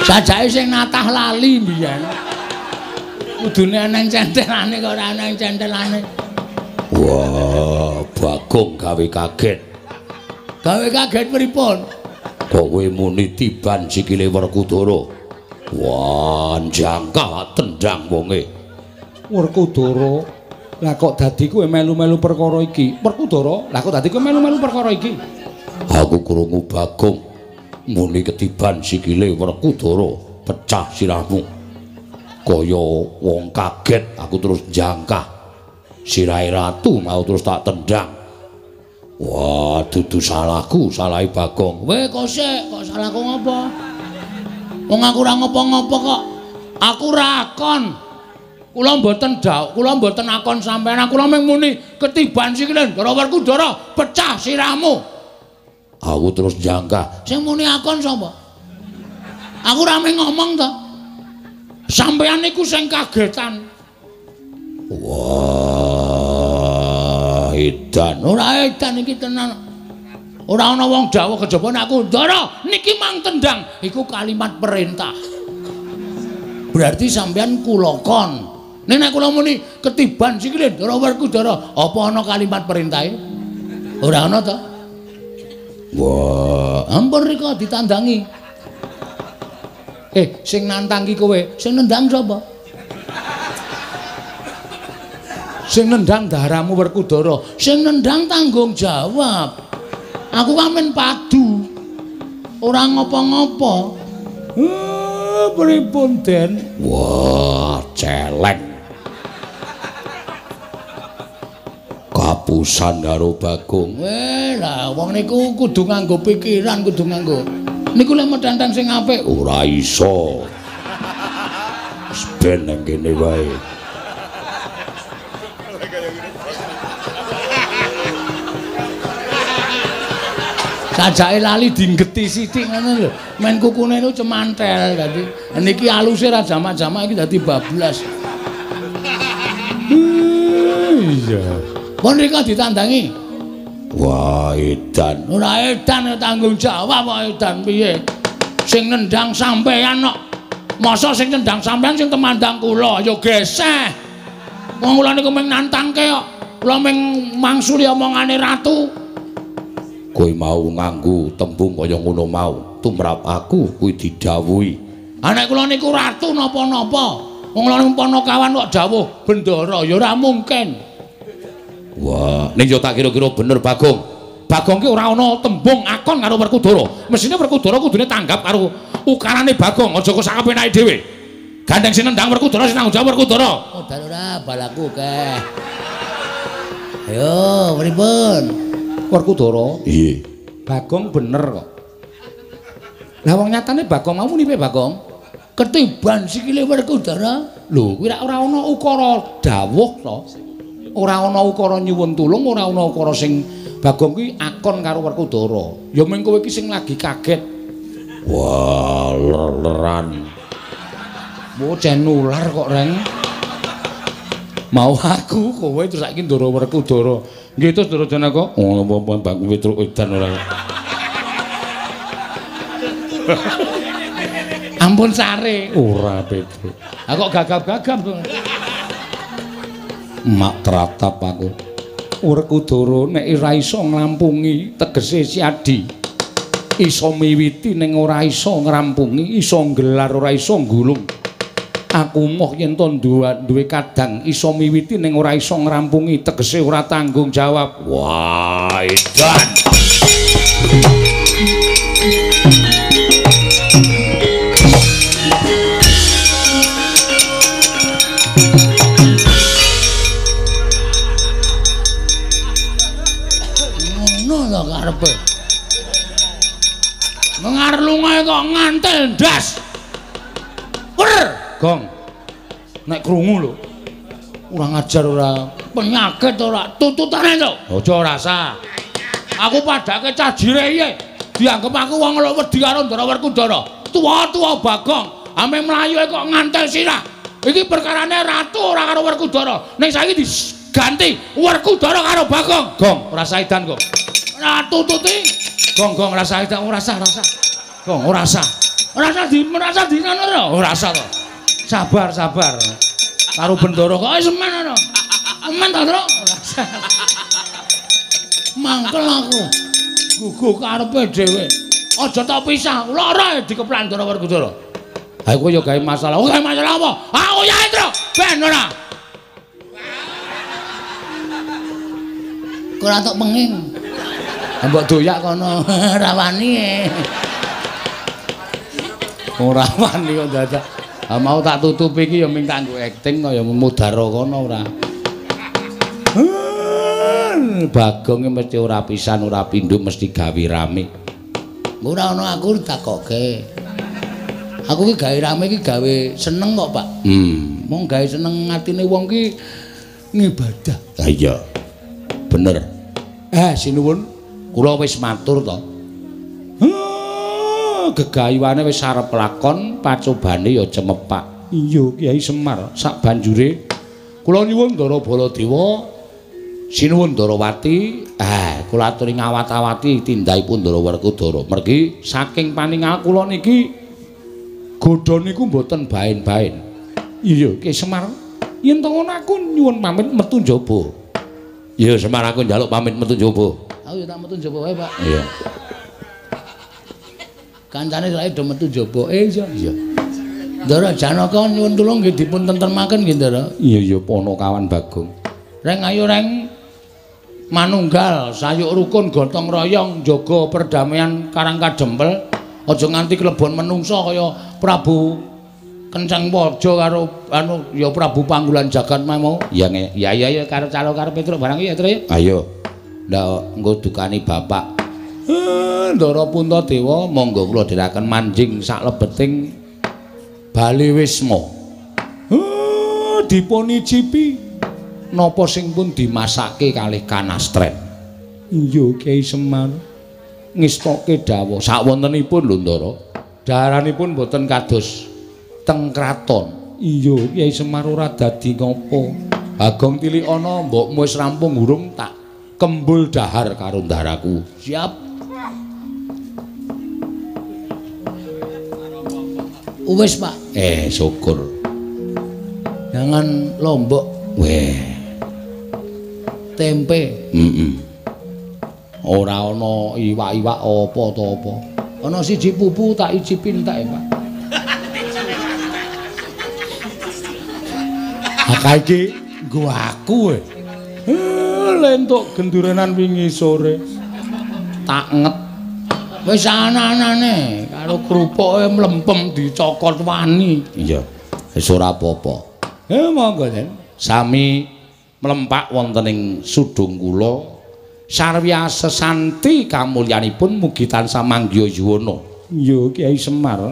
Sajake sing natah lali mbiyen. Kudune ana centelane kok ora ana centelane. Wah, Bagong gawe kaget. Gawe kaget pripun? Kok kowe muni tiban sikile Werkudara. Wah, jangka tendang wonge. Werkudara, lah kok dadi kowe melu-melu perkara iki? Werkudara, lah kok dadi kowe melu-melu perkara iki? Aku krungu Bagong muni ketiban sikile Werkudara, pecah sirahmu. Kaya wong kaget, aku terus jangkah. Sirahe ratu mau terus tak tendang. Wah, dudu salahku, salahe Bagong. Weh, kok sik, kok salahku ngopo? Wong aku ora ngopo-ngopo kok. Aku ra akon. Kula mboten daw, kula mboten akon sampean. Kula mung muni ketiban sikile Ndara Werkudara, pecah sirahmu. Aku terus jangkah. Sing muni akon sapa? Aku ora mung ngomong to. Sampean niku sing kagetan. Wah, edan. Ora edan iki tenan. Ora ana wong dawuh kejaba nek aku Ndara niki mang tendang. Iku kalimat perintah. Berarti sampean kula kon. Nek nek kula muni ketiban sikile Ndara Werkudara, apa ana kalimat perintahe? Ora ana to? Wah, ampun rika ditandangi. Eh, sing nantang ki kowe, sing nendang sapa? Sing nendang daramu Werkudara, sing nendang tanggung jawab. Aku kamen padu. Ora ngopo-ngopo. Eh, pripun Den? wah, celeng. Kapusan karo Bagong. Eh, lah wong niku kudu nganggo pikiran, kudu nganggo. Niku lek medantang sing apik. Ora iso. Wis ben nang kene wae. Sajake lali dinggeti sithik ngono lho. Men kukune niku cemantel dadi. Niki aluse ra jamak-jamak iki dadi bablas. Iya. Pun rika ditandangi. Wah, edan. Ora edan tanggung jawab kok edan piye? Sing nendang sampean kok. Masa sing nendang sampean sing temandang kula ya geseh. Wong kula niku mung nantangke kok. Kula mung mangsuli omongane ratu. Kowe mau nganggo tembung kaya ngono mau, tumrap aku kuwi didhawuhi. Ah nek kula niku ratu napa-napa. Wong kula niku Panakawan kok dawuh bendara ya ora mungkin. Wah, ning yo tak kira-kira bener Bagong. Bagong ki ora ana tembung akon karo Werkudara. Mesine Werkudara kudune tanggap karo ukarane Bagong, aja kok sak kepenake dhewe. Gandeng sing nendang Werkudara sing tanggung jawab Werkudara. Oh, dal ora balaku keh. Ayo, pripun? Werkudara. Iye. Bagong bener kok. Lah wong nyatane Bagong mau muni piye Bagong? Ketiban sikile Werkudara. Lho, kuwi ora ana ukara dawuh to. Ora ana ukara nyuwun tulung, ora ana ukara sing Bagong kuwi akon karo Werkudara. Ya mung kowe iki sing lagi kaget. Wah, leran. Bocah nular kok, Reng. Mau aku kowe terus saiki Ndara Werkudara. Nggih terus Ndara kok. Oh, apa Bang Petruk edan ora. Ampun sare. Ora Petruk. Ah kok gagap-gagap. Mak teratap aku. Werkudara nek ora iso nglampungi tegese Siadi. Iso miwiti ning ora iso ngrampungi, iso nggelar ora iso nggulung. Aku moh yen to duwe kadang iso miwiti ning ora iso ngrampungi tegese ora tanggung jawab. Wah, edan. Ngono lho karepe. Mengar lungae kok ngantel ndas. Wer, Gong. Nek krungu lho. Ora ngajar ora, penyakit ora, tututane to. Aja rasa. Aku padake cajire iye. Dianggep aku wong lho wedi karo Ndara Werkudara. Tuwa-tuwa Bagong, ame mlayu kok ngantel sirah. Iki perkarane ratu ora karo Werkudara. Ning saiki diganti Werkudara karo Bagong. Gong, rasa edan kok. Ora tututi. Gong, gong rasa edan ora sah, rasa. Gong, ora sah. Ora usah di ora usah di ngono to. Ora usah to. Sabar, sabar. Karo Bendoro kok semen ana. Semen to, Tru. Mangkel aku. Gugu karepe dhewe. Aja tak pisah. Lara dikeplan Ndara Werkudara. Ha kowe ya gawe masalah. Oh, gawe masalah apa? Aku ya, Tru. Ben ora. Kowe ora tok penging. Mbok doyak kono rawani. Ora wani kok dadak. Ha mau tak tutupi iki ya ming kanggo akting kaya mudhara kono ora. Bagong mesti ora pisan ora pindho mesti gawe rame. Ora ana aku ditakoke. Aku ki gawe rame ki gawe seneng kok, Pak. Hmm, mong gawe seneng atine wong ki ngibadah. Ha iya. Bener. Eh, sinuwun, kula wis matur to. Gegayuane wis arep lakon, pacobane ya cemepak. Iya, Kyai Semar, sak banjure kula nyuwun Ndara Baladewa, sinuwun Ndarawati, eh kula aturi ngawat-awati tindahipun Ndara Werkudara. Mergi saking paningal kula niki godha niku mboten baen-baen. Iya, Kyai Semar, yen to ngono aku nyuwun pamit metu njaba. Iya, Semar aku njaluk pamit metu njaba. Aku ya tak metu njaba wae, Pak. Iya. Kancane sae do metu njaba. Eh iya iya. Ndara Janaka nyuwun tulung nggih dipun tentremaken nggih Ndara. Iya iya Panakawan Bagong. Reng ayo reng manunggal sayuk rukun gotong royong jaga perdamaian Karang Kadempel. Aja nganti klebon menungsa kaya Prabu Kenceng Waja karo anu ya Prabu Panggulan Jagat mau. Ya ya ya karo calo karo Petruk barang ya Tru ya. Ayo. Ndak engko dukani bapak. Ndara Puntadewa monggo kula dherekaken manjing sak lebeting Bali Wisma. Uh, dipun icipi napa sing pun dimasake kalih kanastren. Iya Kyai Semar. Ngestoke dawuh sakwontenipun lho Ndara. Daharanipun boten kados teng kraton. Iya Kyai Semar ora dadi ngopo. Bagong tilik ana mbokmu wis rampung urung tak kembul dahar karo ndaraku. Siap. Wis Pak. Eh syukur. Jangan lombok. Weh. Tempe. Heeh. Ora ana iwak-iwak apa to apa. Ana siji pupu tak icipin tak, Pak. Akeh iki nggo aku e. Lentuk gendurenan wingi sore. Tak nget. Wis ana-anane karo krupuke mlempem dicokot wani. Iya. Wis ora apa-apa. Eh monggo Den. Sami mlempak wonten ing sudung kula sarwi sesanti kamulyanipun mugi tansah manggya yuwana. Iya Kyai Semar.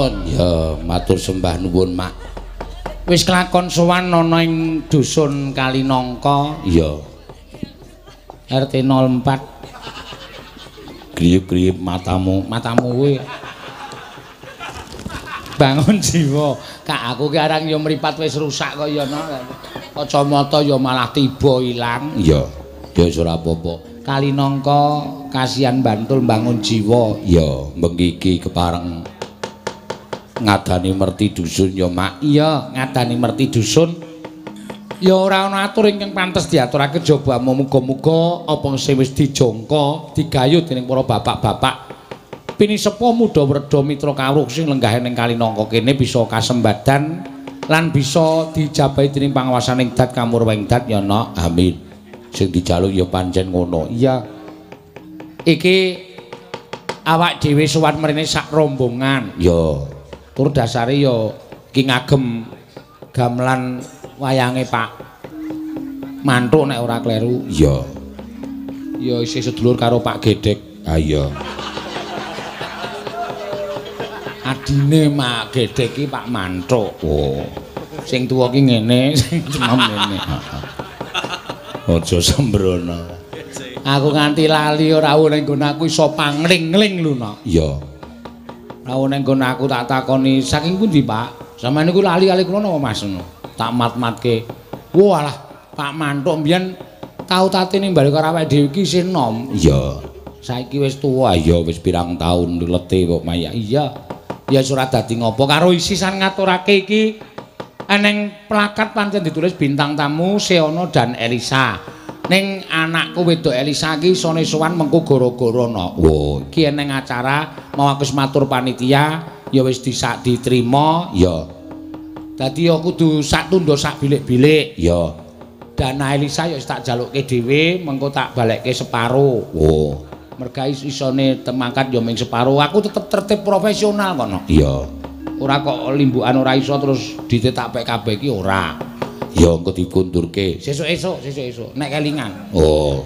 nuwun. Ya, matur sembah nuwun, Mak. Wis kelakon sowan ana ing dusun Kalinangka. Iya. R T nol empat. Griyip-griyip matamu, matamu kuwi. Bangun jiwa. Kak aku ki arang ya mripat wis rusak kok ya no. Kacamata ya malah tiba ilang. Iya. Ya wis ora apa-apa. Kalinangka kasihan Bantul bangun jiwa. Ya, mengiki kepareng ngadani merti dusun ya, Mak. Iya, ngadani merti dusun. Ya ora ana atur ingkang pantes diaturake jaba muga-muga apa sing wis dijangka, digayuh dening para bapak-bapak. Pinisepa muda werda mitra kawruh sing lenggah ning Kalinangka kene bisa kasembadan lan bisa dijabahi dening pangawasaning dat kamurweng dat ya, Nok. Amin. Sing dijaluk ya pancen ngono. Iya. Iki awak dhewe sowan mrene sak rombongan. Ya. Tur dasare ya iki ngagem gamelan wayange Pak Mantuk nek ora kleru. Iya. Ya isih sedulur karo Pak Gedek. Ah iya. Adine Mak Gedek iki Pak Mantuk. Oh. Sing tuwa ki ngene, sing cenom ngene. Aja sembrono. Aku nganti lali ora ning nggon aku iso pangling-ling lho, Nok. Iya. Ora ning nggon aku tak takoni, saking pundi, Pak? Sampeyan niku lali-lali kula napa Mas? Tak mat-matke. Walah, Pak Mantuk mbiyen tau tatene bali karo awake dhewe iki isih nom. Iya. Saiki wis tuwa. Iya, wis pirang taun lete kok Maya. Iya. Ya ora dadi ngopo karo isisan ngaturake iki. Eneng plakat pancen ditulis bintang tamu Seono dan Elisa. Ning anakku wedok Elisa iki isone sowan mengko gara-gara no. Wo, iki eneng acara mau aku matur panitia ya wis disak diterima. Ya. Dadi ya kudu sak tundha sak bilik-bilik. Ya. Dana Elisa ya wis tak jalukke dhewe mengko tak balekke separo. Wo. Merga isone temangkat ya ming separo. Aku tetep tertib profesional kono. Iya. Ora kok limbukan ora iso terus ditetak kabeh iki ora. Ya engko dikundurke. Sesuk-esuk, sesuk-esuk nek kelingan. Oh.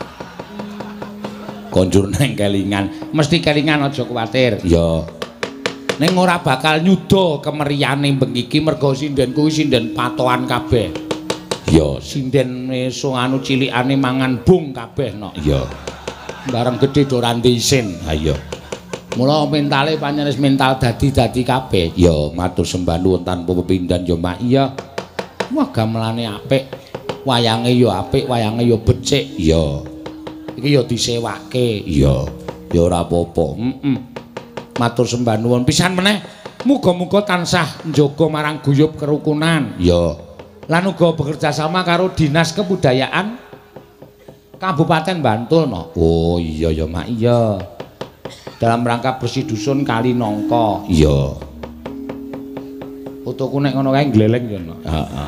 Konjur neng kelingan. Mesti kelingan aja kuwatir. Ya. Ning ora bakal nyuda kemeriane bengi iki merga sinden kuwi sinden patohan kabeh. Ya, sinden esuk anu cilikane mangan bung kabeh no. Ya. Bareng gedhe do ora isin. Ha iya. Mula mentale pancen wis mental dadi-dadi kabeh. Ya, matur sembah nuwun tanpa pepindhan ya, Mak. Iya. Wah gamelane apik. Wayange ya apik, wayange ya becik. Iya. Iki ya disewake. Iya. Ya ora apa-apa. Heeh. Matur sembah nuwun pisan meneh. Muga-muga tansah njaga marang guyub kerukunan. Ya. Lan uga bekerja sama karo Dinas Kebudayaan Kabupaten Bantul no. Oh iya ya, Mak. Iya. Dalam rangka bersih dusun Kalinangka. Iya. Fotoku nek ngono kae gleleng ya no. Heeh.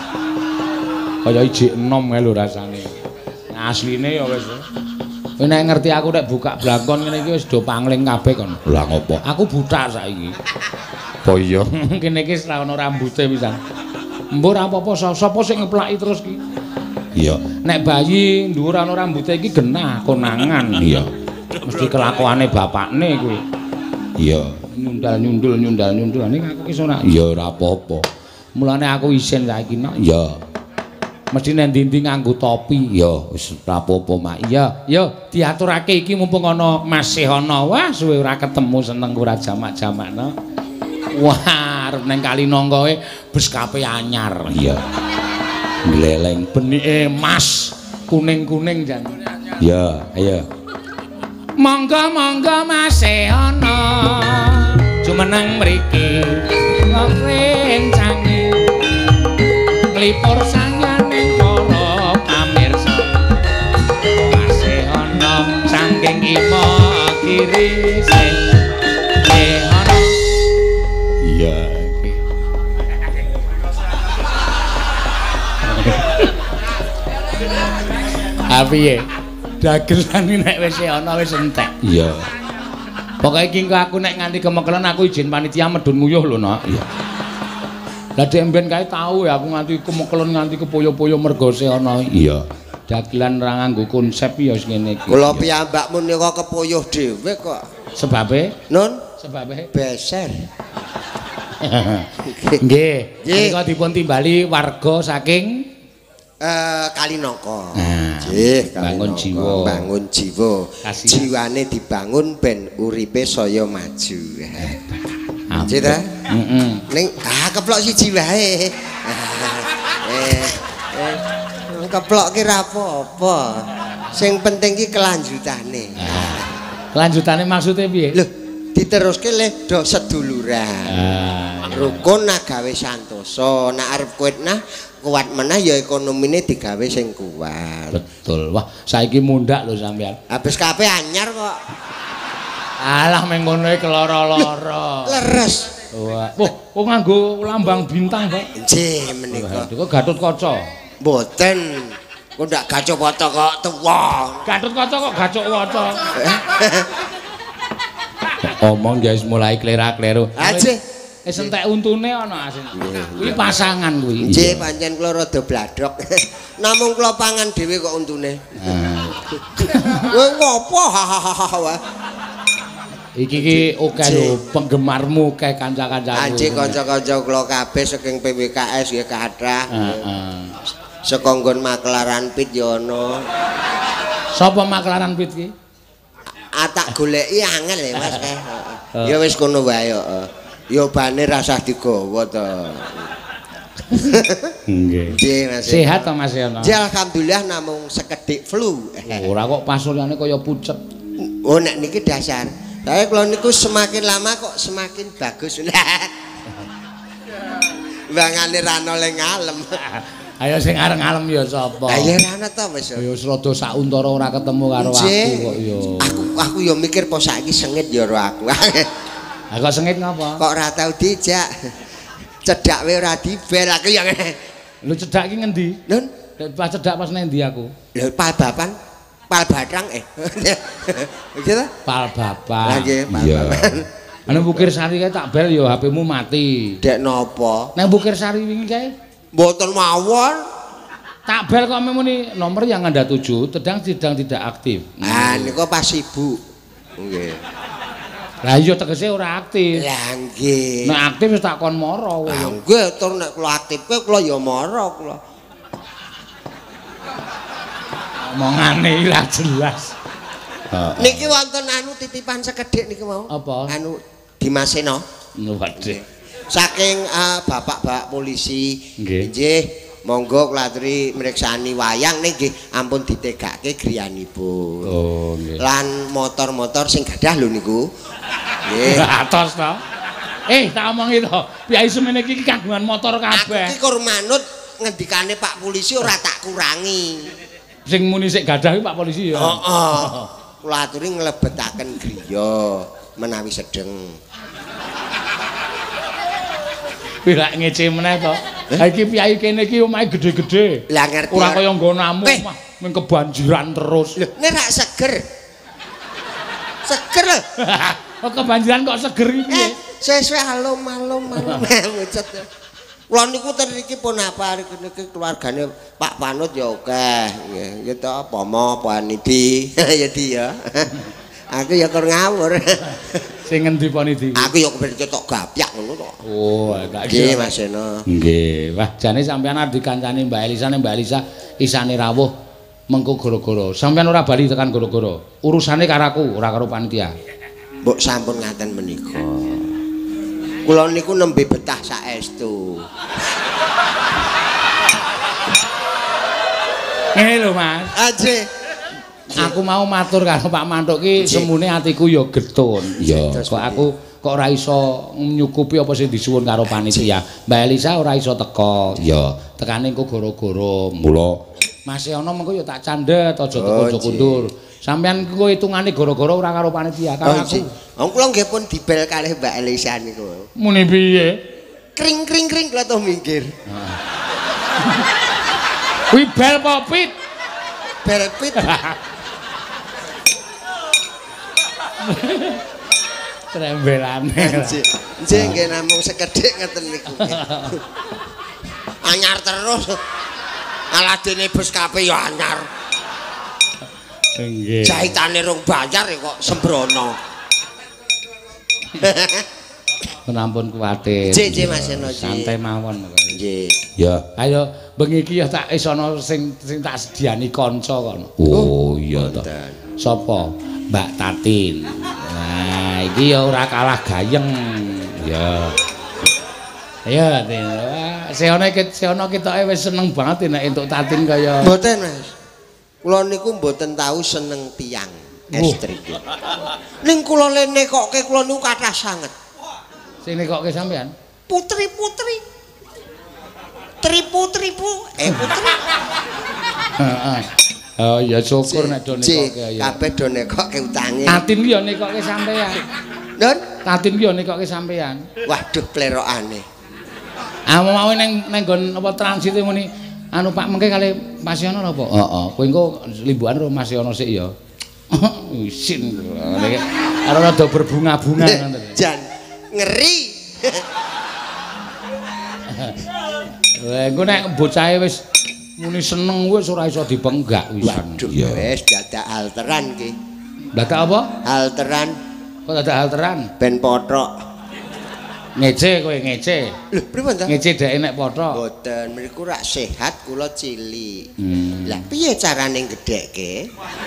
Kaya ijik enom kae lho rasane. Nah, asline ya wis. Kowe nek ngerti aku nek buka blangkon ngene iki wis do pangling kabeh kon. Lah ngopo? Aku buta saiki. Oh iya. Kene iki ora ono rambute pisan. Mbok ora apa-apa sapa sing ngeplaki terus ki. Iya. Nek bayi dhuwur ana rambute iki genah konangan. Iya. Mesti kelakuane bapakne kuwi. Iya. Nyundal-nyundul nyundal-nyundul ning aku ki ora. Ya ora apa-apa. Mulane aku isin saiki nok. Iya. Mesti nek ndi-ndi nganggo topi. Ya wis ora apa-apa, Mak. Iya, yo diaturake iki mumpung ana Mas Sehono. Wah, suwe ora ketemu seneng ora jamak-jamak no. Wah, arep nang Kalinangka kowe beskape anyar. Iya. Gleleng Benike emas kuning-kuning jan. Ya, ayo. Monggo-monggo Mas Sehono. Jumeneng mriki ngrencangi nglipur sangyaning para pamirsa. Mas Sehono saking ima kiri sing Sehono. Iya. Piye? Dagelan nek wis ana wis entek. Iya. Pokoke iki aku nek nganti kemekelen aku izin panitia medun nguyuh lho, Nok. Iya. Lah dek mben kae tau ya aku nganti kemekelen nganti kepoyo-poyo mergo ana. Iya. Dagelan ora nganggo konsep ya wis ngene iki. Kula piyambak menika kepuyuh dhewe kok. Sebabe? Nun, Sebabe beser. Nggih. Menika dipun timbali warga saking eh Kalinaka. Nggih, bangun jiwa. Bangun jiwa. Jiwane dibangun ben uripe saya maju. Nggih ta? Heeh. Ning ah keplok siji wae. Eh, eh keplok ki ra apa-apa. Sing penting ki kelanjutane. Kelanjutane maksudnya piye? Lho, diteruske le do seduluran. Ah, rukun nak gawe santosa, nak arep kuat nah kuat meneh ya ekonomine digawe sing kuat. Betul. Wah, saiki mundak lho sampean. Habis kabeh anyar kok. Alah meng ngono iki keloro-loro. Leres. Wah, oh, kok nganggo lambang bintang, Pak? Nggih, menika. Kok Gatotkaca? Mboten. Kok ndak Gacotkaca kok tuwa. Gatotkaca kok Gacotkaca. Omong guys mulai klera-kleru. Aje. Eh entek untune ana asin. Kuwi pasangan kuwi. Nggih, pancen kula rada bladok. Namung kula pangan dhewe kok untune. Kowe ngopo hahaha. Iki ki oke lho penggemarmu kae kanca-kancaku. Anjing kanca-kanca kula kabeh saking P W K S ya kathah. Heeh. Saka nggon Maklaran Pit ya ana. Sapa Maklaran Pit ki? Atak goleki angel ya Mas kae. Ya wis kono wae kok. Ya bane rasah digawa to. Nggih. Nggih Mas. Sehat to Mas Yono? Ya alhamdulillah namung sekedhik flu. Ora kok pasuryane kaya pucet. Oh nek niki dasar. Saya kalau niku semakin lama kok semakin bagus. Bangane rano leng ngalem. Ayo sing areng ngalem ya sapa? Ayo rano to wis. Ya wis rada sak untara ora ketemu karo aku kok ya. Aku aku ya mikir po saiki sengit ya karo aku. Lah kok sengit ngapa? Kok ora tau dijak. Cedak wae ora dibel aku ya. Lho cedak ki ngendi? Nun, pas cedak pas nang ndi aku? lho pal bapan, pal batrang eh. Gitu? Pal bapak. Lah nggih, pal bapan. Ana Bukir Sari kae tak bel ya H P-mu mati. Dek napa? Nang Bukir Sari wingi kae Mboten mawon. tak bel kok muni nomor yang Anda tuju sedang sedang tidak aktif. Ah niku pas sibuk. Nggih. Lah iya tegese ora aktif. Lah nggih. Nek aktif wis tak kon mara kowe. Ah nggih tur nek kula aktifke kula ya mara kula. Omongane lah jelas. Niki wonten anu titipan sekedhik niki mau. Apa? Anu Dimas Sena. Waduh. Saking uh, bapak-bapak polisi. Nggih. Nggih, monggo kula aturi mriksani wayang ning nggih ampun ditegake griyanipun. Oh, nggih. Lan motor-motor sing gadah lho niku. Nggih. Atos to. Eh, tak omongi to. Piyai semene iki kagungan motor kabeh. Aku iki kur manut ngendikane Pak Polisi ora tak kurangi. Sing muni sik gadah iki Pak Polisi ya. Heeh. Kula aturi nglebetaken griya menawi sedeng. Pilak ngece meneh to. Ha iki piyai kene iki omahe gedhe-gedhe. Lah ngerti. Ora kaya nggonamu Eh. mah mung kebanjiran terus. Lho, nek rak seger. Seger lho. Kok kebanjiran kok seger iki piye? Eh, sesuai alum-alum alum mucet. Kula niku teriki pun apa niki keluargane Pak Panut ya akeh. Nggih, ya to Pomo, Panidi, ya di ya. Aku ya kur ngawur. Sing ngendi Panidi? Aku ya kepen ketok gapyak ngono to. Oh, gak Nggih, Mas Sena. Nggih. Wah, jane sampean arep dikancani Mbak Elisa, Mbak Elisa isane rawuh mengko gara-gara. Sampean ora bali tekan gara-gara. Urusane karo aku, ora karo panitia. Mbok sampun ngaten menika. Kula niku nembe betah saestu. Ngene lho, Mas. Aje. Aku mau matur karo Pak Mantuk ki semune atiku ya getun. Ya, kok aku kok ora iso nyukupi apa sing disuwun karo panitia. Mbak Elisa ora iso teko. Ya, tekane engko gara-gara mula. Mas Yono mengko ya tak candhet aja teko kundur. Sampeyan engko hitungane gara-gara ora karo panitia karo aku. Wong kula nggih pun dibel kalih Mbak Elisa niku. Muni piye? Kring kring kring kula tuh minggir. Kuwi bel apa pit? Bel pit. Trembelane. Nggih nggih namung sekedhik ngeten niku. Anyar terus. Aladine bus kape ya anyar. Nggih. Jahitane rong bayar kok sembrono. Ampun kuwatir. Nggih, nggih Mas Seno. Santai mawon. Nggih. Ya, ayo bengi iki ya tak isono sing sing tak sediani kanca kono. Oh, iya to. Sapa? Mbak Tatin. Nah, iki ya ora kalah gayeng. Ya. Ya, Tin. Seone seone ketoke wis seneng banget nek entuk Tatin kaya. Mboten, Mas. Kula niku mboten tahu seneng tiyang estri. Ning kula le nekoke kula niku kathah sanget. Sing nekoke sampean? Putri-putri. Tripu-tripu, eh putri. Heeh. Oh ya syukur nek do nekoke ya. Kabeh do nekoke utange. Tatin ki ya nekoke sampean. Nun, Tatin ki ya nekoke sampean. waduh plerokane. Ah mau neng neng nggon apa transit muni anu Pak mengke kali Mas Yono apa? Heeh. Kowe engko limbukan karo Mas Yono sik ya. Isin. Karo rada berbunga-bunga ngoten. Jan ngeri. Lah engko nek bocahe wis muni seneng wis ora iso dipenggak wisan. Waduh wis dadak alteran ki. Dadak apa? Alteran. Kok dadak alteran? Ben pothok. Ngece kowe ngece. Lho, pripun ta? Ngece dek nek pothok. Mboten, mriku rak sehat kula cilik. Hmm. Lah piye carane gedhekke?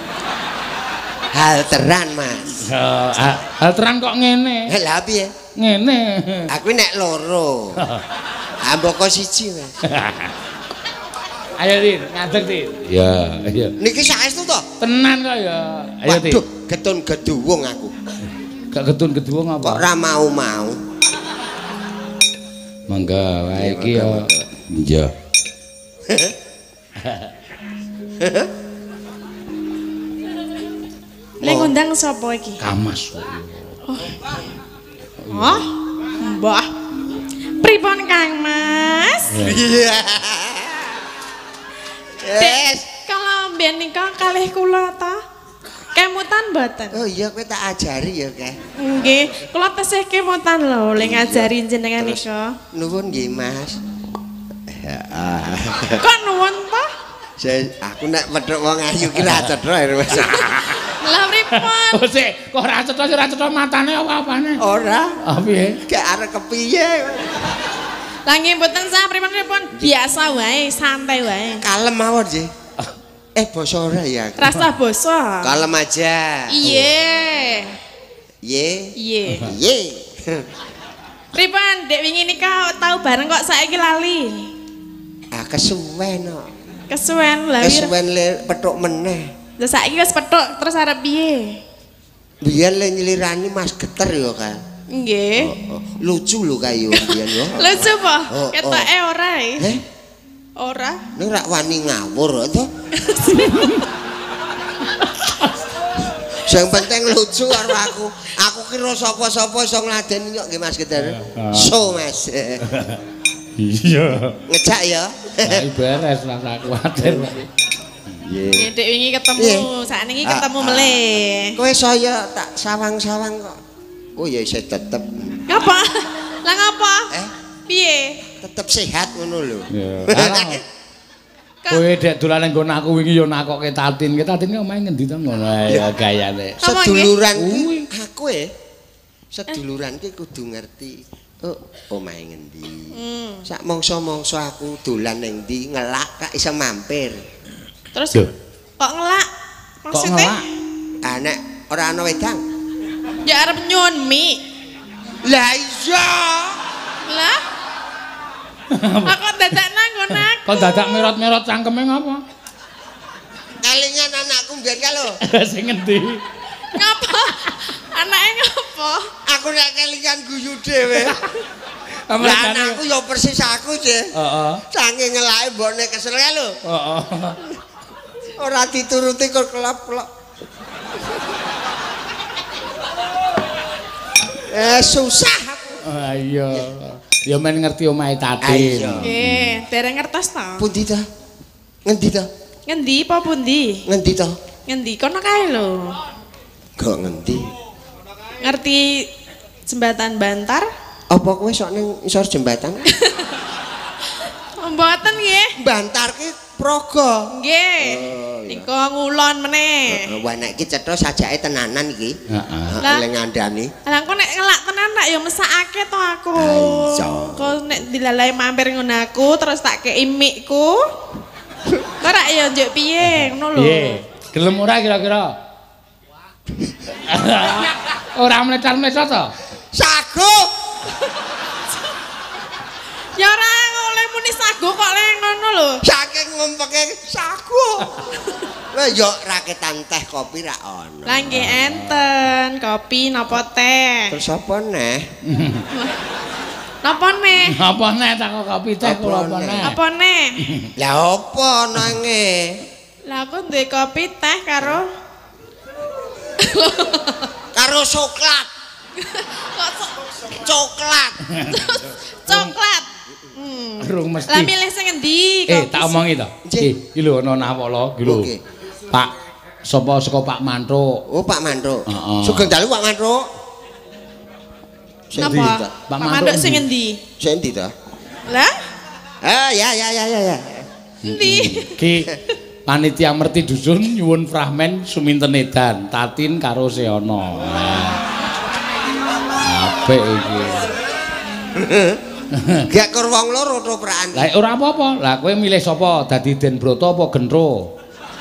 Halteran, Mas. Uh, halteran kok ngene? Lah piye? Ngene. Aku nek loro. Ah mboko siji, Mas. Ayo Din, ngadeg Din. Ya, iya. Niki saestu to? Tenan kok ya. Ayo Din. Waduh, getun geduwung aku. Gak getun-geduwung apa? Kok ora mau-mau. Mangga wae iki ya. Iya. Lek ngundang sapa iki? Kamas. Oh, Mbah. Pripun Kang Mas? Iya. Yes. Kalau mbiyen nika kalih kula ta? Kemutan mboten? Oh iya kowe tak ajari ya, Kak. Nggih, kula tesih kemutan lho le ngajari jenengan nika. Nuwun nggih, Mas. Kok nuwun ta? Saya aku nek medhok wong ayu ki ra cetha, Mas. Lah pripun? Oh sik, kok ora cetha ora cetha matane apa-apane? Ora. Ah piye? Gak arep kepiye. Lah nggih mboten sah pripun-pripun, biasa wae, santai wae. Kalem mawon, Ji. Eh basa ora ya? Rasa basa. Kalem aja. Iye. Ye. Iye. Ye. Pripun Dek wingi nika tau bareng kok saiki lali? Ah kesuwen kok. Kesuwen lha wir. Kesuwen le petuk meneh. Lah saiki wis pethuk terus arep piye? Biyen le nyelirani Mas Geter ya, Kak. Nggih. Oh, oh. Lucu lho kayu biyen yo. Lucu apa? Oh, Ketoke ora e. Heh, Ora. ning rak wani ngawur to. Sing penting lucu karo aku. Aku kira sapa-sapa iso ngladeni kok nggih Mas Geter. So, Mas. Iya. Ngejak ya. Lah beres lah sak kuwatir. Nggih, Dek wingi ketemu, sakniki ketemu meleh. Kowe saya tak sawang-sawang kok. Oh ya isih tetep. Ngapa? Lah ngapa? Eh, Piye? tetep sehat ngono lho. Ya. Kowe dek dolan nggon aku wingi ya nakoke Tatin. Ki Tatin ki omahe ngendi to ngono ae ya gayane. Seduluran ki aku e. Seduluran ki kudu ngerti. Oh, omahe ngendi. Hmm. Sak mangsa-mangsa aku dolan ning ndi ngelak kak iso mampir. Terus Duh. kok ngelak? Kok Maksudnya? ngelak? Ah nek ora ana wedang. Ya arep nyun mie. Lah iya. Lah? Aku dadak nang nggon aku. Kok dadak merot-merot cangkeme ngapa? Kalingan anakku mbiyen ka lho. Sing ngendi? Ngapa? Anake ngapa? Aku nek kelingan guyu dhewe. Lah anakku ya persis aku, Cih. Heeh. Saking ngelake mbokne kesel ka lho. Heeh. Ora dituruti kok kelap-kelop. Eh susah aku. Ah iya. Ya men ngerti omahe Tatin. Nggih, dereng ngertos to. Pundi ta? Ngendi ta? Ngendi apa pundi? Ngendi ta? Ngendi kono kae lho. Kok ngendi? Ngerti jembatan Bantar? Apa kowe sok ning isor jembatan? Mboten nggih. Bantar ki Praga. Nggih. Iko ngulon meneh. Wah nek iki cetha sajake tenanan iki. Heeh. Lah ngandani. Lah engko nek ngelak tenan tak ya mesakake to aku. Kok nek dilalahi mampir ngono aku terus tak kei mikku. Kok rak ya njuk piye ngono lho. Piye? Gelem ora kira-kira? Ora mlecar-mlecar to? Sago. Ya ora oleh muni sago kok le ngono lho. Saking ngumpeke sago. Lah yo raketan teh kopi ra ono. Lah nggih enten, kopi napa teh? Terus apa neh? Napa neh? Apa neh tak kopi teh kula apa neh? Apa neh? Lah apa nange? Lah aku duwe kopi teh karo karo coklat. kok Coklat. coklat. Hmm. Rung mesti. Lah milih sing endi? Eh, tak omongi to. Eh, iki lho ana nawala, iki lho. Pak sapa saka Pak Mantruk? Oh, Pak Mantruk. Heeh. Sugeng dalu Pak Mantruk. Napa? Pak Mantruk sing endi? Sing endi to? Lah? Ah, ya ya ya ya ya. Endi? Ki panitia merti dusun nyuwun fragmen suminten edan Tatin karo Seana. Apik iki. Gak kur wong loro toprakan. Lah ora apa-apa. Lah kowe milih sapa? Dadi Den Broto apa Gentro?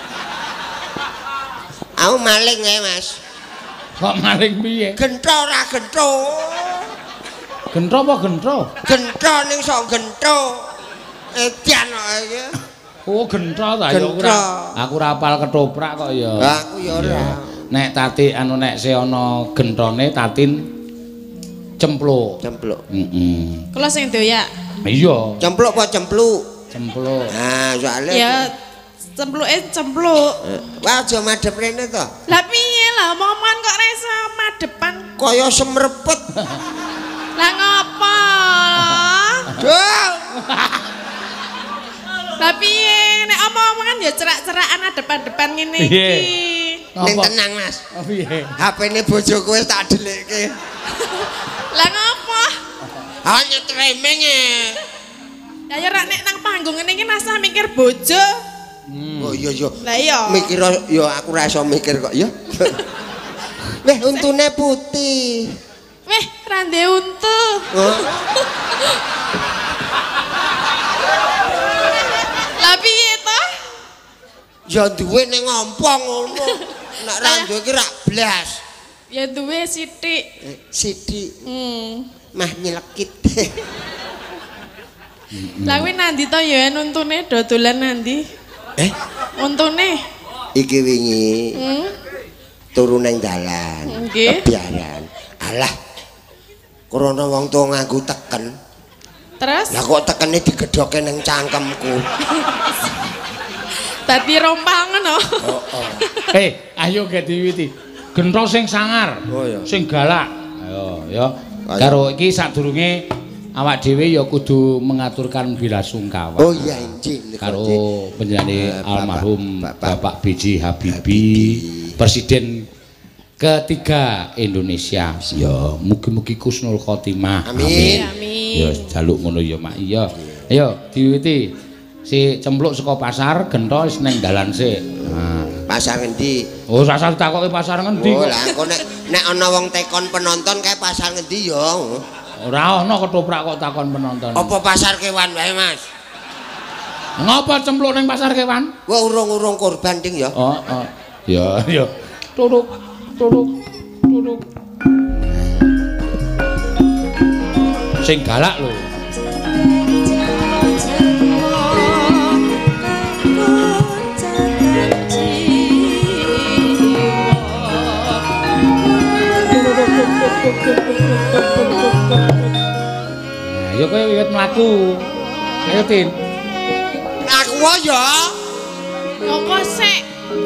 Aku maling ya, Mas. Kok maling piye? Gentro ora gentro. Gentro apa Gentro? Gentro ning sok gentro. Edian kok iki. Oh, Gentro ta ya ora. Aku ora apal ketoprak kok ya. Lah aku ya ora. Nek Tati anu nek Seana Gentrone Tatin cempluk. Cempluk. Heeh. Kula sing doyak. Iya. Cempluk apa cempluk? Cempluk. Nah, soalnya Ya cempluke cempluk. wah aja madhep rene to. Lah piye lah momongan kok resa madepan. Kaya semrepet. Lah ngapa? Duh. Lah piye nek omong-omongan ya cerak-cerakan depan-depan ngene iki. Ning tenang, Mas. Oh piye? H P-ne bojoku wis tak delekke. Lah ngapa? Hanya tremeng e. Ya ya rak nek nang panggung ngene iki rasa mikir bojo. Oh iya iya. Lah iya. Mikir ya aku ra iso mikir kok ya. Weh untune putih. Weh rande untu. Oh. Lah piye to? Ya duwe ning ompong ngono. Nek ra duwe iki ra blas. Ya duwe sithik. Eh, Sithik. Hmm. Mah nyelekit. Lah kuwi nandi to ya untune do dolan nandi? Eh, Untune. iki wingi Hmm. turu ning dalan. Nggih. Kebiaran. Alah. Krana wong tuwa nganggo teken. Terus Lah kok tekene digedhoke ning cangkemku. dadi rompang ngono. Eh, ayo ge diwiwiti. Gentro sing sangar. Oh iya. Sing galak. Ayo, ya. Karo iki sadurunge awak dhewe ya kudu mengaturkan belasungkawa. Oh iya injil. Karo panjenengane Eh, almarhum Bapak- Bapak B J Habibie, Presiden ketiga Indonesia. Ya, mugi-mugi kusnul khotimah. Amin. Amin. Ya jaluk ngono ya Mak. Iya. Ayo diwiwiti. Si cempluk saka pasar gento wis ning dalan sik. Nah. Pasar ngendi? Oh, sasal takoki pasar ngendi Oh, kok. lah engko nek nek ana wong tekon penonton kae pasar ngendi ya. Ora ana ketoprak kok takon penonton. Apa pasar kewan wae, Mas? Ngapa cempluk ning pasar kewan? Wah, urung-urung korban ding ya. Oh, oh. Ya, ya. Turuk, turuk, turuk. Sing galak lho. Ayo kowe wiwit mlaku. Ayo Tin. Aku wae ya. Ngoko sik.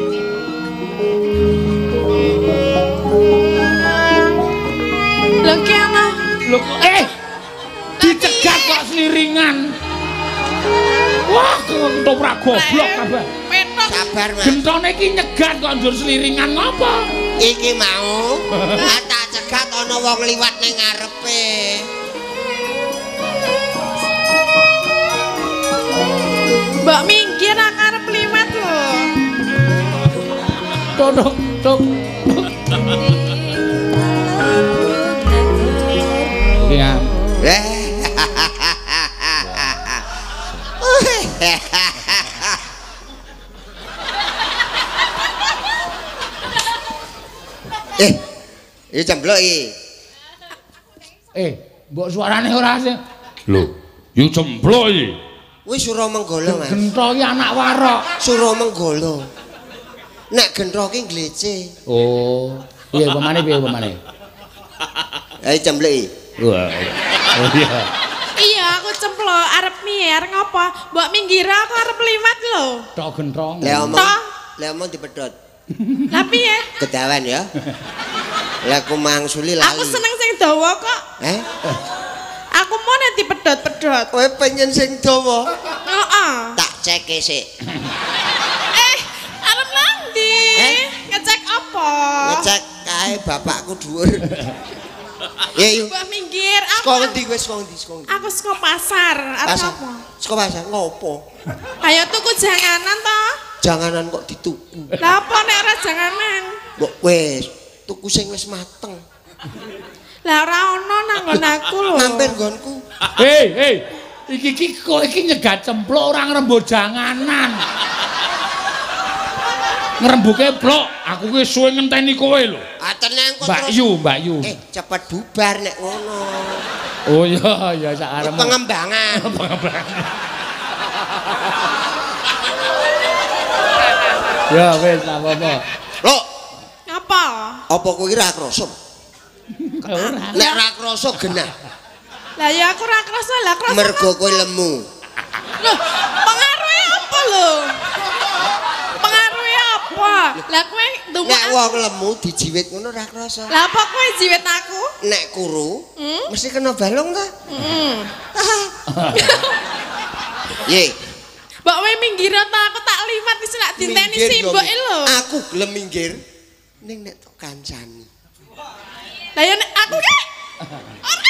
Lho ki ana. Lho eh dicegat kok sliringan. Wah, ketoprak goblok kabeh. Petok. Sabar, Mas. Gentone iki nyegat kok njur sliringan ngopo? Iki mau tak cegat ana wong liwat ning ngarepe. Mbak minggir ah tuk tuk tuk. Iya. Eh, iki jembloki. Eh, mbok suarane ora sing. Lho, yo jembloki. Wis Suramenggala, Mas. Gentho iki anak warok. Suramenggala. Nek gentho ki glece. Oh, piye pemane piye pemane? Ayo jembloki. Wah. Oh iya. Iya, aku cemplok arep piye arep ngopo? Mbok minggir aku arep liwat lho. Tok gentrong. Lah omong. Toh? Lah omong dipedhot. Lah piye? Kedawan ya. Lah aku mangsuli lali. Aku seneng sing dawa kok. Eh? Aku mau nek dipedhot-pedhot. Kowe pengen sing dawa? Heeh. Tak cek sik. Eh, arep nanti. Eh? Ngecek apa? Ngecek kae bapakku dhuwur. Ya yuk. Mbak minggir. Saka Aku ngendi wis saka ngendi saka ngendi? aku saka pasar. Arep Pasar. apa? Saka pasar ngopo? Ayo tuku janganan to. Janganan kok dituku. Lah apa nek ora janganan? Mbok wis tuku sing wis mateng. Lah ora ono nang nggon aku lho. Mampir nggonku. Hei, hei. Iki iki kok iki nyegat cemplok ora ngrembug janganan. Ngrembuke blok, aku ki suwe ngenteni kowe lho. Ah tenang kok Mbak terus. Yu, Mbak Yu. Eh, cepet bubar nek ngono. Oh iya, ya sak arepmu. Pengembangan. Ya wis apa-apa. Lho, Apa? apa kowe ra krasa? Ora. Nek ra krasa genah. Lah ya aku ora krasa lah krasa. Mergo kowe lemu. Loh, pengaruhe apa lho? Pengaruhe apa? Lah kowe ndumuk Nek wong lemu dijiwit ngono ra krasa. Lah apa kowe jiwit aku? Nek kuru Hmm? mesti kena balung ta? Heeh. Ye. Mbok kowe minggir ta aku tak liwat wis nak diteni minggir yo, simboke lho. Aku gelem minggir ning nek tok kancani. Lah ya nek aku ki ora.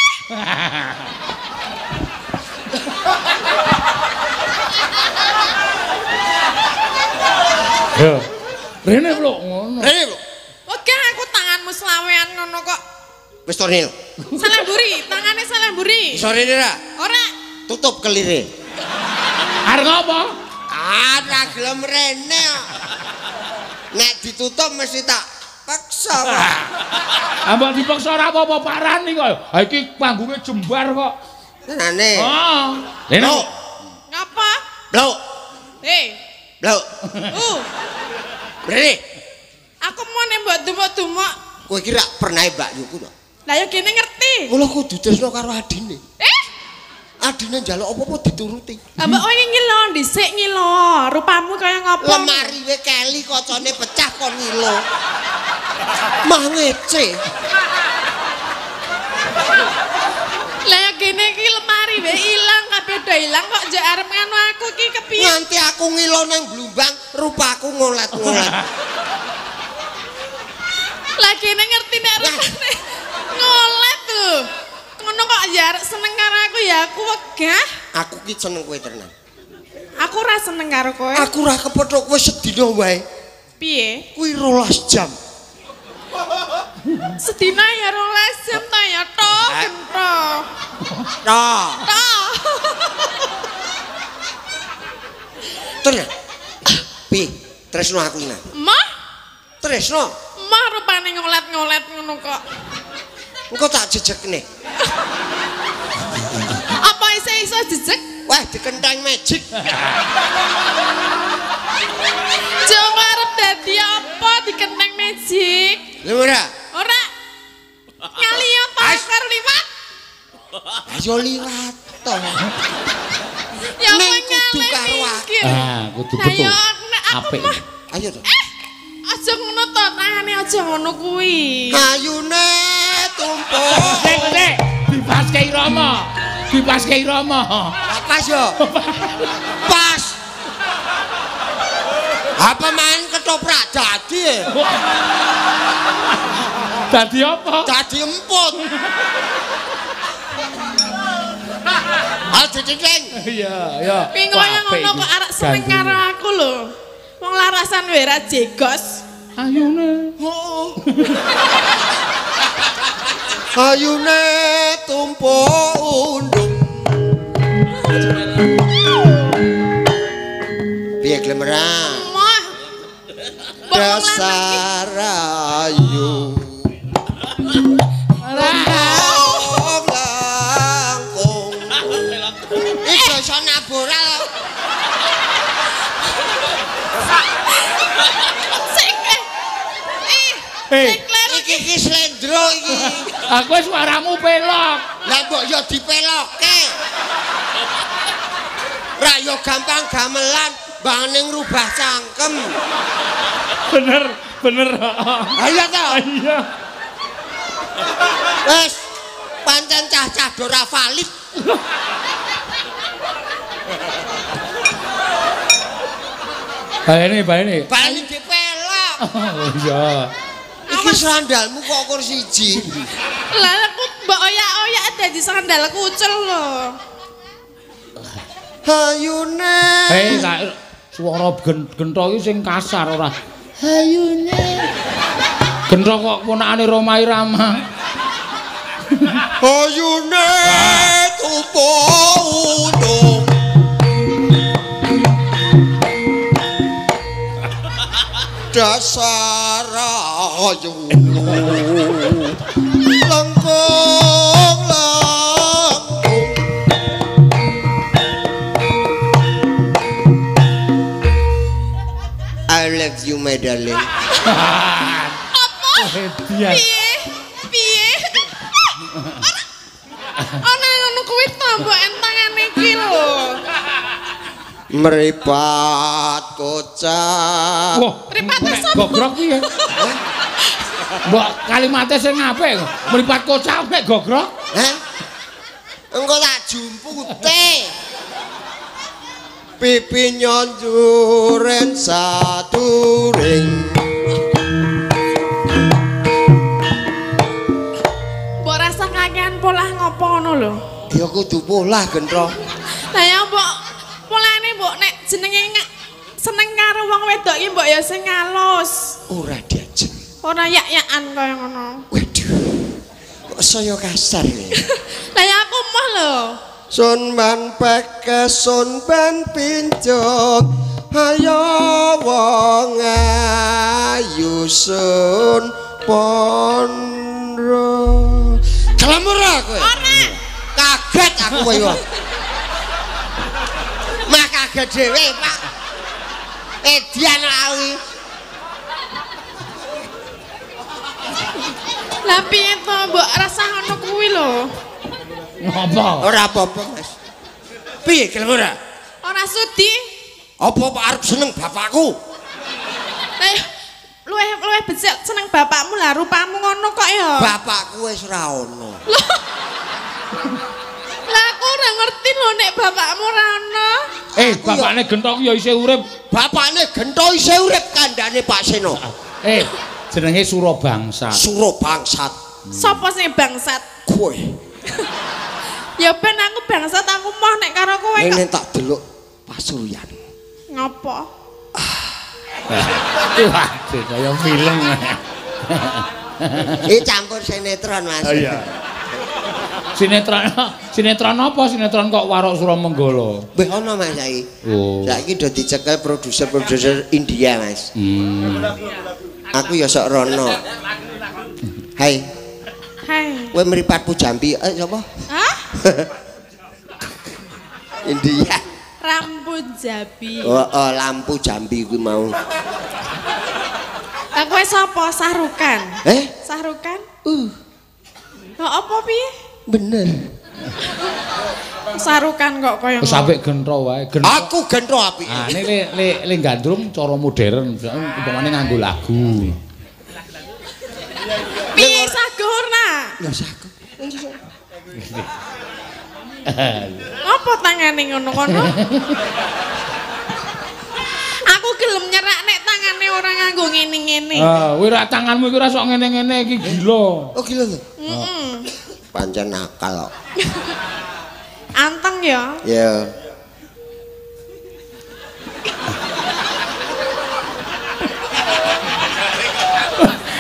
Ya. Rene lho ngono. Rene lho. Oke aku tanganmu selawean ngono kok. Wis to Nil. Salemburi, tangane salemburi. Iso rene ra? Ora. Tutup kelire. Arep ngopo? Ah, ra gelem rene. Nek ditutup mesti tak paksa kok. Ambek dipaksa ora apa-apa parani kok. Ha iki panggunge jembar kok. Tenane. Oh. Rene. Blok. Ngapa? Blok. Hei. Blok. Uh, Rene. aku mau nek mbok dumuk-dumuk. Kowe iki ra pernah Mbak Yuku to? Lah ya kene ngerti. Kula kudu tresno karo adine. Eh? Adine njaluk apa-apa dituruti. Lah mbok kowe ngilo dhisik ngilo. Rupamu kaya ngopo? Lemari we keli kocone pecah kon ngilo. Mah ngece. Lah ya kene iki lemari we ilang kabeh do ilang kok njek arep nganu aku iki kepiye? Nganti aku ngilo nang blumbang, rupaku ngolet-ngolet. Lah kene ngerti nek rupane ngolet lho. Ngono kok ya arek seneng karo aku ya aku wegah. Aku ki seneng kowe tenan. Aku ora seneng karo kowe. Aku ora kepethuk kowe sedina wae. Piye? Kuwi rolas jam. Sedina ya rolas jam ta ya tok gento. Tok. Tok. Tenan. Pi, tresno aku nang. Mah, Tresno. mah rupane ngolet-ngolet ngono kok. Engko tak jejekne. Apa iso-iso jejeg? Wah, dikenteng magic. Coba arep dadi apa dikenteng magic? Lha ora? Ora. Ngaliyo ta karo liwat? Ayo liwat to. Ya Ning kowe kudu ngalih karo aku. mikir. Ah, kudu Lah betul. ya nek aku Apik. mah Ayo to. eh aja ngono to, tangane aja ngono kuwi. Ayune tumpuk. Sik, sik. Dipaske irama. Dipaske irama. Pas yo. Pas. Apa main ketoprak dadi? Dadi apa? Dadi emput. Aja cicing. Iya, iya. Pingoyo ngono kok arek seneng karo aku lho. Wong larasan wae ra jegos. ayune. Oh. Ayune tumpuk undung. Piye Glemera? Mah. Dasar ayu. Langkung. Iki iso naboral. Sing Eh, iki iki slendro iki. aku suaramu pelok. Lah mbok yo dipelokke. Ra yo gampang gamelan bangane ngrubah cangkem. Bener, bener. Ayo to. Iya. Wes pancen cah-cah ora valid. Baene, baene. Bali dipelok. Oh iya. Iki sandalmu kok kur siji. Lah aku mbok oyak-oyak dadi sandal kucel lho. Hayune. Hei, suara gentho iki sing kasar ora. Hayune. Gentho kok ponakane Roma Irama. Hayune tumpuk undung. Dasar ayu. Lengkung lengkung. I love you my darling. Apa? Hediah. Piye? Piye? Ana ngono kuwi to mbok entangane iki lho. Meripat kocak. Wah, Mripat sapa? gogrok piye? Mbok kalimate sing apik kok. Mripat kocak mek gogrok. Hah? Engko tak jumpute. Pipi nyonjuren saturing. Mbok rasa kakean polah ngopo ngono lho. Ya kudu polah Gendro. Lah ya mbok polane mbok nek jenenge seneng karo wong wedok iki mbok ya sing halus. Ora diajeng. Ora yak-yakan kaya ngono. Waduh. Kok saya kasar ya? Lah ya aku mah lho. Sun ban peke sun ban pincuk. Hayo wong ayu sun pondro. Kelamur kowe. Ora. Kaget aku kowe. Mah kaget dhewe, Pak. Edian awi. Lah piye to mbok rasa ngono kuwi lho. Ngopo? Ora apa-apa, Mas. Piye gelem ora? Ora sudi. Apa Pak arep seneng bapakku? Lah luwih luwih becik seneng bapakmu lah rupamu ngono kok ya. Bapakku wis ora ono. Lah aku ora ngerti lho nek bapakmu ora ono. Eh, bapakne Gentok ya isih urip. Bapakne Gento isih urip kandhane Pak Seno. Eh, jenenge Surabangsa. Suro bangsat. Sopo sing bangsat? Kowe. Ya ben aku bangsat aku moh nek karo kowe kok. Nek tak delok Pasuryan. Ngopo? Waduh, kaya film. Iki campur sinetron, Mas. Oh iya. Sinetron sinetron apa? Sinetron kok Warok Suramanggala. Wis ono Mas saiki. Oh. Saiki do dicekel produser-produser India, Mas. Hmm. Aku ya sok rono. Hai. Hai. Kowe mripat Pujambi, eh sapa? Hah? India. Rambut Jabi. Oh, oh lampu Jambi kuwi mau. Lah kowe sapa? Sahrukan. Eh? Sahrukan? Uh, Lah apa piye? bener. Sarukan kok kaya Wis apik Gentro wae. Gentro. Aku Gentro apike. Ah, ini le le le gandrung cara modern, umpamane nganggo lagu. Piye sagurna? Ya saku. Apa tangane ngono-ngono? Aku gelem nyerak nek tangane ora nganggo ngene-ngene. Ah, kowe ra tanganmu iki ora sok ngene-ngene iki gila. Oh gila lho. Heeh. Pancen nakal kok. Anteng ya. Ya.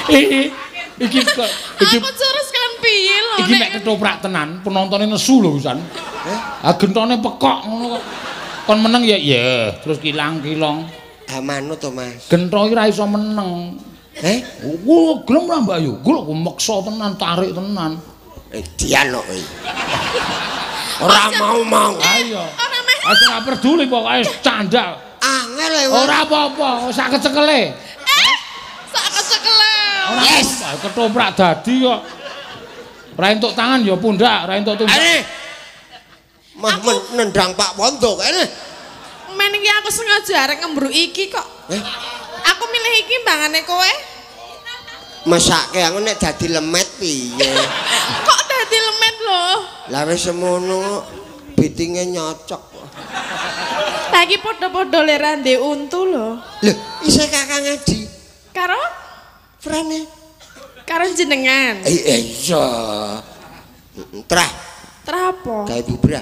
Iki kok iki Aku terus kan piye lho. Iki nek ketoprak tenan, penontonnya nesu lho pisan. Eh? Ah gentone pekok ngono kok. Kon meneng ya iya, terus kilang-kilong. Ah manut to, Mas. Gentho iki ra iso meneng. Eh? Ku gelem ra Mbak Ayu? Ku lho meksa tenan, tarik tenan. Eh dian kok iki. Ora mau-mau. Ayo. Wis ora peduli pokoke candal. Angel e. Ora apa-apa, sak kecekele. Eh, sak kecekele. Yes, ketoprak dadi kok. Ora entuk tangan ya pundak, ora entuk tumbak. Ane. Mah nendang Pak Wondo kene. Men iki aku sengaja arek ngembruk iki kok. Eh? Aku milih iki mbangane kowe. Mesake aku nek dadi lemet piye? Kok dadi lemet lho? Lah wis semono bitinge nyocok. Lah iki padha-padha lerande untu lho. Lho, isih Kakang Adi. Karo Frane. karo jenengan. Eh iya. Trah. Trah apa? Gawe bubrah.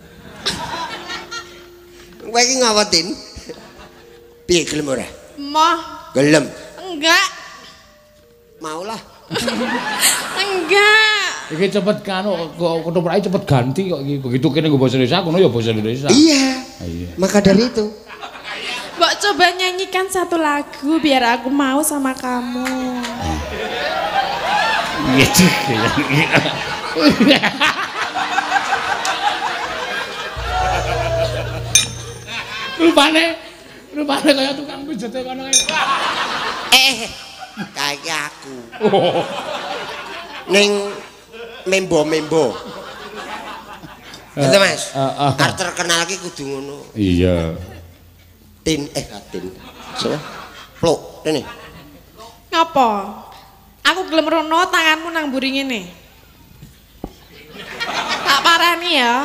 Kowe iki ngawetin. Piye gelem ora? Moh. Gelem. Enggak. Maulah. Enggak. Iki cepet kan kok ketoprake cepet ganti kok iki. Begitu kene nggo basa Indonesia, kono ya basa Indonesia. Iya. Iya. Maka dari itu. Mbok coba nyanyikan satu lagu biar aku mau sama kamu. Gitu. Rupane rupane kaya tukang pijete kono kae. Eh, kaya aku. Ning membo-membo. Itu Mas. Arep terkenal iki kudu ngono. Iya. Tin eh Tin. Sopo? Pluk, rene. Ngapa? Aku gelem rono tanganmu nang mburi ngene. Tak parani ya.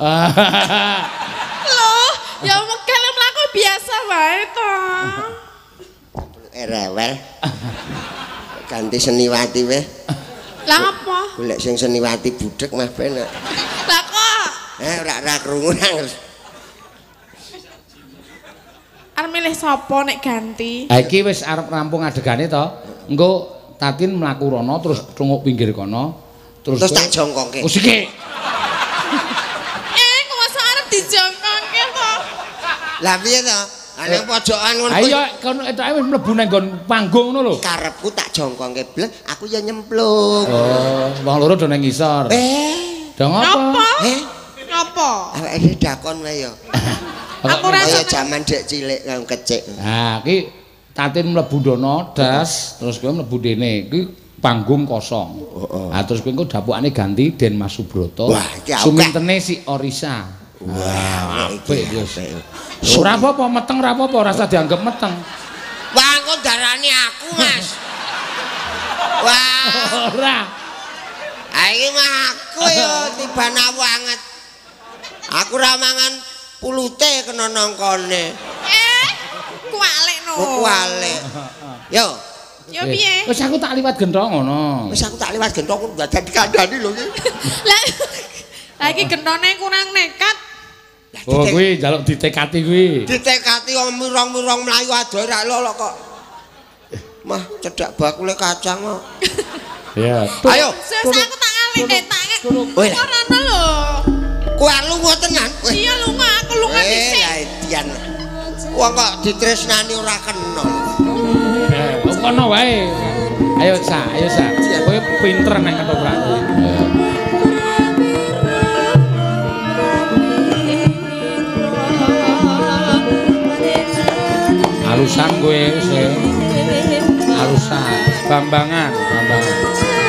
Loh, ya mekele mlaku biasa wae to. Eh rewel. Ganti Seniwati weh. Lah apa? Golek sing Seniwati budhek mah penak. Lah kok? Eh ora ora krungu nang. Arep milih sapa nek ganti? Ha iki wis arep rampung adegane to. Engko Tatin mlaku rono terus runguk pinggir kono. Terus Terus tak jongkongke. Oh siki. Eh, kok masa arep dijongkongke to? Lah piye to? Ana pojokan ngono. Ayo kono etoke wis mlebu nang nggon panggung ngono lho. Karepku tak jongkongke blek, aku ya nyemplung. Oh, wong loro do nang ngisor. Eh, Dong apa? Eh, Ngapa? awake dakon wae ya. Aku ora Kaya jaman dek cilik kang kecik. Nah, iki Tatin mlebu dono das, terus kowe mlebu dene. Iki panggung kosong. Nah, terus kowe engko dapukane ganti Den Mas Subroto. Wah, iki akeh. Sumintene si Orisa. Wah, apik ya. Ora apa-apa, meteng ora apa-apa, ora usah dianggap meteng. Wah, kok darani aku, Mas. Wah, Ora. ha iki mah aku ya tibana banget. Aku ra mangan pulute kena nangkone. Eh, kualik no. Kok kuale. Yo, Ya piye? Wis aku tak liwat gentong ngono. wis aku tak liwat gentong ndak dadi kandhani lho iki. Lah Lah iki gentone kurang nekat. Oh kuwi njaluk ditekati kuwi. Ditekati wong mirong-mirong mlayu adoh ra lho kok. Mah cedak bakule kacang kok. Ya. Ayo. Sus aku tak ngalih eh tak ngek. Woi. Ora ono lho. Kowe lunga tenan. Iya lunga aku lunga Eh, dhisik. ya Dian. Wong kok ditresnani ora kena. Eh, kono wae. Ayo Sa, ayo Sa. Kowe pinter nek ketoprak kuwi. Alusan kowe sih. Alusan, bambangan, bambangan.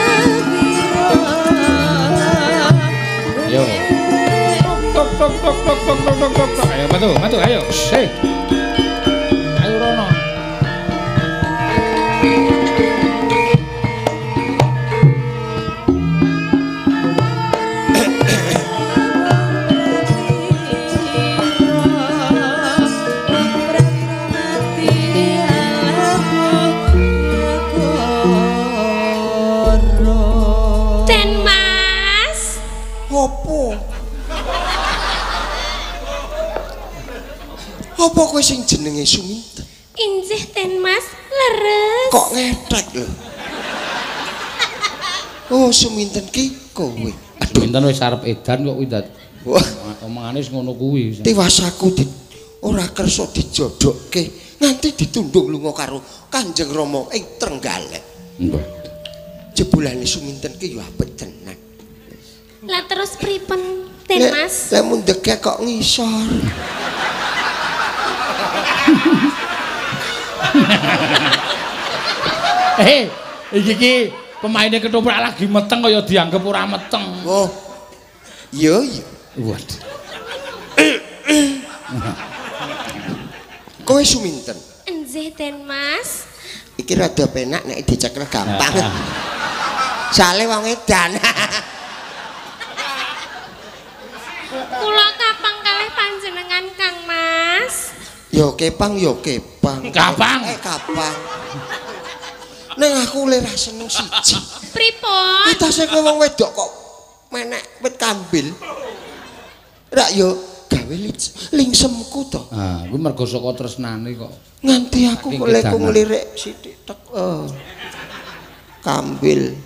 Yo. Tok tok tok tok tok tok tok tok tok. Ayo matu, matu, ayo. Hei. Ayo rono. Den Mas. Opo? Apa kowe sing jenenge Suminten? Injih Den Mas, leres. Kok ngetek lho. Oh, suminten ki kowe. Suminten wis arep edan kok kuwi dat. Wah, omongane wis ngono kuwi. Tiwasaku di ora kersa dijodokke nganti ditundung lunga karo Kanjeng Rama ing Trenggalek. Nggih. Jebulane suminten ki yo apik tenan. Lah terus pripun, Den Mas? Lah mundheke kok ngisor. Eh, iki ki pemaine ketoprak lagi meteng kaya dianggep ora meteng. Oh. Iya, iya. Waduh. Kowe suminten. Nggih, Den Mas. Iki rada penak nek dicekel gampang. Sale wong edan. Kula kapang kalih panjenengan Kang Mas. Yo kepang yo kepang. Kapang. Eh kapang. Neng aku le ra seneng siji. Pripun? Itase kowe wong wedok kok menek wit kambil. Ra yo gawe lingsemku to. Ah, kuwi mergo saka tresnane kok. Nganti aku kok lek nglirik sithik tek. Oh. Kambil.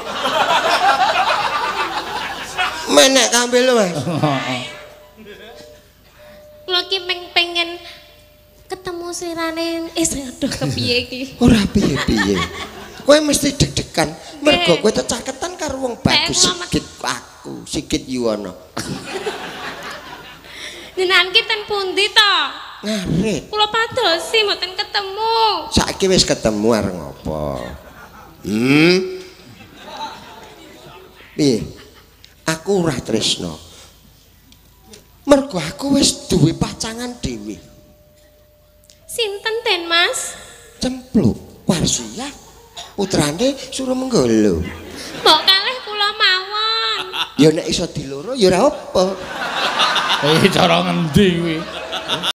Menek kambil lho, Mas. Kula ki pengen ketemu slirane eh aduh kepiye iki. Ora piye-piye. Kowe mesti deg-degan mergo kowe tecaketan karo wong bagus sikit aku, sikit Yuwono. Jenengan ki ten pundi to? Ngarit. Kula padosi mboten ketemu. Saiki wis ketemu areng apa? Hmm. Piye? Aku ora tresno. Mergo aku wis duwe pacangan dhewe. Sinten Den Mas? Cempluk Warsia. Putrane Surumenggala. Mbok kalih kula mawon. Ya nek iso diloro ya ora apa. Eh cara ngendi kuwi?